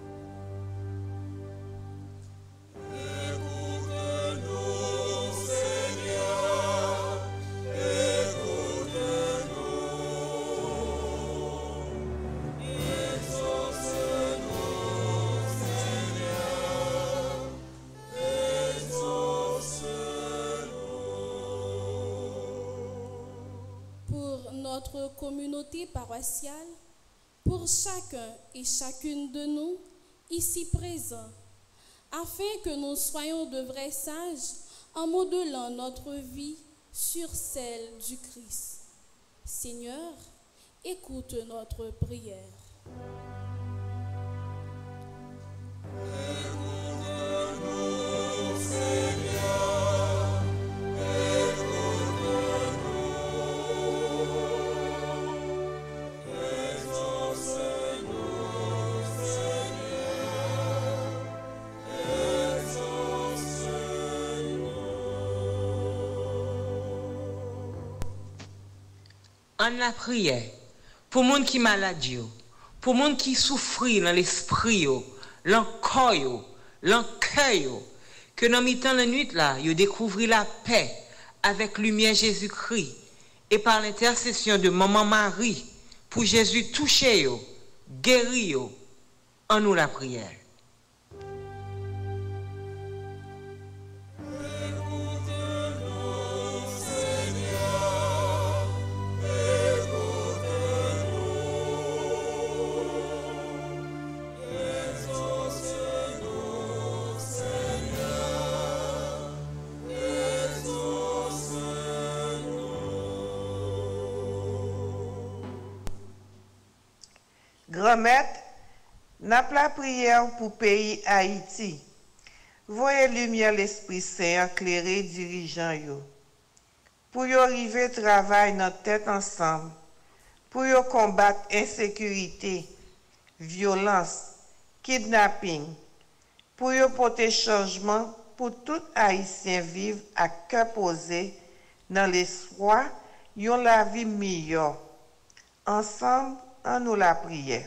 Notre communauté paroissiale, pour chacun et chacune de nous ici présents, afin que nous soyons de vrais sages en modelant notre vie sur celle du Christ. Seigneur, écoute notre prière. En la prière, pour moun qui malade yo, pour moun qui souffre dans l'esprit yo, dans corps yo, dans cœur yo, que dans mi-temps la nuit là, yo découvrir la paix avec lumière Jésus-Christ et par l'intercession de maman Marie pour Jésus toucher yo, guérir yo, en nous la prière. Grand-Maître, n'a la prière pour le pays Haïti. Voyez lumière l'Esprit Saint éclairer dirigeants yo. Pour y arriver travail dans tête ensemble. Pour y combattre insécurité, violence, kidnapping. Pour y porter changement pour tout Haïtien vivre à cœur posé dans l'espoir yon la vie meilleure. Ensemble, en nous la prière.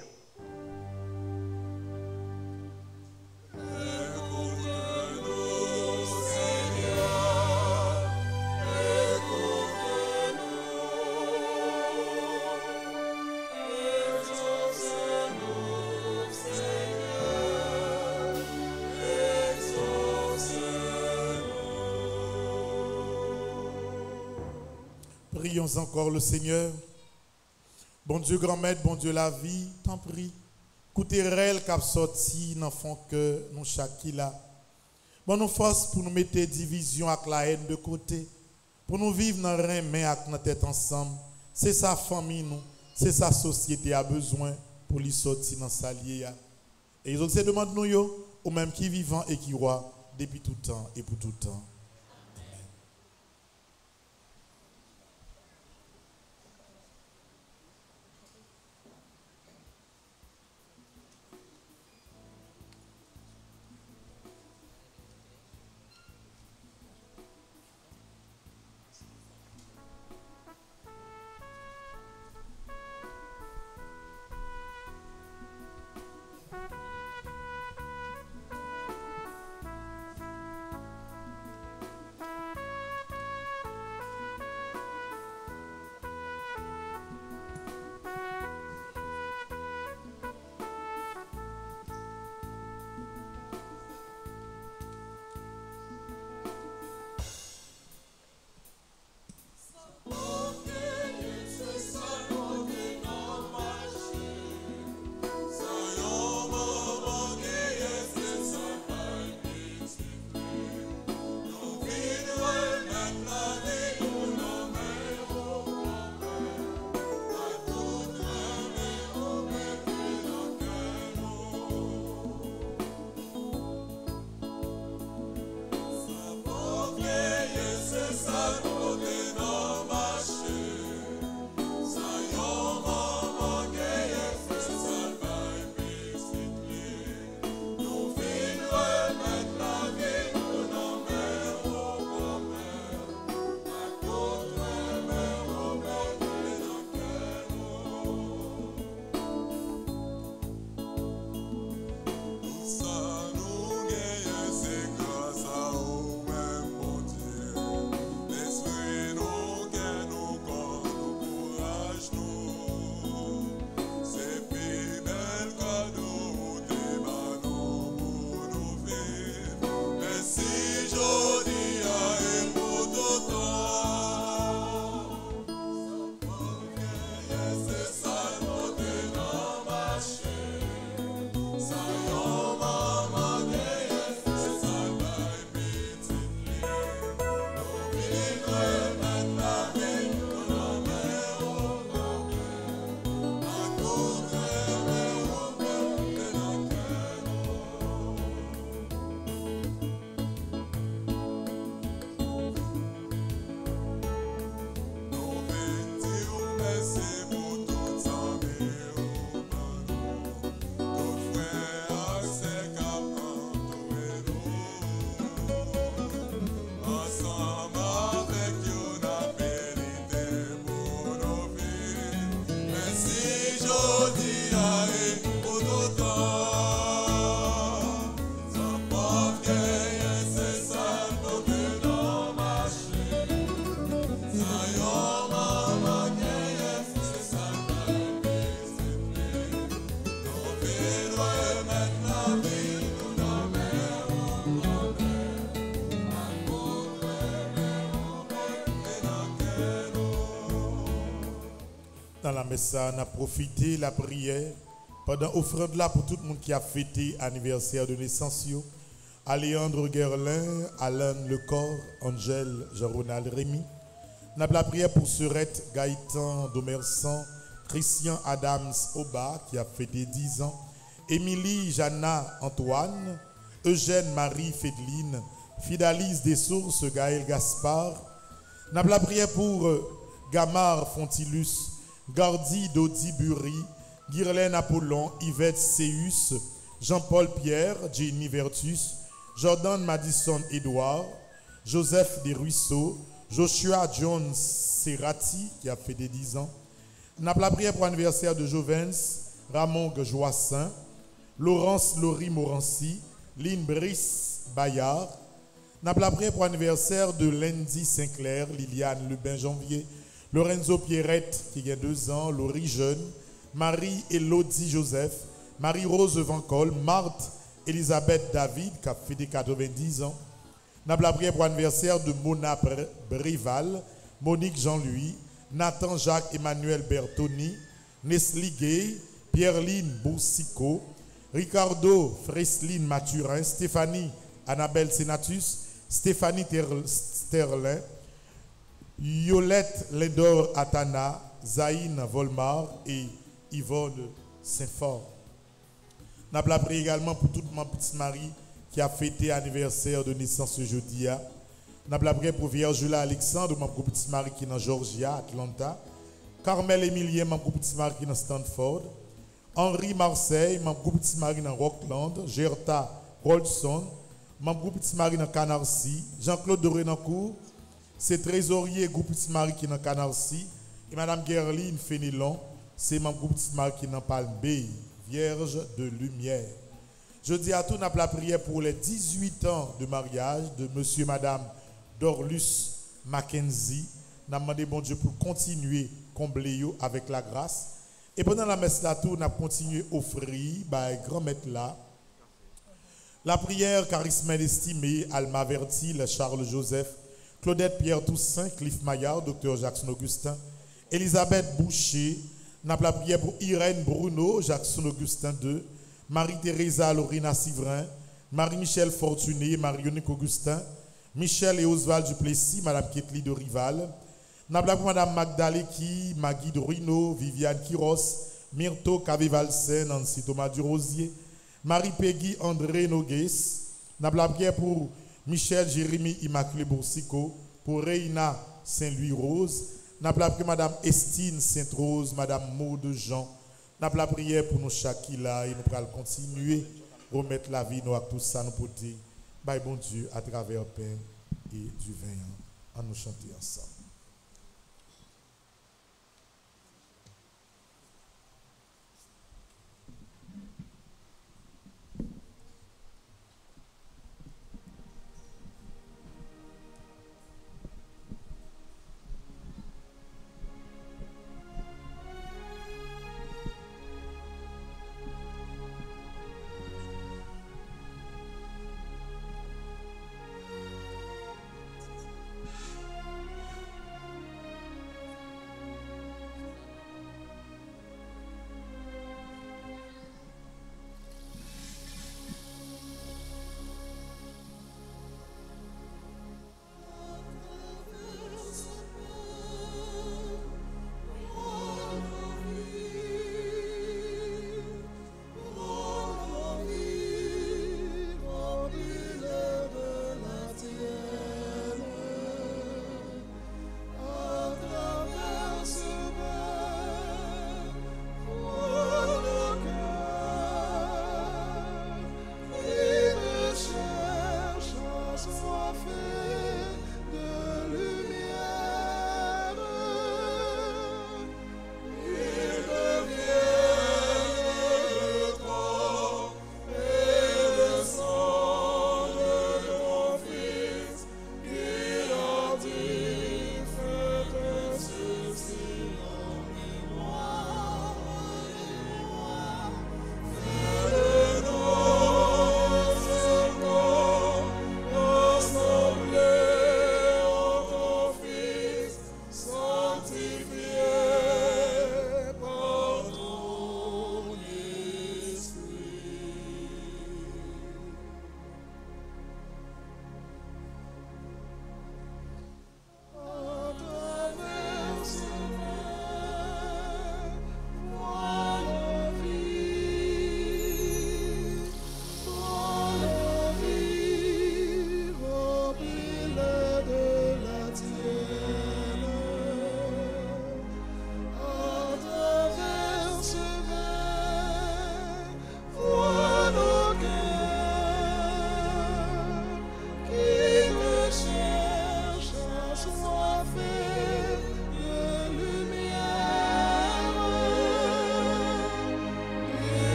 Prions encore le Seigneur. Bon Dieu, grand-maître, bon Dieu, la vie, t'en prie. Coutez réel cap sorti dans fond que nous chaque là. Bon nous force pour nous mettre division avec la haine de côté. Pour nous vivre dans rien mais avec notre tête ensemble. C'est sa famille nous, c'est sa société a besoin pour lui sortir dans sa lié. Et ils ont se demandent nous yo, ou même qui vivant et qui roi depuis tout temps et pour tout temps. Dans la messe, on a profité la prière pendant offrande là pour tout le monde qui a fêté anniversaire de naissance. Aléandre Gerlin, Alain Lecor, Angèle, Jean-Ronald Rémy. On a la prière pour Serette Gaëtan Domersan, Christian Adams Oba qui a fêté dix ans. Émilie Jana Antoine, Eugène Marie Fédeline, Fidalise des Sources Gaël Gaspard. On a la prière pour Gamard Fontilus, Gardi Dodi Bury, Guirlaine Apollon, Yvette Séus, Jean-Paul Pierre, Jenny Vertus, Jordan Madison Edouard, Joseph Desruisseaux, Joshua Jones Serrati qui a fait des dix ans. On a la prière pour l'anniversaire de Jovens, Ramon Joassin, Laurence Laurie Morancy, Lynn Brice Bayard. On a la prière pour l'anniversaire de Lindy Sinclair, Liliane Lubin Janvier, Lorenzo Pierrette qui a deux ans, Laurie Jeune, Marie Elodie Joseph, Marie-Rose Vancol, Marthe Elisabeth David qui a fait des quatre-vingt-dix ans. On a la prière pour l'anniversaire de Mona Brival, Monique Jean-Louis, Nathan Jacques Emmanuel Bertoni, Nestlé Gay, Pierre-Line Boussico, Ricardo Fresline Mathurin, Stéphanie Annabelle Senatus, Stéphanie Sterlin, Yolette Lendor Atana, Zaïne Volmar et Yvonne Saint-Fort. On a la prière également pour toute ma petite Marie qui a fêté l'anniversaire de naissance jeudi. On a la prière pour Viergula Alexandre, ma petite Marie qui est dans Georgia, Atlanta. Carmel Emilien, ma petite Marie qui est dans Stanford. Henri Marseille, ma petite Marie dans Rockland. Gerta Rolson, ma petite Marie dans Canarsie. Jean-Claude de Renancourt, c'est trésorier groupe petite Marie qui est dans Canarsie. Et Madame Gerline Fénelon, c'est ma petite Marie qui est dans Palm Bay, Vierge de lumière. Je dis à tous, on a la prière pour les dix-huit ans de mariage de Monsieur et Madame Dorlus Mackenzie. On a demandé bon Dieu pour continuer combler avec la grâce. Et pendant la messe là, on a continué à offrir, bah, grand maître là, la prière charismène estimée, Alma Vertil, Charles Joseph, Claudette Pierre Toussaint, Cliff Maillard, Docteur Jackson Augustin, Elisabeth Boucher. On a la prière pour Irène Bruno, Jackson Augustin deux, Marie-Thérèse Lorina Sivrin, Marie-Michel Fortuné, Marionique Augustin, Michel et Oswald Duplessis, Madame Ketli de Rival. On a la prière pour Madame Magdaleki, Magui de Ruino, Viviane Kiros, Myrto Kavivalsen, Nancy Thomas Durosier, Marie-Peggy André Nogues. On a la prière pour Michel Jérémy Immaculé Boursicot, pour Reina Saint-Louis-Rose. On a la prière Madame Estine Sainte-Rose, Madame Maud Jean. On a la prière pour nous Shakila et nous allons continuer à remettre la vie nous à tout ça nous porter. Bye bon Dieu à travers le pain et du vin. En nous chanter ensemble.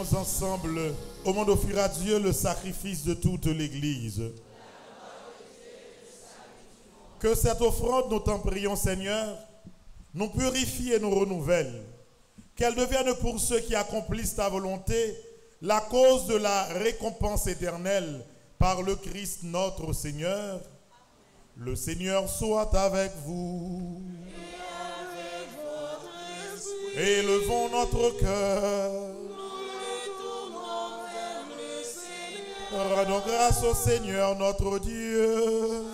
Prions ensemble au monde offrir à Dieu le sacrifice de toute l'Église. Que cette offrande, nous t'en prions Seigneur, nous purifie et nous renouvelle. Qu'elle devienne pour ceux qui accomplissent ta volonté la cause de la récompense éternelle par le Christ notre Seigneur. Le Seigneur soit avec vous. Élevons notre cœur. Rendons grâce au Seigneur notre Dieu.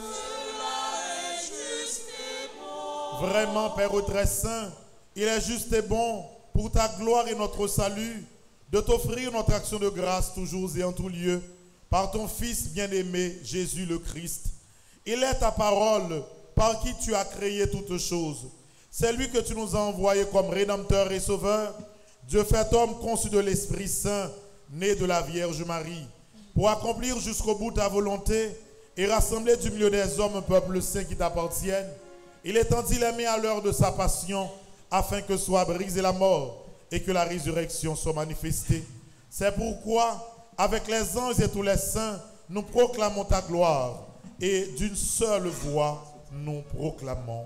Vraiment, Père très saint, il est juste et bon pour ta gloire et notre salut de t'offrir notre action de grâce toujours et en tout lieu par ton Fils bien-aimé Jésus le Christ. Il est ta parole par qui tu as créé toutes choses. C'est lui que tu nous as envoyé comme Rédempteur et Sauveur, Dieu fait homme conçu de l'Esprit Saint, né de la Vierge Marie, pour accomplir jusqu'au bout ta volonté et rassembler du milieu des hommes un peuple saint qui t'appartienne. Il étendit les mains à l'heure de sa passion, afin que soit brisée la mort et que la résurrection soit manifestée. C'est pourquoi, avec les anges et tous les saints, nous proclamons ta gloire, et d'une seule voix, nous proclamons.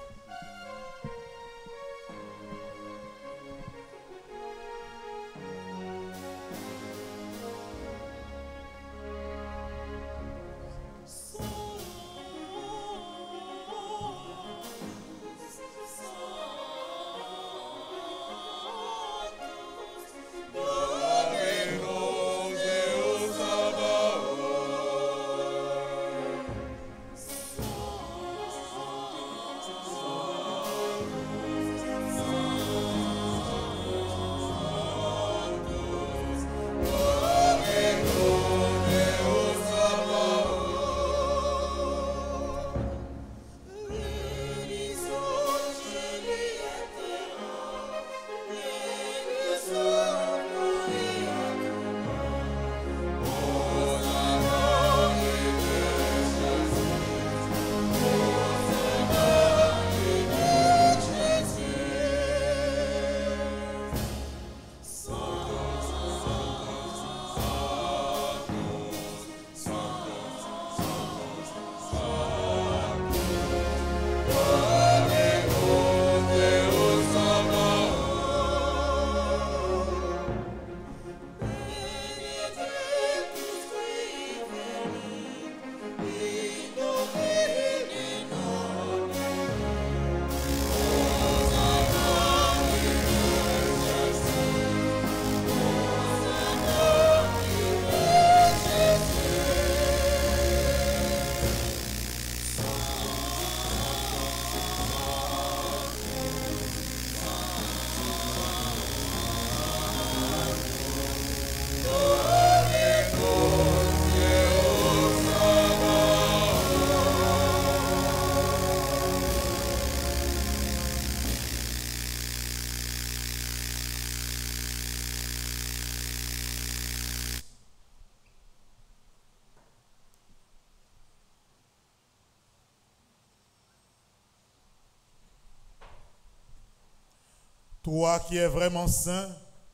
Toi qui es vraiment saint,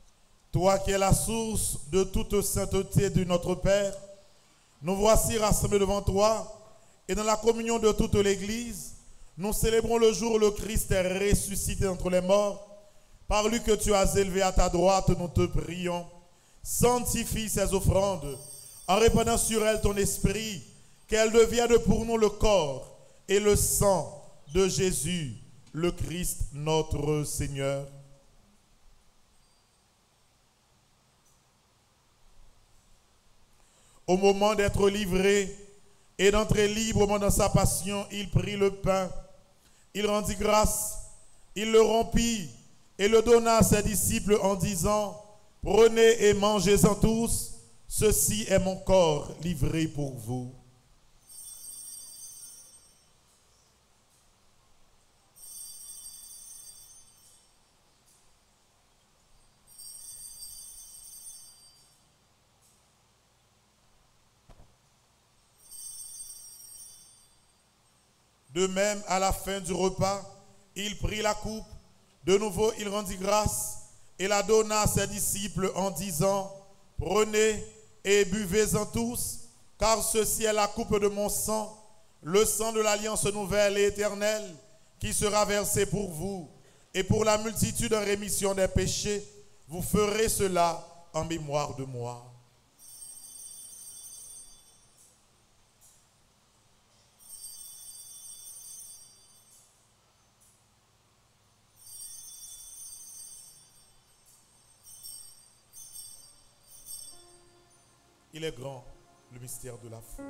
toi qui es la source de toute sainteté de notre Père, nous voici rassemblés devant toi et dans la communion de toute l'Église, nous célébrons le jour où le Christ est ressuscité entre les morts. Par lui que tu as élevé à ta droite, nous te prions. Sanctifie ces offrandes en répandant sur elles ton esprit, qu'elles deviennent pour nous le corps et le sang de Jésus, le Christ notre Seigneur. Au moment d'être livré et d'entrer librement dans sa passion, il prit le pain, il rendit grâce, il le rompit et le donna à ses disciples en disant: prenez et mangez-en tous, ceci est mon corps livré pour vous. De même, à la fin du repas, il prit la coupe. De nouveau, il rendit grâce et la donna à ses disciples en disant, prenez et buvez-en tous, car ceci est la coupe de mon sang, le sang de l'alliance nouvelle et éternelle, qui sera versé pour vous et pour la multitude en rémission des péchés. Vous ferez cela en mémoire de moi. Il est grand, le mystère de la foi.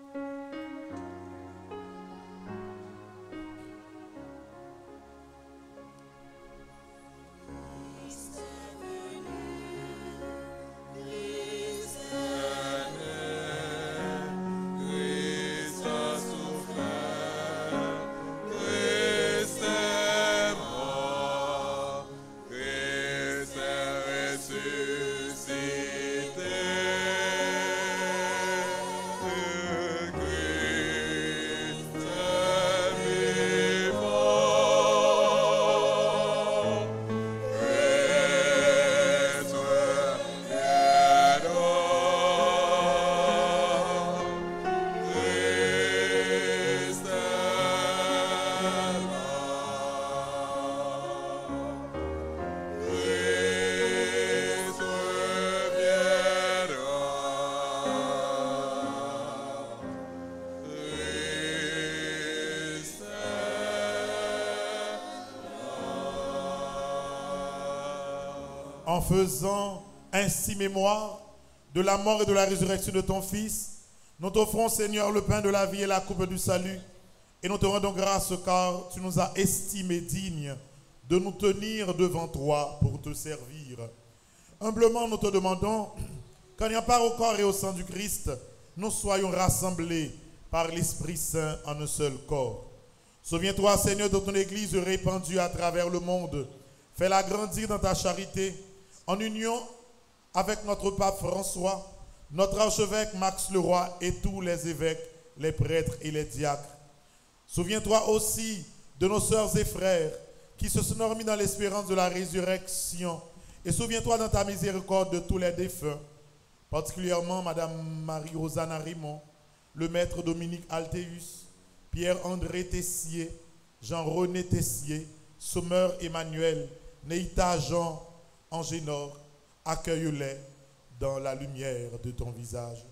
En faisant ainsi mémoire de la mort et de la résurrection de ton Fils, nous t'offrons, Seigneur, le pain de la vie et la coupe du salut, et nous te rendons grâce car tu nous as estimés dignes de nous tenir devant toi pour te servir. Humblement, nous te demandons qu'en y a part au corps et au sang du Christ, nous soyons rassemblés par l'Esprit Saint en un seul corps. Souviens-toi, Seigneur, de ton Église répandue à travers le monde. Fais-la grandir dans ta charité, en union avec notre pape François, notre archevêque Max Leroy et tous les évêques, les prêtres et les diacres. Souviens-toi aussi de nos sœurs et frères qui se sont dormis dans l'espérance de la résurrection. Et souviens-toi dans ta miséricorde de tous les défunts, particulièrement Madame Marie-Rosanna Raymond, le maître Dominique Altéus, Pierre-André Tessier, Jean-René Tessier, Sommer Emmanuel, Neïta Jean, Angénor, accueille-les dans la lumière de ton visage.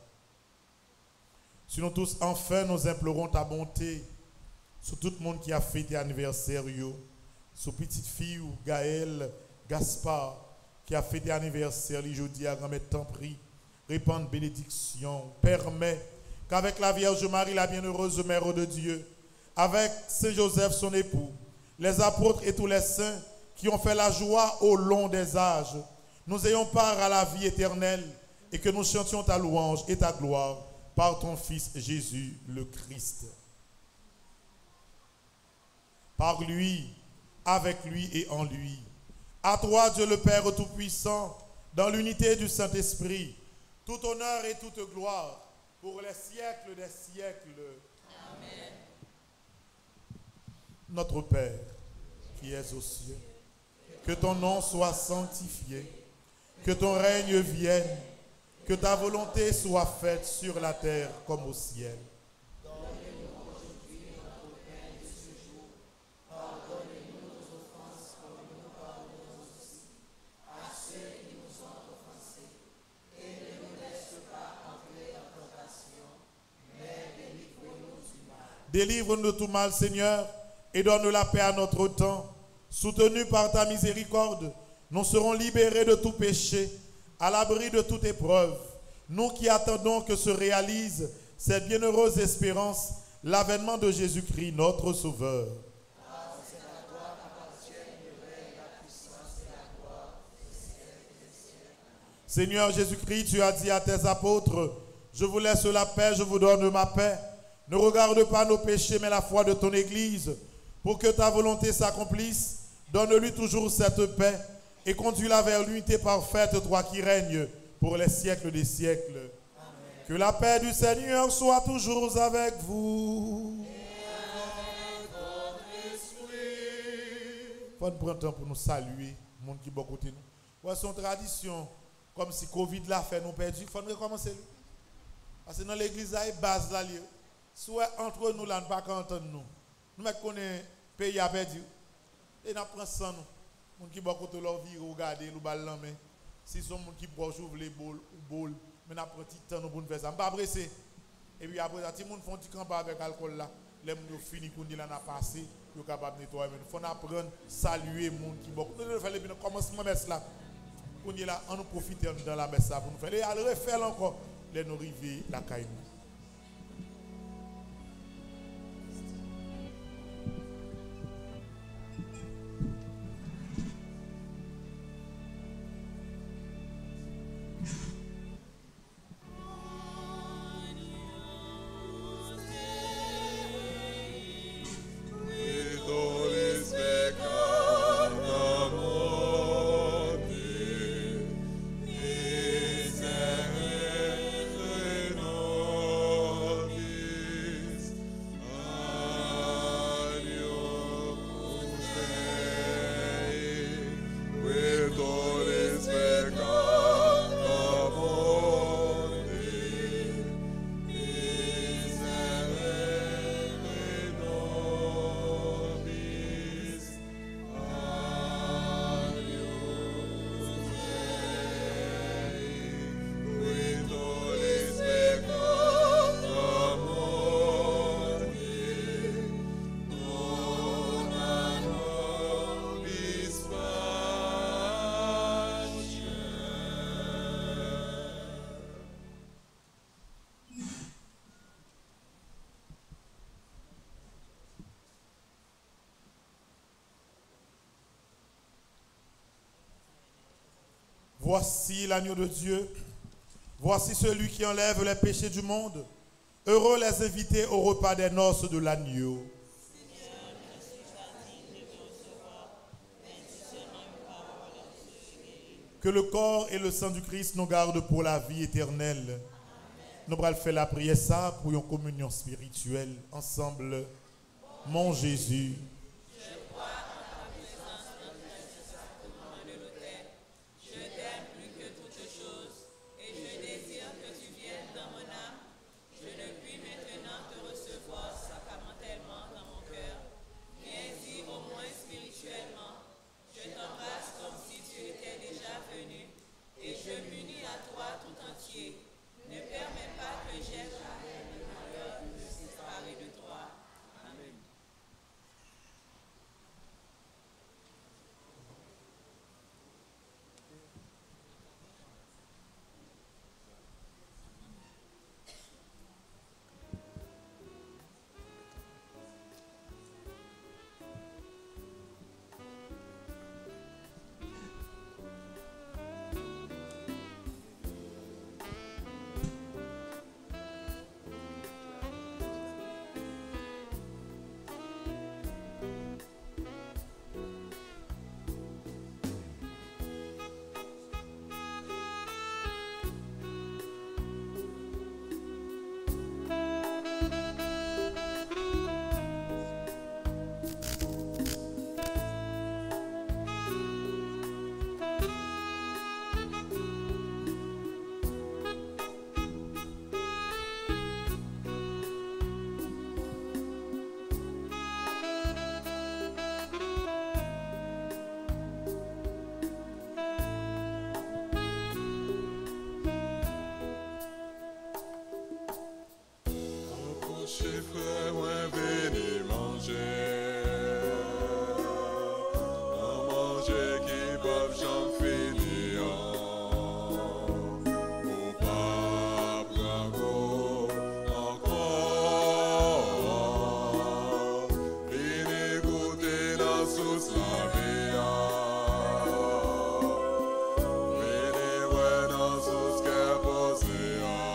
Sur nous tous, enfin, nous implorons ta bonté sur tout le monde qui a fêté anniversaire, sur petite fille ou Gaël Gaspard qui a fêté anniversaire, les jeudi à grand temps pris, répande bénédiction, permet qu'avec la Vierge Marie, la bienheureuse mère de Dieu, avec Saint Joseph son époux, les apôtres et tous les saints qui ont fait la joie au long des âges, nous ayons part à la vie éternelle et que nous chantions ta louange et ta gloire par ton Fils Jésus le Christ. Par lui, avec lui et en lui. À toi, Dieu le Père Tout-Puissant, dans l'unité du Saint-Esprit, tout honneur et toute gloire pour les siècles des siècles. Amen. Notre Père, qui es aux cieux, que ton nom soit sanctifié, que ton règne vienne, que ta volonté soit faite sur la terre comme au ciel. Donne-nous aujourd'hui notre pain de ce jour. Pardonne-nous nos offenses comme nous pardonnons aussi à ceux qui nous ont offensés. Et ne nous laisse pas entrer en tentation, mais délivre-nous du mal. Délivre-nous de tout mal, Seigneur, et donne la paix à notre temps. Soutenus par ta miséricorde, nous serons libérés de tout péché, à l'abri de toute épreuve. Nous qui attendons que se réalise cette bienheureuse espérance, l'avènement de Jésus-Christ, notre Sauveur. Car c'est à toi qu'appartiennent le règne, la puissance et la gloire des siècles des siècles. Seigneur Jésus-Christ, tu as dit à tes apôtres, je vous laisse la paix, je vous donne ma paix. Ne regarde pas nos péchés, mais la foi de ton Église. Pour que ta volonté s'accomplisse, donne-lui toujours cette paix et conduis-la vers l'unité parfaite, toi qui règnes pour les siècles des siècles. Amen. Que la paix du Seigneur soit toujours avec vous. Et avec votre esprit. Faut nous prendre temps pour nous saluer, le monde qui est à côté de nous. Ouais, son tradition, comme si Covid l'a fait nous perdu, il faut recommencer. Parce que dans l'église, il y a une base là. Soit entre nous, là, nous ne pouvons pas entendre nous. Nous mettons qu'on est pays à perdu. Et nous prenons ça, nous. Les gens qui vont côté leur vie, regarder, nous ballons mais si sont les gens qui brochent, ouvrent les bols, ou bols, mais nous prenons petit temps pour nous faire ça. Je ne vais pas presser. Et puis après, si les gens font un petit camp avec l'alcool là, les gens ont fini, qu'on dit là, n'a passé, ils sont capables de nettoyer. Il faut apprendre à saluer les gens qui vont. Nous devons faire le commencement de messe là. Qu'on dit là, on nous profite dans la messe là pour nous faire. Et à le refaire encore, les nous arriver la caille. Voici l'agneau de Dieu. Voici celui qui enlève les péchés du monde. Heureux les invités au repas des noces de l'agneau. Que le corps et le sang du Christ nous gardent pour la vie éternelle. Nous allons faire la prière ça pour une communion spirituelle ensemble. Mon Jésus.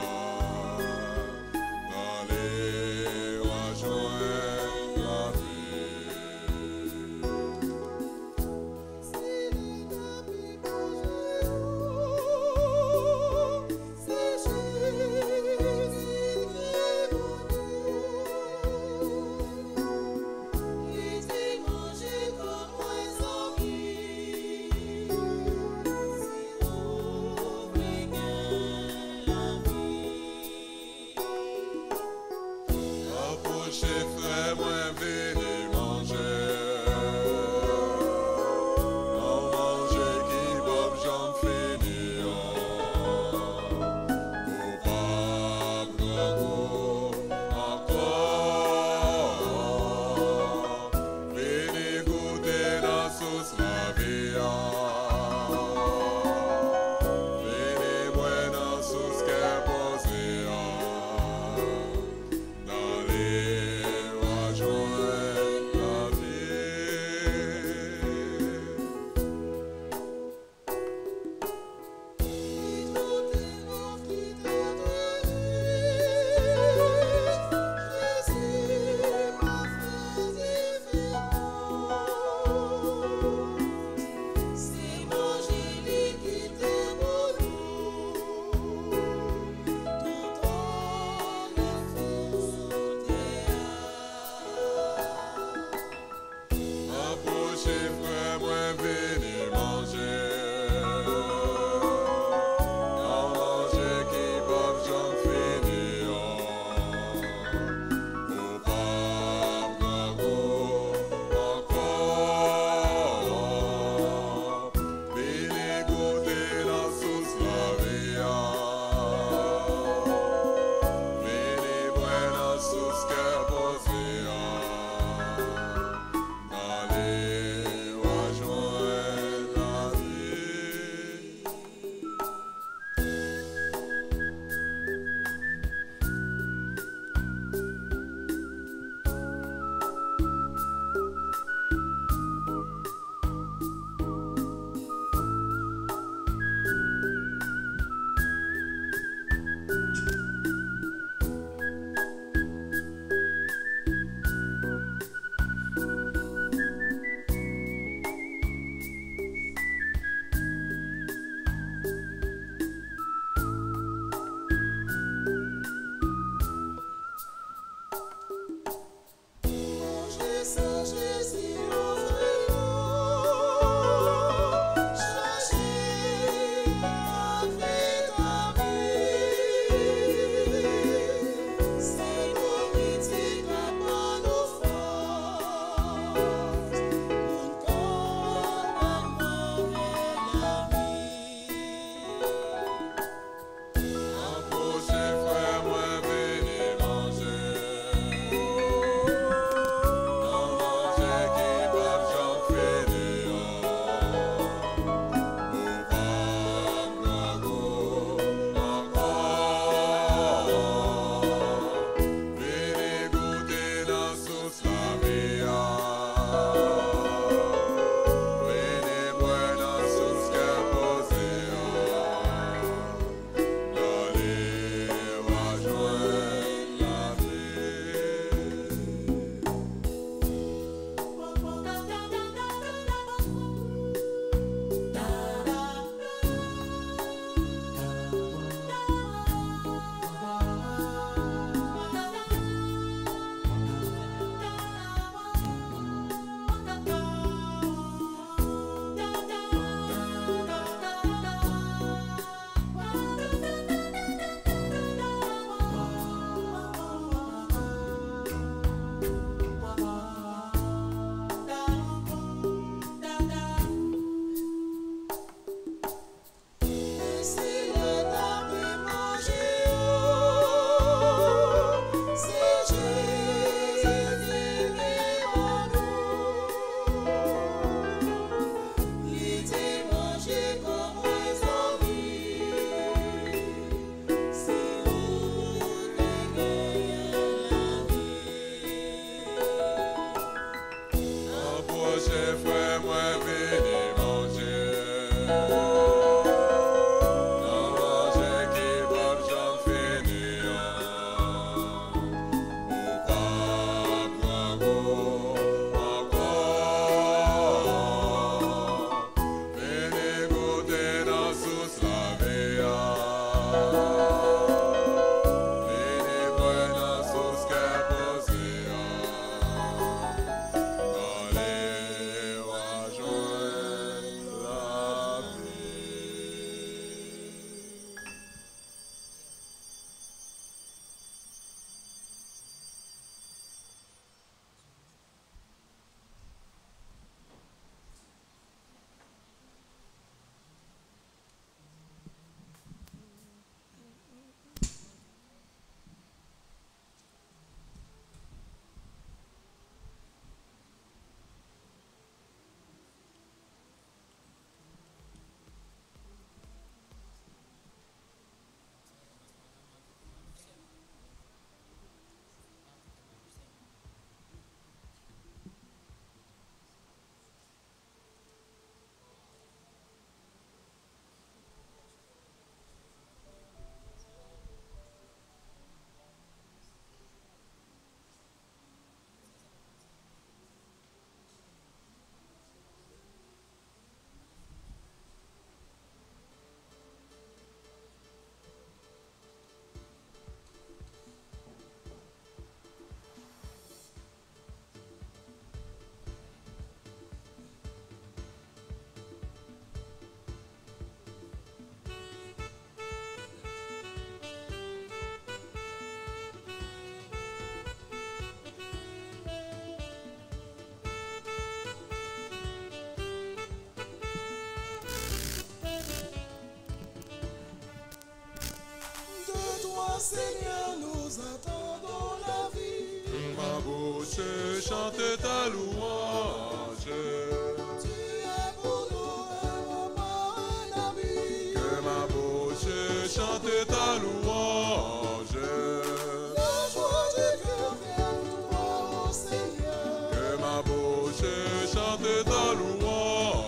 Dans les rois joints la vie. Seigneur, nous attendons la vie. Que ma bouche chante ta louange. Tu es pour nous un rempart, un abri. Que ma bouche chante ta louange. La joie du cœur vient de toi, ô Seigneur. Que ma bouche chante ta louange.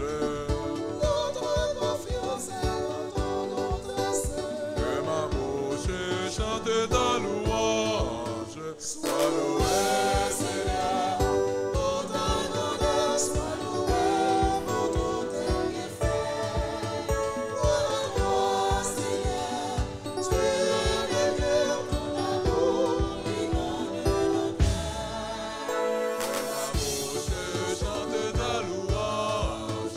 Notre confiance est dans ton nom très saint. Que ma bouche chante ta louange. Sois loué, Seigneur. Pour ta grandeur, sois loué pour tous tes bienfaits. Gloire à toi, Seigneur. Tu es le cœur, ton amour inonde nos cœurs. Ma bouche chante ta louange.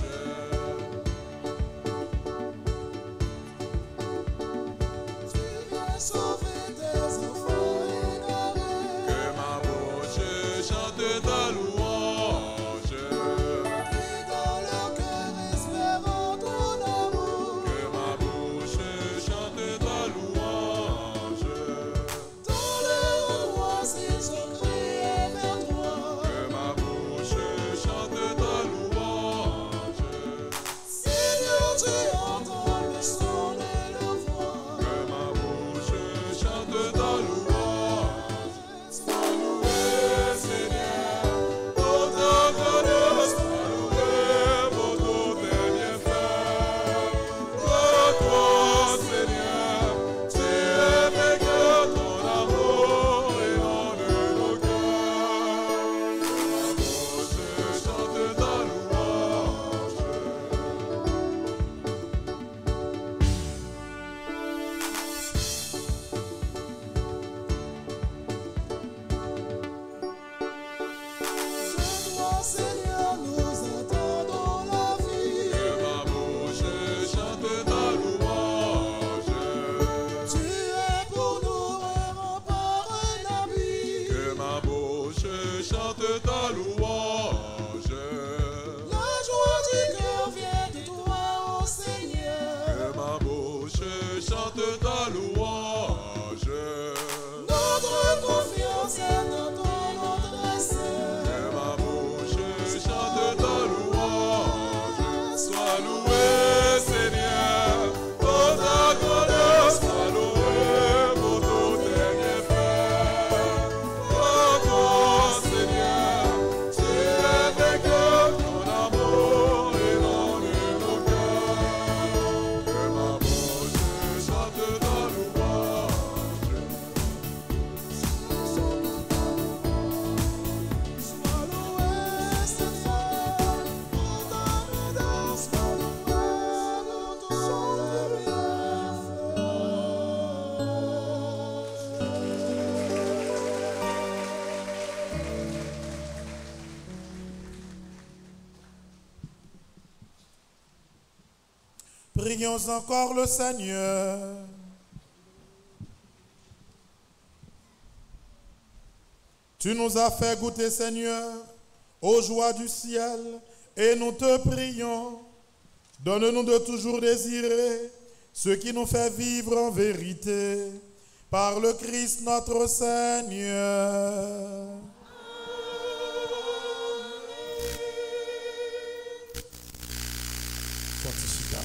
Tu viens sauver tes enfants égarés. Que ma bouche chante ta louange. Qui dans leur cœur espèrent ton amour. Que ma bouche chante ta louange. Dans leur angoisse, ils ont crié vers toi. Que ma bouche chante ta louange. Seigneur, tu entends le son de leur voix. Que ma bouche chante ta louange. Sois loué, Seigneur, pour ta grandeur. Sois loué pour tous tes bienfaits. Gloire à toi, Seigneur. Tu es vainqueur, ton amour inonde nos cœurs. Que ma bouche chante ta louange. De toi, Seigneur, nous attendons la vie. Que ma bouche chante ta louange. Tu es pour nous un rempart, un abri. Que ma bouche chante ta louange. La joie du cœur vient de toi, ô Seigneur. Que ma bouche chante ta louange. Notre confiance est dans ton nom très saint. Que ma bouche chante ta louange. Sois loué, Seigneur, pour ta grandeur. Sois loué pour tous tes bienfaits. Gloire à toi, Seigneur, tu es vainqueur, ton amour inonde nos cœurs. Que ma bouche chante ta louange. Sois loué, Seigneur, pour ta grandeur. Sois loué pour tous tes bienfaits. Prions encore le Seigneur. Tu nous as fait goûter, Seigneur, aux joies du ciel, et nous te prions. Donne-nous de toujours désirer ce qui nous fait vivre en vérité, par le Christ notre Seigneur. Sanctifia.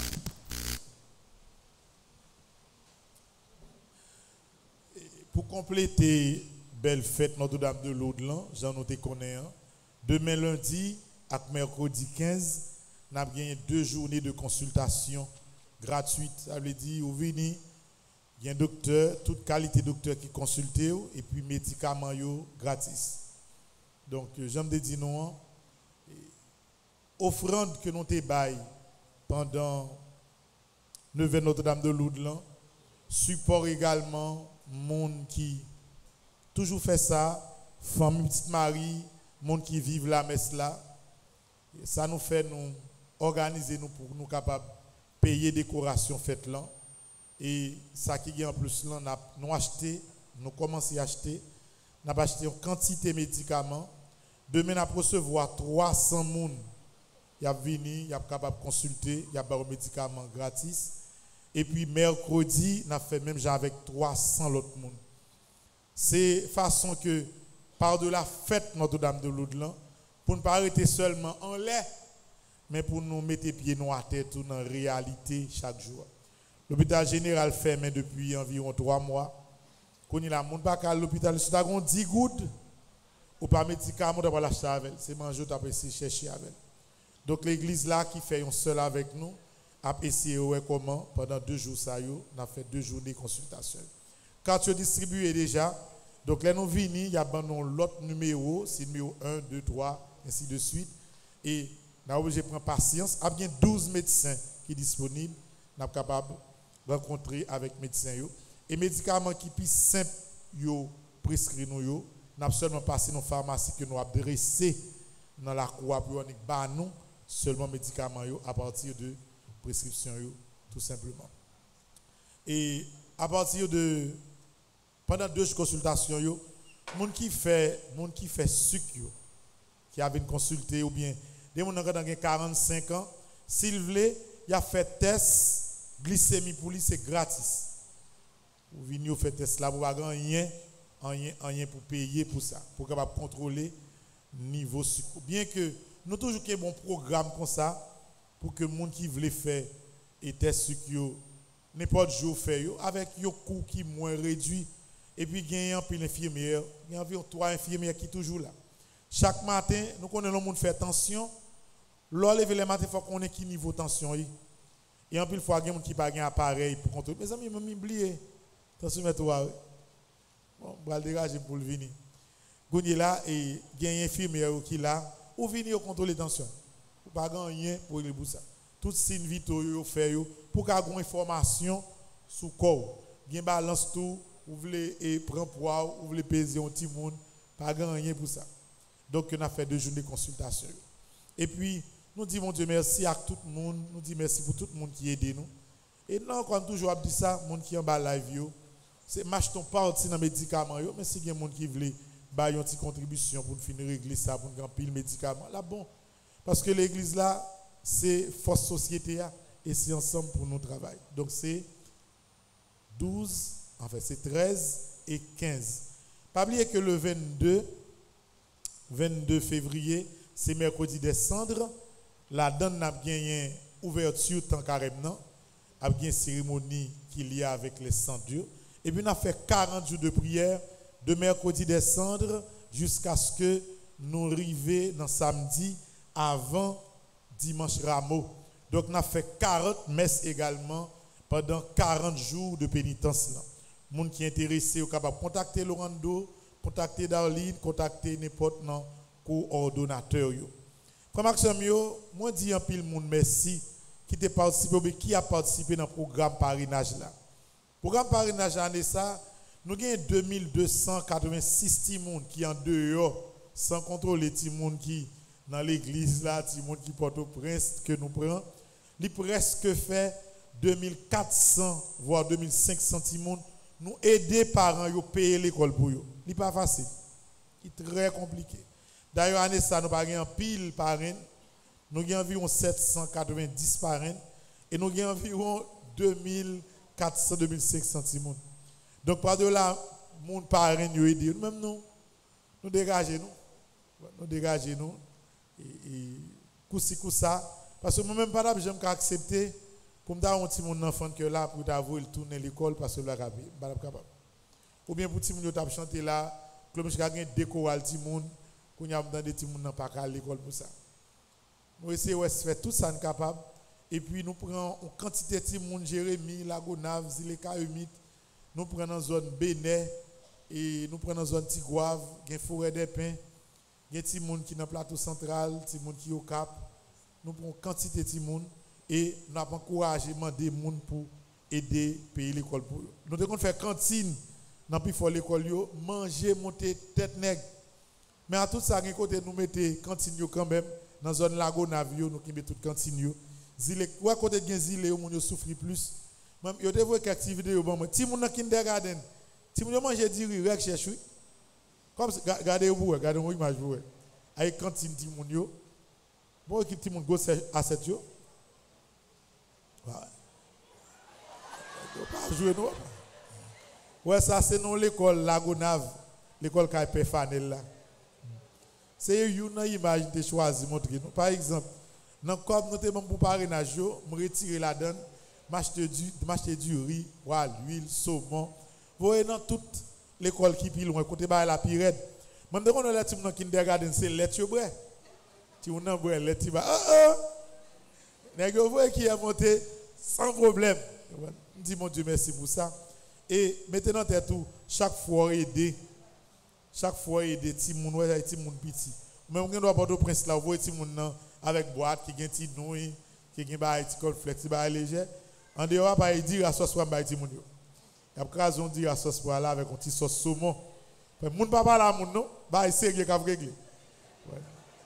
Pour compléter belle fête Notre-Dame de Lourdes, j'en ai connais. Demain lundi et mercredi quinze, nous avons gagné deux journées de consultation gratuite. Ça veut dire, vous venez, il y a un docteur, toute qualité de docteur qui consulte, et puis médicaments yo, gratis. Donc, j'aime dire non, offrande que nous te bail pendant neuvième Notre-Dame de Lourdes, support également monde qui toujours fait ça, famille Petite Marie, monde qui vivent la messe là. Et ça nous fait nous organiser nous pour nous capables de payer décoration fête là. Et ça qui est en plus là, nous acheté, nous commençons à acheter, nous avons acheté une quantité de médicaments. Demain, nous allons recevoir trois cents personnes. Il y a venu, il y a capable de consulter, il y a des médicaments gratis. Et puis mercredi, on a fait même genre avec trois cents autres monde. C'est façon que par de la fête Notre-Dame de Lourdes, pour ne pas arrêter seulement en l'air, mais pour nous mettre pieds nous à terre tout dans la réalité chaque jour. L'hôpital général fermé depuis environ trois mois. Quand il a monde pas à l'hôpital, si tu as dix gouttes, ou pas médicaments, tu vas l'acheter avec. C'est manger, tu vas essayer de chercher avec. Donc l'église là qui fait un seul avec nous, a essayé de comment pendant deux jours ça yo, on a fait deux journées de consultation. Quand tu as distribué déjà, donc là nous venons, il y a l'autre numéro, c'est numéro un, deux, trois, ainsi de suite. Et nous avons obligé de prendre patience. Il y a bien douze médecins qui sont disponibles. Nous sommes capables de rencontrer avec les médecins. Et les médicaments qui sont plus simples, yo prescrits nous, nous avons seulement passé dans la pharmacie que nous avons dressé dans la croix pour nous seulement médicaments yo, à partir de prescription yo, tout simplement. Et à partir de pendant deux consultations yo, monde qui fait monde qui fait sucre yo, qui avait consulté ou bien des gens qui ont quarante-cinq ans, s'il veut, il a fait test glycémie pour lui, c'est gratis. Vous venez faire test là, vous n'avez rien, rien, rien pour payer pour ça, pour capable contrôler niveau sucre. Bien que nous toujours un bon programme comme ça, pour que les gens qui veulent faire et test sucre, n'importe jour faire avec un coût qui est moins réduit. Et puis il y a une infirmière, il y a environ trois infirmières qui sont toujours là. Chaque matin, nous connaissons le monde faire attention. Lors lever le matin, il faut qu'on ait qui niveau de tension. Et en plus, il faut qu'il y ait qui pas un appareil pour contrôler. Mes amis, je m'ai oublié. Attention, toi. Bon, je vais dégager pour le venir. Vous êtes là et il y a une infirmière qui est là. Ou venir contrôler la tension. Vous pas rien pour le ça. Tout signe vitaux fait pour qu'il y ait une information sur le corps. Il y a une balance tout. Vous voulez prendre poids, vous voulez peser un petit monde. Pas rien pour ça. Donc, on a fait deux journées de consultation. Et puis, nous disons, mon Dieu, merci à tout le monde. Nous disons merci pour tout le monde qui aide nous. Et non, quand toujours dit ça, le monde qui est en bas live, c'est marche ton parti dans les médicaments. Mais si il y a des gens qui veulent faire une petite contribution pour finir régler ça, pour faire pile médicaments, là, bon. Parce que l'église là, c'est force société et c'est ensemble pour nous travailler. Donc, c'est douze, en fait, c'est treize et quinze. Pas oublier que le vingt-deux, vingt-deux février, c'est mercredi des cendres. La donne a gagné ouverture tant carrément, a bien cérémonie qu'il y a avec les saints dieux. Et puis on a fait quarante jours de prière de mercredi des cendres jusqu'à ce que nous arrivions dans samedi avant dimanche Rameau. Donc on a fait quarante messes également pendant quarante jours de pénitence. Les gens qui sont intéressés sont capables de contacter Laurando, contacter Darlene, contacter n'importe quel coordonnateur. Frère Maxime, moi dis un pile monde merci qui a participé qui a participé dans le programme parrainage là. Le programme parrainage année ça, nous avons deux mille deux cent quatre-vingt-six personnes qui en dehors sans contrôler les gens qui dans l'église là, les gens qui portent au prince que nous prenons, il presque fait deux mille quatre cents voire deux mille cinq cents personnes nous aider parents à payer l'école pour eux. Ce n'est pas facile. C'est très compliqué. D'ailleurs, année ça, nous avons un pile parrain. Nous avons environ sept cent quatre-vingt-dix parrains. Et nous avons environ deux mille quatre cents à deux mille cinq cents personnes. Donc, par de là, mon parrain nous aide. Nous-mêmes, nous, nous dégageons nous. Nous dégageons nous. Et, et coussi ça. Parce que moi-même, pas d'abord, j'aime accepter pour me dire un petit mon enfant que là, pour t'avouer, il tourne à l'école parce que là, je suis pas capable. Ou bien pour petit moun yo t'a chanter là, comme je gagne déco al ti moun, qu'on y a dans des ti moun nan pas à l'école pour ça. Nous essayons de faire tout ça capable et puis nous prenons une quantité de ti moun Jérémie, Lagonave, Zileka Humide, nous prenons zone Bénet et nous prenons zone Tigouave, gen forêt des pins, gen ti moun qui dans plateau central, ti moun qui au Cap. Nous prenons quantité de ti moun et nous avons encouragé demander moun pour aider payer l'école pour eux. Nous devons faire cantine dans plus fort l'école yo, manger monter tête nègre. Mais à tout ça, côté nous mettez cantine yo quand même dans zone lago navio, nous qui mettons toute cantine yo. Zile, ou à côté de zile yo moun yo souffri plus. Même yo devons faire activité yo bon. Ti moun dans kindergarten, ti moun yo manger di riz rek cherche. Comme regardez vous, regardez moi image vous. Avec cantine ti moun yo. Bon équipe ti moun go à sept yo. Pas jouer non. Ouais, ça c'est non l'école Lagonave, l'école Kaipé Fanel là. C'est une image de choisi montrer nous. Par exemple, dans comme nous te pour parrainage, me retirer la donne, m'acheter du m'acheter du riz, voilà, l'huile, saumon. Vous voyez dans toute l'école qui pile loin côté ba la pirate. Même de on a les dans kindergarten c'est lettre yo bré. Tu on a lettre ti ba. Ah ah. Nèg yo voyez qui est monté sans problème. Dis mon Dieu merci pour ça. Et maintenant tête tout chaque fois aider chaque fois aider ti moun ouais ti moun petit. Même on doit porter prince là voyez ti moun nan avec boîte qui gen ti nouilles, qui gen ba ti cornflakes, ba léger. En dehors pas dire à sauce pour ba ti moun yo. Y a occasion dire à sauce pour là avec un petit sauce saumon. Mais moun pas parler à moun non, ba sérieux qu'a régler. Ouais.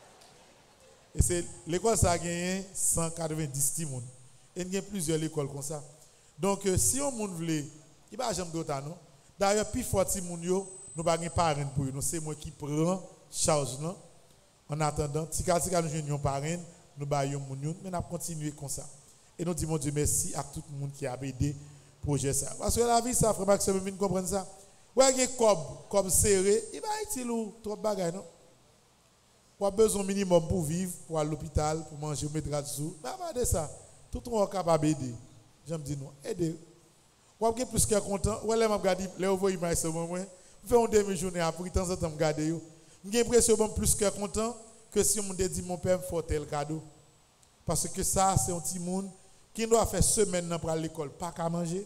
Et c'est l'école ça a gagné cent quatre-vingt-dix ti moun. Et il y a plusieurs écoles comme ça. Donc euh, si on moun veut, il va jamais d'autre non. D'ailleurs plus fort ti moun yo, nous pas gen parrain pour nous, c'est moi qui prend charge non. En attendant, si quelqu'un nous joignons parrain, nous baillons moun yo, mais nous continuer comme ça. Et nous disons Dieu merci à tout le monde qui a aidé projet ça. Parce que la vie ça frère Maxime vient comprendre ça. Ouais, il y a cob, cob serré, il va être ou trop bagaille non. Pour besoin minimum pour vivre, pour aller à l'hôpital, pour manger, mettre à dessous. Mais avant de ça, tout le monde est capable d'aider. J'aime dire non, aider. Ou avez plus que content, ou allez me regarder, les envoyer moi ce moment, faire une demi-journée après temps en temps me garder yo. J'ai l'impression bon plus que content que si on me dit mon père me faut tel cadeau. Parce que ça c'est un petit monde qui doit faire semaine pour aller à l'école, pas qu'à manger.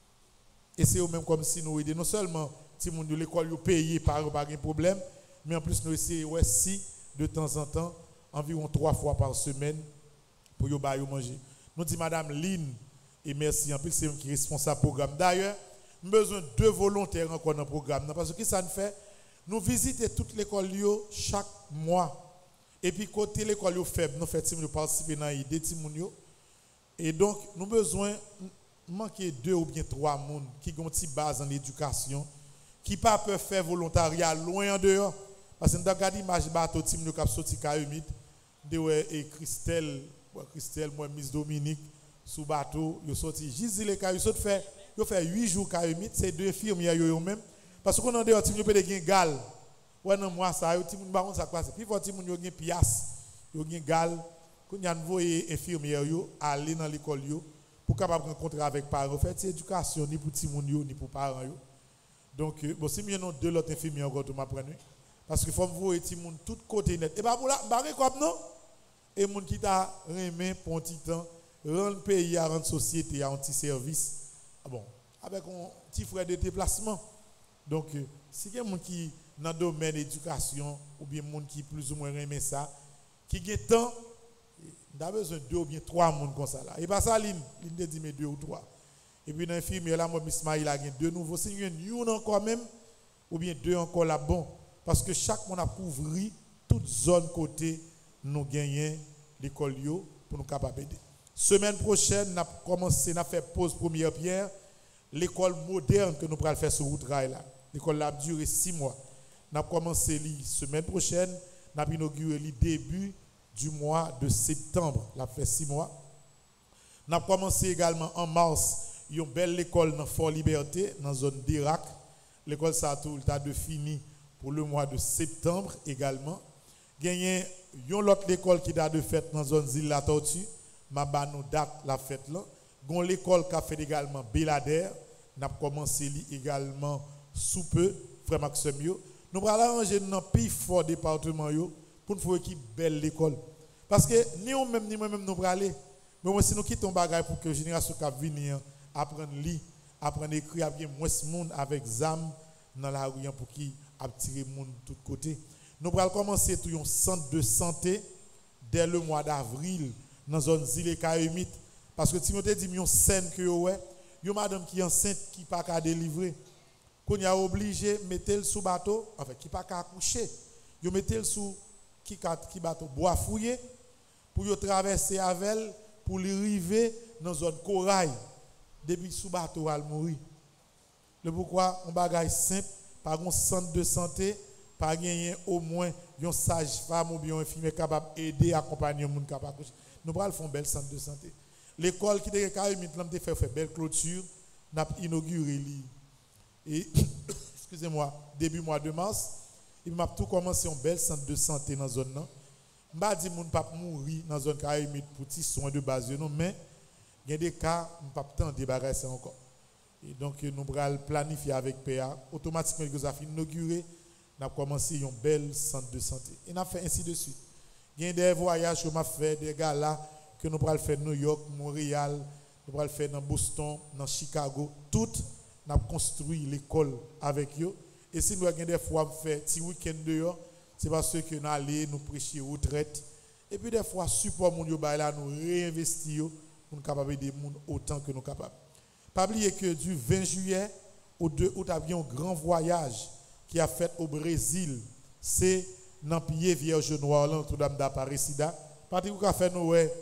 Et c'est même comme si nous aider non seulement petit monde de l'école yo payé par pas de problème, mais en plus nous essayer aussi de temps en temps environ trois fois par semaine pour yo ba yo manger. Nous dit madame Lynn et merci en plus c'est qui responsable programme. D'ailleurs, nous avons besoin de deux volontaires encore dans le programme parce que ça nous fait nous visiter toute l'école yo chaque mois. Et puis côté l'école yo faible, nous faisons participer dans l'idée de yo. Et donc nous avons besoin manquer deux ou bien trois monde qui ont une petite base en éducation qui pas peut faire volontariat loin en dehors parce que nous regardons l'image bateau tim nous cap sorti Kaumit de et Christelle, Christelle moi Miss Dominique sous bateau, yo sorti Gisile les cas, yo sorti fait yo fait huit jours Kaumit, c'est deux infirmières yo même parce qu'on en dehors tim yo peut de gen gal. Ouais non moi ça yo tim ba on ça quoi c'est puis faut tim yo gen pias, yo gen gal, qu'on y a envoyé infirmière yo aller dans l'école yo pour capable rencontrer avec parents, faire cette éducation ni pour ti moun yo ni pour parents yo. Donc bon si mieux non deux autres infirmières encore tout m'apprendre parce que faut voir ti moun tout côté net et pas pour là barrer comme non et moun qui t'a remet pour un petit temps rendre pays à rendre société à un petit service ah bon avec un petit frais de déplacement. Donc si il y a moun qui dans le domaine éducation ou bien moun qui plus ou moins remet ça qui a temps on a besoin de deux ou bien trois monde comme ça là. Et pas ça, l'une, l'une dit mais deux ou trois. Et puis dans l'infirmière là, moi, Miss Maï, il a deux nouveaux signes, une encore même, ou bien deux encore là bon. Parce que chaque monde a couvert toute zone côté, nous gagnons l'école pour nous capables d'aider. Semaine prochaine, nous avons commencé à faire pause première pierre, l'école moderne que nous allons faire sur route rail là. L'école a duré six mois. Nous avons commencé la semaine prochaine, nous avons inauguré le début du mois de septembre, la fait six mois. Nous avons commencé également en mars, une belle école dans Fort Liberté, dans la zone d'Irak. L'école Satou a de fini pour le mois de septembre également. Gagné une autre école qui a de fête dans la zone d'Île La Tortue, ma nous date la fête là. Gon l'école qui a fait également Belader, nous avons commencé également sous peu, frère Maxime yo. Nous allons arranger dans plus fort département yo. Pour nous faire une belle l'école. Parce que ni on même ni moi-même nous aller. Mais moi si nous quittons bagage pour que la génération qui venir apprendre lire, apprendre écrire avec moins monde avec zam dans la rue pour qui attirer monde de tous côtés. Nous allons commencer tout un centre de santé dès le mois d'avril dans la zone Zile Kaumit parce que Timothée dit une scène que ouais, une madame qui est enceinte qui pas qu'à délivrer. Qu'on a obligé mettre le sous bateau, en fait qui pas qu'à accoucher. Yo mettre le sous qui qui bateau bois fouillé pour yo traverser avec pour lui arriver dans zone corail depuis sous bateau al mourir. Le pourquoi on bagaille simple par un centre de santé par gagner au moins une sage-femme ou bien un infirmier capable aider accompagner moun capable. Nous pral font bel centre de santé. L'école qui était Kaumit l'homme fait fait belle clôture n'a inauguré li. Et excusez-moi, début mois de mars, il m'a tout commencé un bel centre de santé dans la zone là. M'a dit moun pas mourir dans zone Caraïbes pour petits soins de base non, mais il y a des cas pas tant débarrasser ça encore. Et donc nous allons planifier avec P A automatiquement que nous avons inauguré, nous avons commencé un bel centre de santé. Et nous avons fait ainsi de suite. Il y a des voyages que nous avons fait, des gars là que nous allons faire New York, Montréal, nous allons faire dans Boston, dans Chicago, toutes nous avons construit l'école avec eux. Et si nous avons des fois fait petit week-end dehors, c'est parce que nous allons nous prêcher retraite. Et puis des fois, support mon là, nous réinvestir pour nous capables d'aider autant que nous sommes capables. Pas oublier que du vingt juillet au deux août, il y a un grand voyage qui a fait au Brésil. C'est dans le pied Vierge Noire, Notre-Dame d'Aparecida. Parce que vous avez fait nous, ouais,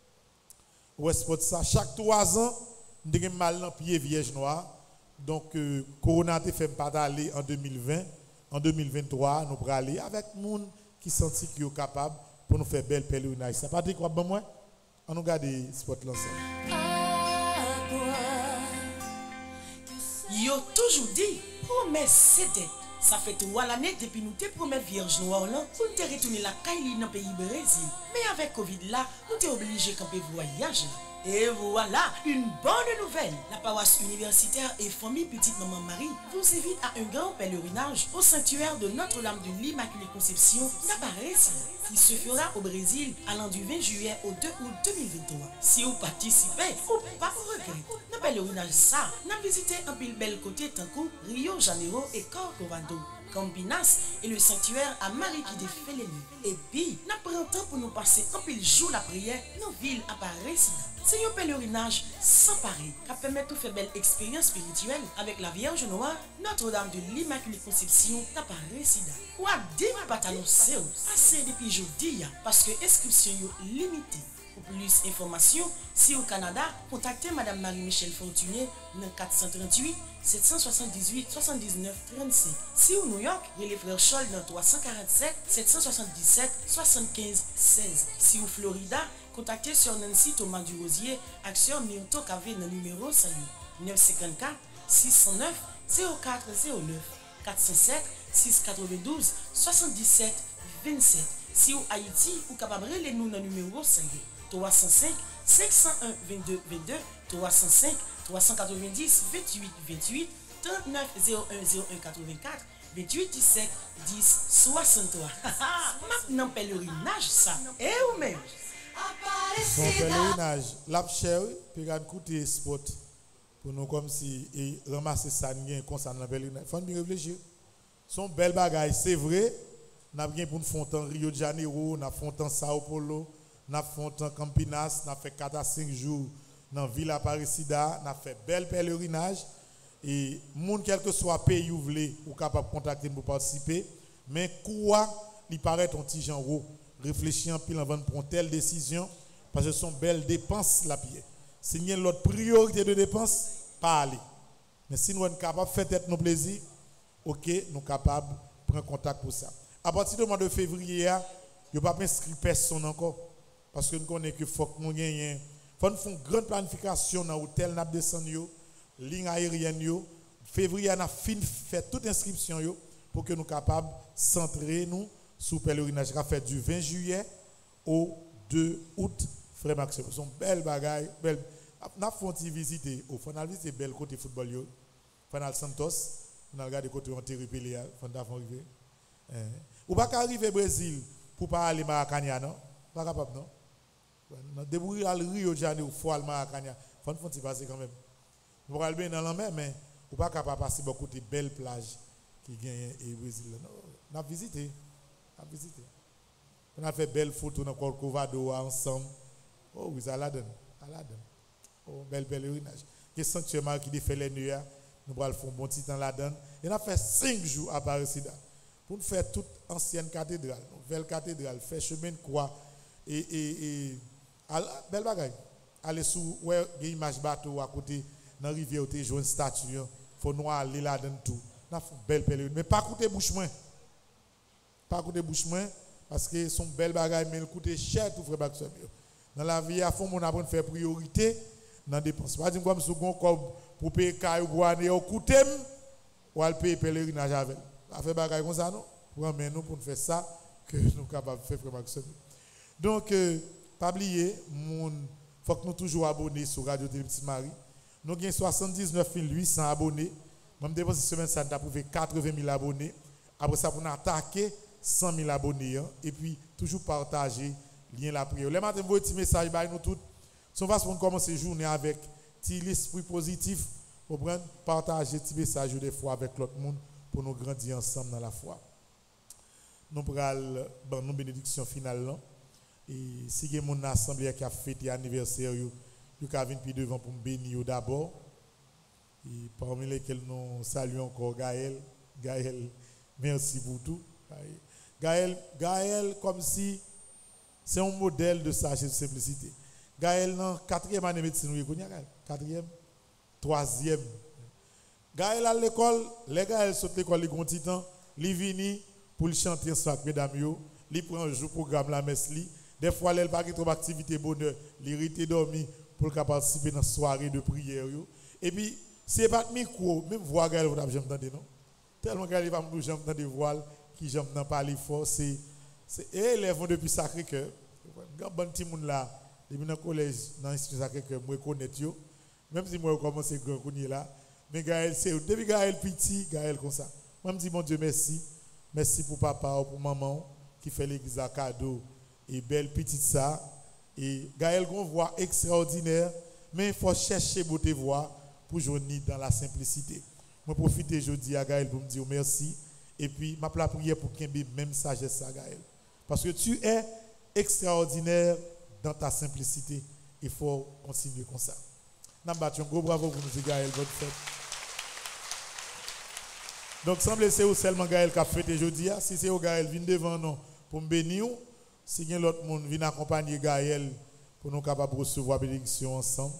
ça. Chaque trois ans, nous avons mal dans le pied Vierge Noire. Donc, euh, Corona ne fait pas d'aller en deux mille vingt. En deux mille vingt-trois, nous allons aller avec les gens qui sont capables pour nous faire belle pèlerinage. Ça pas dit quoi, bon moi? On nous regarde les spots l'ensemble. Yo toujours dit, promesse c'était. Ça fait trois l'année depuis nous te promet Vierge Noire là pour te retourner la caille dans le pays Brésil. Mais avec Covid là, nous t'es obligé de camper voyage. Et voilà, une bonne nouvelle. La paroisse universitaire et famille Petite Maman Marie vous invite à un grand pèlerinage au sanctuaire de Notre-Dame de l'Immaculée Conception d'Aparecida, qui se fera au Brésil allant du vingt juillet au deux août deux mille vingt-trois. Si vous participez, ou pas regret. Dans le pèlerinage ça, nous avons visité un pile bel côté Tankou, Rio Janeiro et Corcovado. Campinas et le sanctuaire à Marie qui défait les nuits. Et puis, nous prenons temps pour nous passer un pile jour la prière dans la ville à Paris. C'est un pèlerinage sans pareil qui permet de faire belle expérience spirituelle avec la Vierge Noire, Notre-Dame de l'Immaculée Conception d'Aparecida. Ou à dire pas t'annoncer, assez depuis aujourd'hui parce que l'inscription est limitée. Pour plus d'informations, si au Canada, contactez Madame Marie-Michel Fortuné dans quatre cent trente-huit sept cent soixante-dix-huit soixante-dix-neuf trente-cinq. Si au New York, les frères Scholl dans trois cent quarante-sept sept cent soixante-dix-sept soixante-quinze seize. Si au Florida, contactez sur Nancy Thomas Durosier, action Myrto Cavé dans le numéro cinq neuf cent cinquante-quatre six cent neuf zéro quatre zéro neuf quatre cent sept six cent quatre-vingt-douze soixante-dix-sept vingt-sept. Si au Haïti, vous capable de nous dans le numéro cinq trois cent cinq cinq cent un vingt-deux vingt-deux trois cent cinq trois cent quatre-vingt-dix vingt-huit vingt-huit trente-neuf zéro un zéro un quatre-vingt-quatre vingt-huit dix-sept dix soixante-trois. Maintenant pèlerinage ça. Et ou même son pèlerinage, la chère, puis regarde côté spot pour nous comme si et ramasser ça bien concernant le pèlerinage. Faut bien réfléchir. Son belle bagaille, c'est vrai. N'a bien pour nous fontan Rio de Janeiro, n'a fontan Sao Paulo, n'a fontan Campinas, n'a fait quatre à cinq jours dans Ville Aparecida, n'a fait bel pèlerinage et monde quel que soit pays où voulez ou capable de contacter pour participer, mais quoi il paraît ton petit Jean Ro réfléchir en pile avant de prendre telle décision parce que ce sont belles dépenses la pied. Si il y a l'autre priorité de dépenses, pas aller. Mais si nous sommes capables de faire tête nos plaisirs, OK, nous sommes capables de prendre contact pour ça. À partir du mois de février, il n'y a pas inscrit personne encore. Parce que nous connaissons qu'il faut que nous gagnions. Il faut nous faire une grande planification dans l'hôtel, dans descendre, ligne aérienne. Février, on a fini fait toute inscription pour que nous soyons capables de centrer nous sur le pèlerinage qui a fait du vingt juillet au deux août. Frère Maxime, ce sont belles bagailles. Belles. On a fait une visite. On a visité bel côté football. On a Santos. On a regardé côté Antéripélé. On a arrivé. Ou pas arriver au Brésil pour pas aller à Maracana, non? Pas capable, non? Débrouiller à Rio de Janeiro, il faut aller à Maracana. Il faut se passer quand même. Vous pouvez aller dans la mer, mais vous pas capable de passer beaucoup de belles plages qui gagnent au Brésil. On a visité. On a visité. On a fait belles photos dans Corcovado ensemble. Oh, oui, ça la donne. Ça la donne. Oh, bel pèlerinage. Il y a un sanctuaire qui fait les nuits. Nous allons faire un bon petit temps la donne. Et on a fait cinq jours à Aparecida. Pour nous faire toute ancienne cathédrale, nouvelle cathédrale, faire chemin de croix et, et, et belle bagaille. Aller sous ouais, une image bateau à côté dans la rivière où tu joues une statue, il faut nous aller là dans tout. On a fait une belle pèlerinage. Mais pas coûter bouche moins. Pas coûter bouche moins parce que son belle bagaille mais il coûte cher tout frère Baxter. Dans la vie à fond on apprend faire priorité dans dépenses. Pas dire comme si on pour payer caille ou année au coutem ou al payer pèlerinage avec. A fait bagaille comme ça non? Pour amener nous pour faire ça que nous capables de faire frère Maxime. Donc euh, pas oublier mon faut que nous toujours abonnés sur Radio Télé Petite Marie. Nous avons soixante-dix-neuf mille huit cents abonnés. Même dépense semaine ça nous a prouvé quatre-vingt mille abonnés. Après ça pour nous attaquer cent mille abonnés hein. Et puis toujours partager lien la prière. Les matins vous petit message by nous toutes. Son façon de commencer journée avec petit l'esprit positif pour prendre partager petit message des fois avec l'autre monde pour nous grandir ensemble dans la foi. Nous prenons bon nous bénédiction finale là. Et si il y a mon assemblée qui a fêté l'anniversaire, il y a venir devant pour me bénir d'abord. Et parmi lesquels nous saluons encore Gaël. Gaël, merci pour tout. Gaël, Gaël comme si c'est un modèle de sagesse et de simplicité. Gaël, non, quatrième année de médecine, vous connaissez Gaël? Quatrième, troisième. Gaël à l'école, les Gaël sautent l'école, les grands titans, ils viennent pour le chanter ensemble, mesdames, ils prennent un jour programme la messe. Des fois, elle n'a pas trop d'activité bonheur, il rete dormi pour participer dans la soirée de prière. Et puis, c'est pas de micro, même voix Gaël, vous n'avez jamais entendu, non? Tellement Gaël va me dire, j'entends des voiles qui j'aime pas parler fort, c'est et élèves depuis Sacré-Cœur. Bon petit monde là, depuis dans le collège, dans l'institut Sacré-Cœur, moi connais yo. Même si moi commence grand connait là, mais Gaël c'est depuis Gaël petit, Gaël comme ça. Moi me dis mon Dieu merci. Merci pour papa ou pour maman qui fait l'église à cadeau et belle petite ça et Gaël gon voix extraordinaire, mais il faut chercher beauté voix pour joindre dans la simplicité. Moi profiter aujourd'hui à Gaël pour me dire merci et puis m'a la prière pour qu'il ait même sagesse à Gaël. Parce que tu es extraordinaire dans ta simplicité. Il faut continuer comme ça. Nous battons un gros bravo pour nous, Gaël, bonne fête. Donc, semble c'est seulement Gaël qui a fêté aujourd'hui. Si c'est Gaël, viens devant nous pour me bénir. Si il y a l'autre monde, viens accompagner Gaël pour nous capables de recevoir la bénédiction ensemble.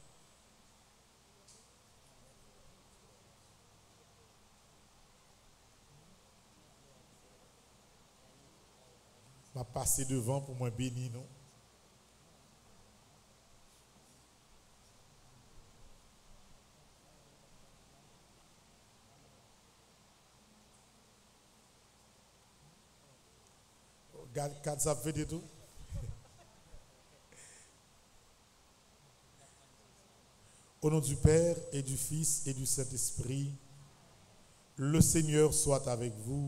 Je vais passer devant pour moi bénir nous. Quand ça fait de tout. Au nom du Père et du Fils et du Saint-Esprit, le Seigneur soit avec vous.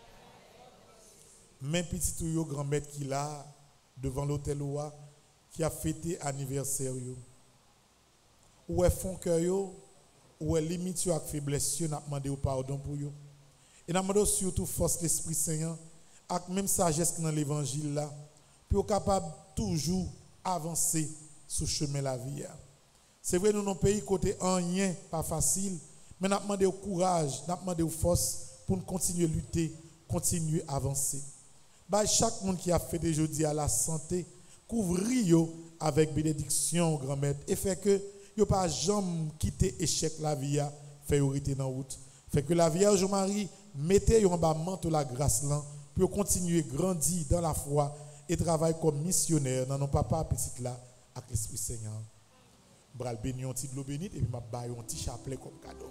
Même petit ou yo grand maître qui là devant l'hôtel Oua qui a fêté anniversaire yo. Ou est fond cœur yo, ou est limite yo avec faiblesse yo n'a demandé au pardon pour yo. Et n'a demandé surtout force l'Esprit Saint avec même sagesse qui dans l'évangile là pour capable toujours avancer sur chemin la vie. C'est vrai nous dans pays côté rien pas facile, mais n'a demandé au courage, n'a demandé aux force pour nous continuer à lutter, continuer à avancer. Bah, chaque monde qui a fait aujourd'hui à la santé, couvrir avec bénédiction, grand-mère, et fait que yo pas jamais quitter échec la vie, fait yorité dans route. Fait que la Vierge Marie mettez en bas manteau la grâce là pour continuer à grandir dans la foi et travailler comme missionnaire dans nos papa petite là avec l'Esprit Seigneur. Bral béni un petit de l'eau bénite et puis m'a baille un petit chapelet comme cadeau.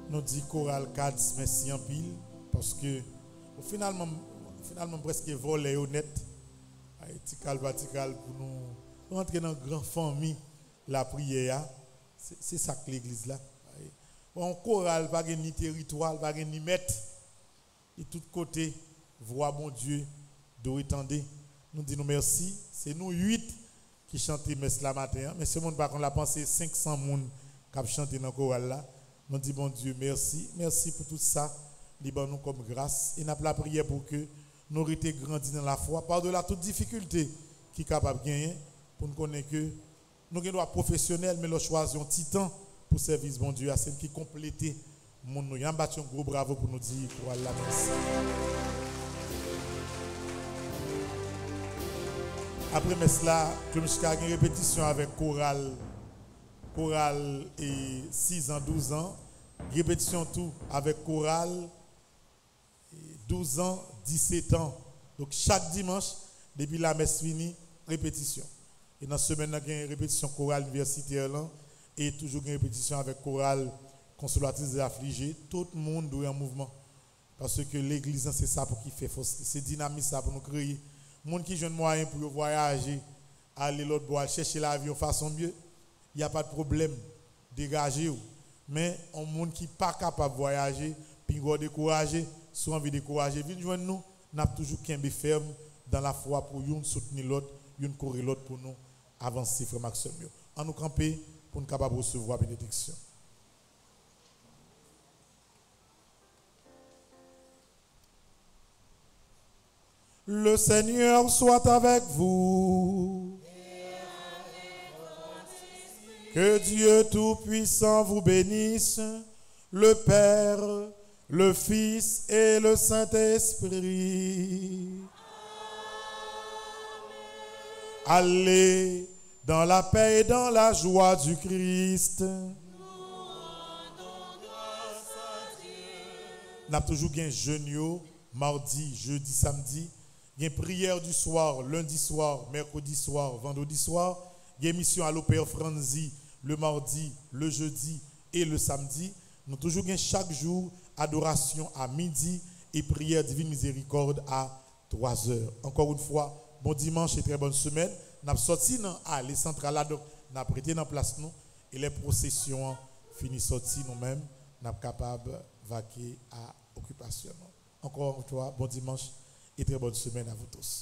nous dit Choral Cads, merci en pile, parce que finalement, finalement presque volé honnête, tical batical pour nous rentrer dans une grande famille, la prière, c'est ça que l'église là. En choral, pas ni territoire, pas ni maître, et tout côté, voix mon Dieu, d'où étendez. Nous disons merci, c'est nous huit qui chantons messe la matin, mais ce monde par contre, la pensée cinq cents personnes qui ont chanté dans le choral là. Nous disons bon Dieu, merci, merci pour tout ça, libre nous comme grâce, et nous avons la prière pour que nous restions grandis dans la foi, par-delà toute difficulté qui est capable de gagner, pour nous connaître que nous sommes professionnels, mais nous choisissons titan pour servir bon Dieu, à celle qui complète mon nous. Nous avons battu un gros bravo pour nous dire pour Allah merci. Après mais cela, je me suis une répétition avec chorale, chorale et six ans, douze ans, répétition tout avec chorale douze ans, dix-sept ans. Donc chaque dimanche, depuis la messe finie, répétition. Et dans ce semaine, il y a une répétition chorale universitaire là, et toujours une répétition avec chorale consolatrice des affligés. Tout le monde doit être en mouvement. Parce que l'église, c'est ça pour qui fait force. C'est dynamique ça pour nous créer. Les gens qui ont moyen pour voyager, aller l'autre bois, chercher l'avion façon mieux, il n'y a pas de problème. Dégagez. Mais un monde qui n'est pas capable de voyager, puis on décourager, soit envie de décourager, venez joindre nous, nous avons toujours qu'un ferme dans la foi pour nous soutenir l'autre, nous courir l'autre pour nous avancer, frère Maxime. En nous camper pour nous capables de recevoir la bénédiction. Le Seigneur soit avec vous. Que Dieu Tout-Puissant vous bénisse, le Père, le Fils et le Saint-Esprit. Allez dans la paix et dans la joie du Christ. Nous avons toujours un jeûne, mardi, jeudi, samedi. Il y a une prière du soir, lundi soir, mercredi soir, vendredi soir. Il y a une mission à l'Opéra Franzi le mardi, le jeudi et le samedi. Nous avons toujours chaque jour adoration à midi et prière divine miséricorde à trois heures. Encore une fois, bon dimanche et très bonne semaine. Nous avons sorti dans les centrales là, donc nous avons prêté dans place nous et les processions finissent sorties nous-mêmes. Nous sommes capables de vaquer à occupation. Encore une fois, bon dimanche et très bonne semaine à vous tous.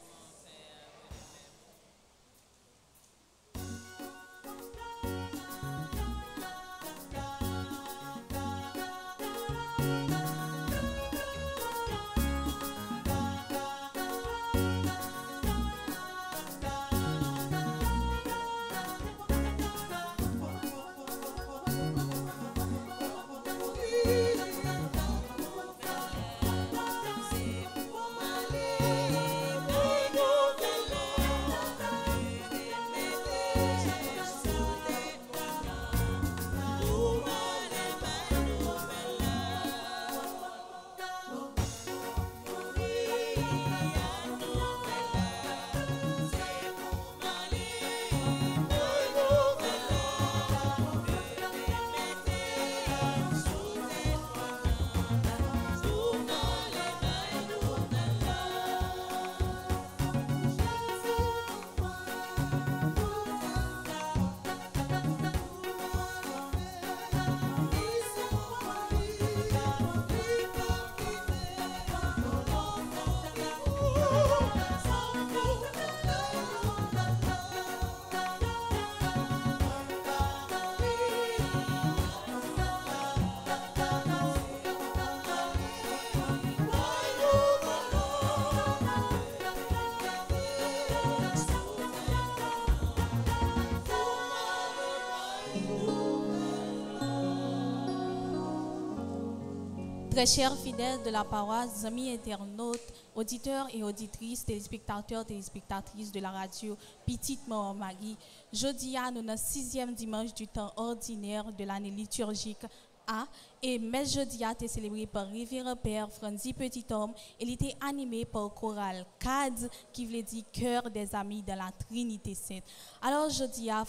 Très chers fidèles de la paroisse, amis internautes, auditeurs et auditrices, téléspectateurs, téléspectatrices de la radio Petite Mort Marie, jeudi à nous, notre sixième dimanche du temps ordinaire de l'année liturgique A, et mais jeudi a été célébré par Révérend Père Franzi Petit-Homme. Il était animé par chorale C A D, qui veut dire cœur des amis de la Trinité Sainte. Alors jeudi à frère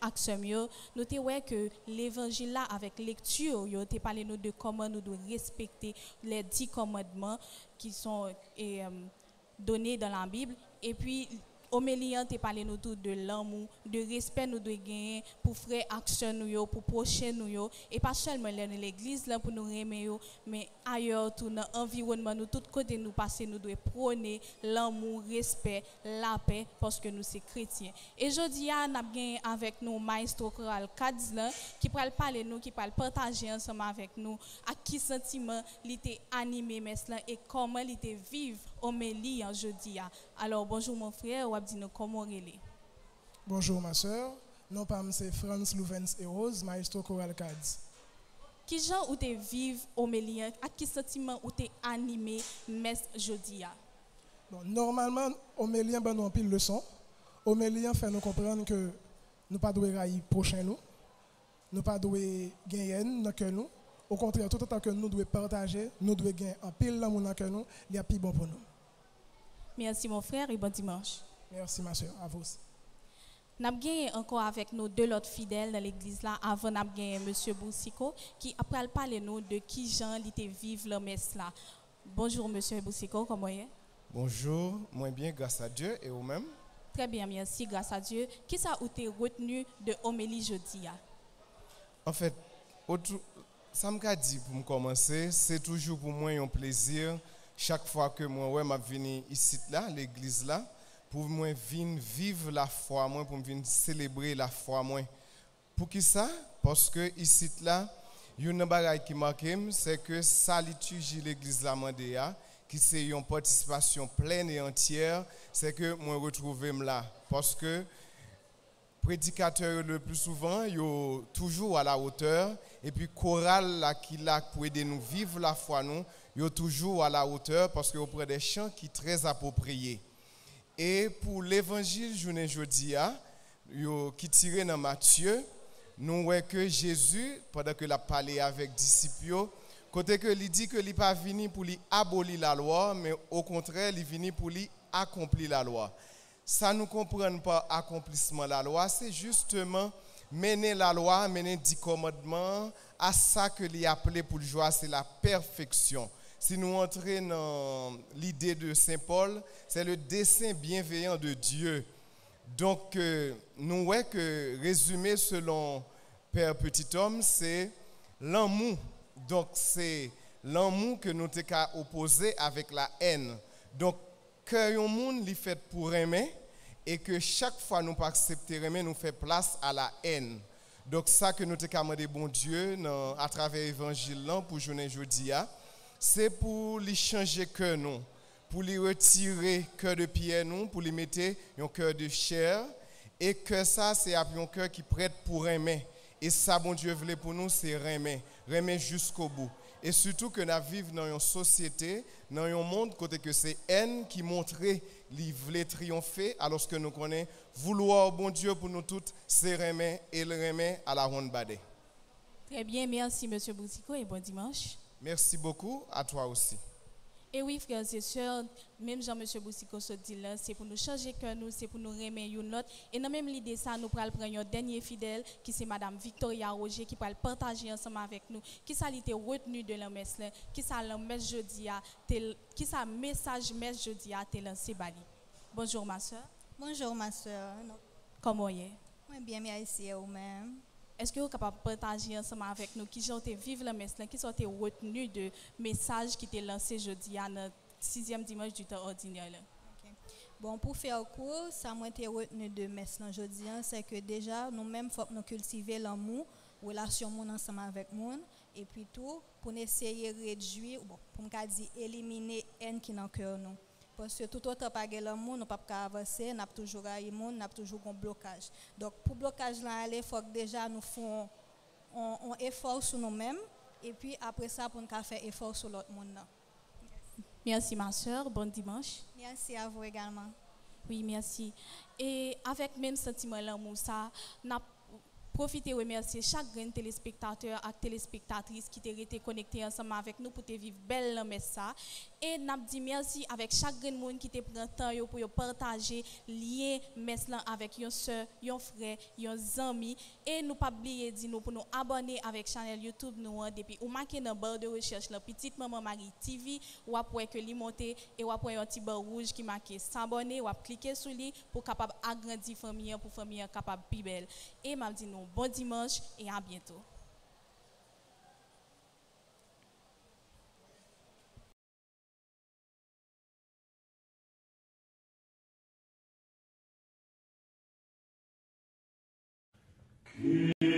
action yo, nous te ouais que l'évangile là avec lecture yo te parlé nous de comment nous devons respecter les dix commandements qui sont et, euh, donnés dans la Bible et puis Homélie te parlé nous tout de l'amour, de respect nous devons gagner pour frère action nous yo, pour prochain nous yo et pas seulement dans l'église là pour nous aimer yo, mais ailleurs tout dans l'environnement nous tout côté nous passer nous devons prôner l'amour, respect, la paix parce que nous sommes chrétiens. Et aujourd'hui on a gagné avec nous maestro choral Kadiz là qui va parler nous qui va partager ensemble avec nous à qui sentiment il était animé messe là et comment il était vivre Homélie aujourd'hui. Alors bonjour mon frère, ou dis-nous comment il est. Bonjour ma soeur, non pas c'est Franz Louvens et Rose, maestro choral Kadiz. Qui genre où tu vives Homélie, à qui sentiment où tu animé messe jeudi? Bon, normalement Homélie ben nous pile leçon. Homélie fait nous comprendre que nous pas doit railler prochain nous. Nous pas doit gagner dans que nous. Au contraire, tout autant que nous devons partager, nous devons gagner en pile l'amour dans que nous, il y a plus bon pour nous. Merci mon frère et bon dimanche. Merci ma soeur, à vous aussi. Nous avons encore avec nous deux autres fidèles dans l'église là. Avant, nous avons M. Boussiko qui après parler nous de qui Jean était vivre la messe là. Bonjour M. Boussiko, comment est? Bonjour, moi bien grâce à Dieu et vous-même. Très bien, merci grâce à Dieu. Qui ça a été retenu de Homélie jeudi? En fait, autre, ça m'a dit pour me commencer, c'est toujours pour moi un plaisir chaque fois que moi ouais m'a venu ici là, l'église là, pour moi venir vivre la foi moi, pour venir célébrer la foi moi. Pour qui ça? Parce que ici là, une bagaille qui marque c'est que sa liturgie l'église là mandéa qui c'est une participation pleine et entière, c'est que moi retrouver là parce que prédicateur le plus souvent yo toujours à la hauteur et puis chorale là qui là pour aider nous vivre la foi nous yo toujours à la hauteur parce que auprès des chants qui très appropriés. Et pour l'évangile journée jeudi a yo qui tiré dans Matthieu, nous voyons que Jésus pendant que l'a parlé avec disciples, côté que il dit que il pas venu pour lui abolir la loi, mais au contraire, il venu pour lui accomplir la loi. Ça nous comprend pas accomplissement de la loi, c'est justement mener la loi, mener dix commandements à ça que l'y appelé pour le joie, c'est la perfection. Si nous entrons dans l'idée de Saint Paul, c'est le dessein bienveillant de Dieu. Donc, euh, nous voyons que résumé selon Père Petit Homme, c'est l'amour. Donc, c'est l'amour que nous avons opposé avec la haine. Donc, que un monde li fait pour aimer et que chaque fois nous pas accepter aimer nous fait place à la haine. Donc ça que nous te demandé bon Dieu dans, à travers l'évangile là pour journée jeudi a, c'est pour lui changer cœur nous, pour lui retirer cœur de pierre nous, pour lui mettre un cœur de chair et que ça c'est un cœur qui prête pour aimer. Et ça bon Dieu voulait pour nous c'est aimer, aimer jusqu'au bout. Et surtout que nous vivons dans une société, dans un monde côté que c'est haine qui montrait qu'il voulait triompher, alors que nous connaissons vouloir bon Dieu pour nous toutes, c'est remet et le remet à la ronde badée. Très bien, merci M. Boussiko et bon dimanche. Merci beaucoup, à toi aussi. Et oui, frères et sœurs, même Jean-M. Boussiko se dit là, c'est pour nous changer que nous, c'est pour nous remettre une autre. Et dans même l'idée ça, nous prenons un dernier fidèle, qui c'est Madame Victoria Roger, qui va le partager ensemble avec nous, qui ça été retenu de la messe là, qui ça la messe jeudi a, qui ça message messe jeudi a, t'es lancé bali. Bonjour ma soeur. Bonjour ma soeur. Comment est? Oui, bien, merci à vous-même. Est-ce que vous êtes capable de partager ensemble avec nous qui ont vécu la messe, qui ont été retenus de messages qui étaient lancés jeudi à notre sixième dimanche du temps ordinaire? Okay. Bon, pour faire court, ça m'a été retenu de messe jeudi, c'est que déjà, nous-mêmes, il faut que nous cultivions l'amour, relation ensemble avec nous, et puis tout, pour essayer de réduire, bon, pour me dire, éliminer la haine qui est dans le cœur. Parce que tout autant pas l'amour, nous ne pouvons pas avancer, nous avons toujours un monde, nous avons toujours un blocage. Donc pour blocage là, il faut que déjà nous fassions un, un effort sur nous-mêmes et puis après ça pour nous faire effort sur l'autre monde. Merci ma soeur, bon dimanche. Merci à vous également. Oui, merci. Et avec même sentiment l'amour ça, n'a profiter et remercier chaque grand téléspectateur et téléspectatrice qui était connecté ensemble avec nous pour te vivre belle messe ça. Et n'a dit merci avec chaque grand monde qui te prend temps yo pour yo partager lien messe là avec yon sœur, yon frère, yon ami et nous pas oublier dit nous pour nous abonner avec channel YouTube nous depuis ou marquer dans barre de recherche la petite maman Marie T V ou après que li monter et ou après un petit barre rouge qui marqué s'abonner ou cliquer sur lui pour capable agrandir famille pour famille capable plus belle et m'a dit nous bon dimanche et à bientôt. Yeah.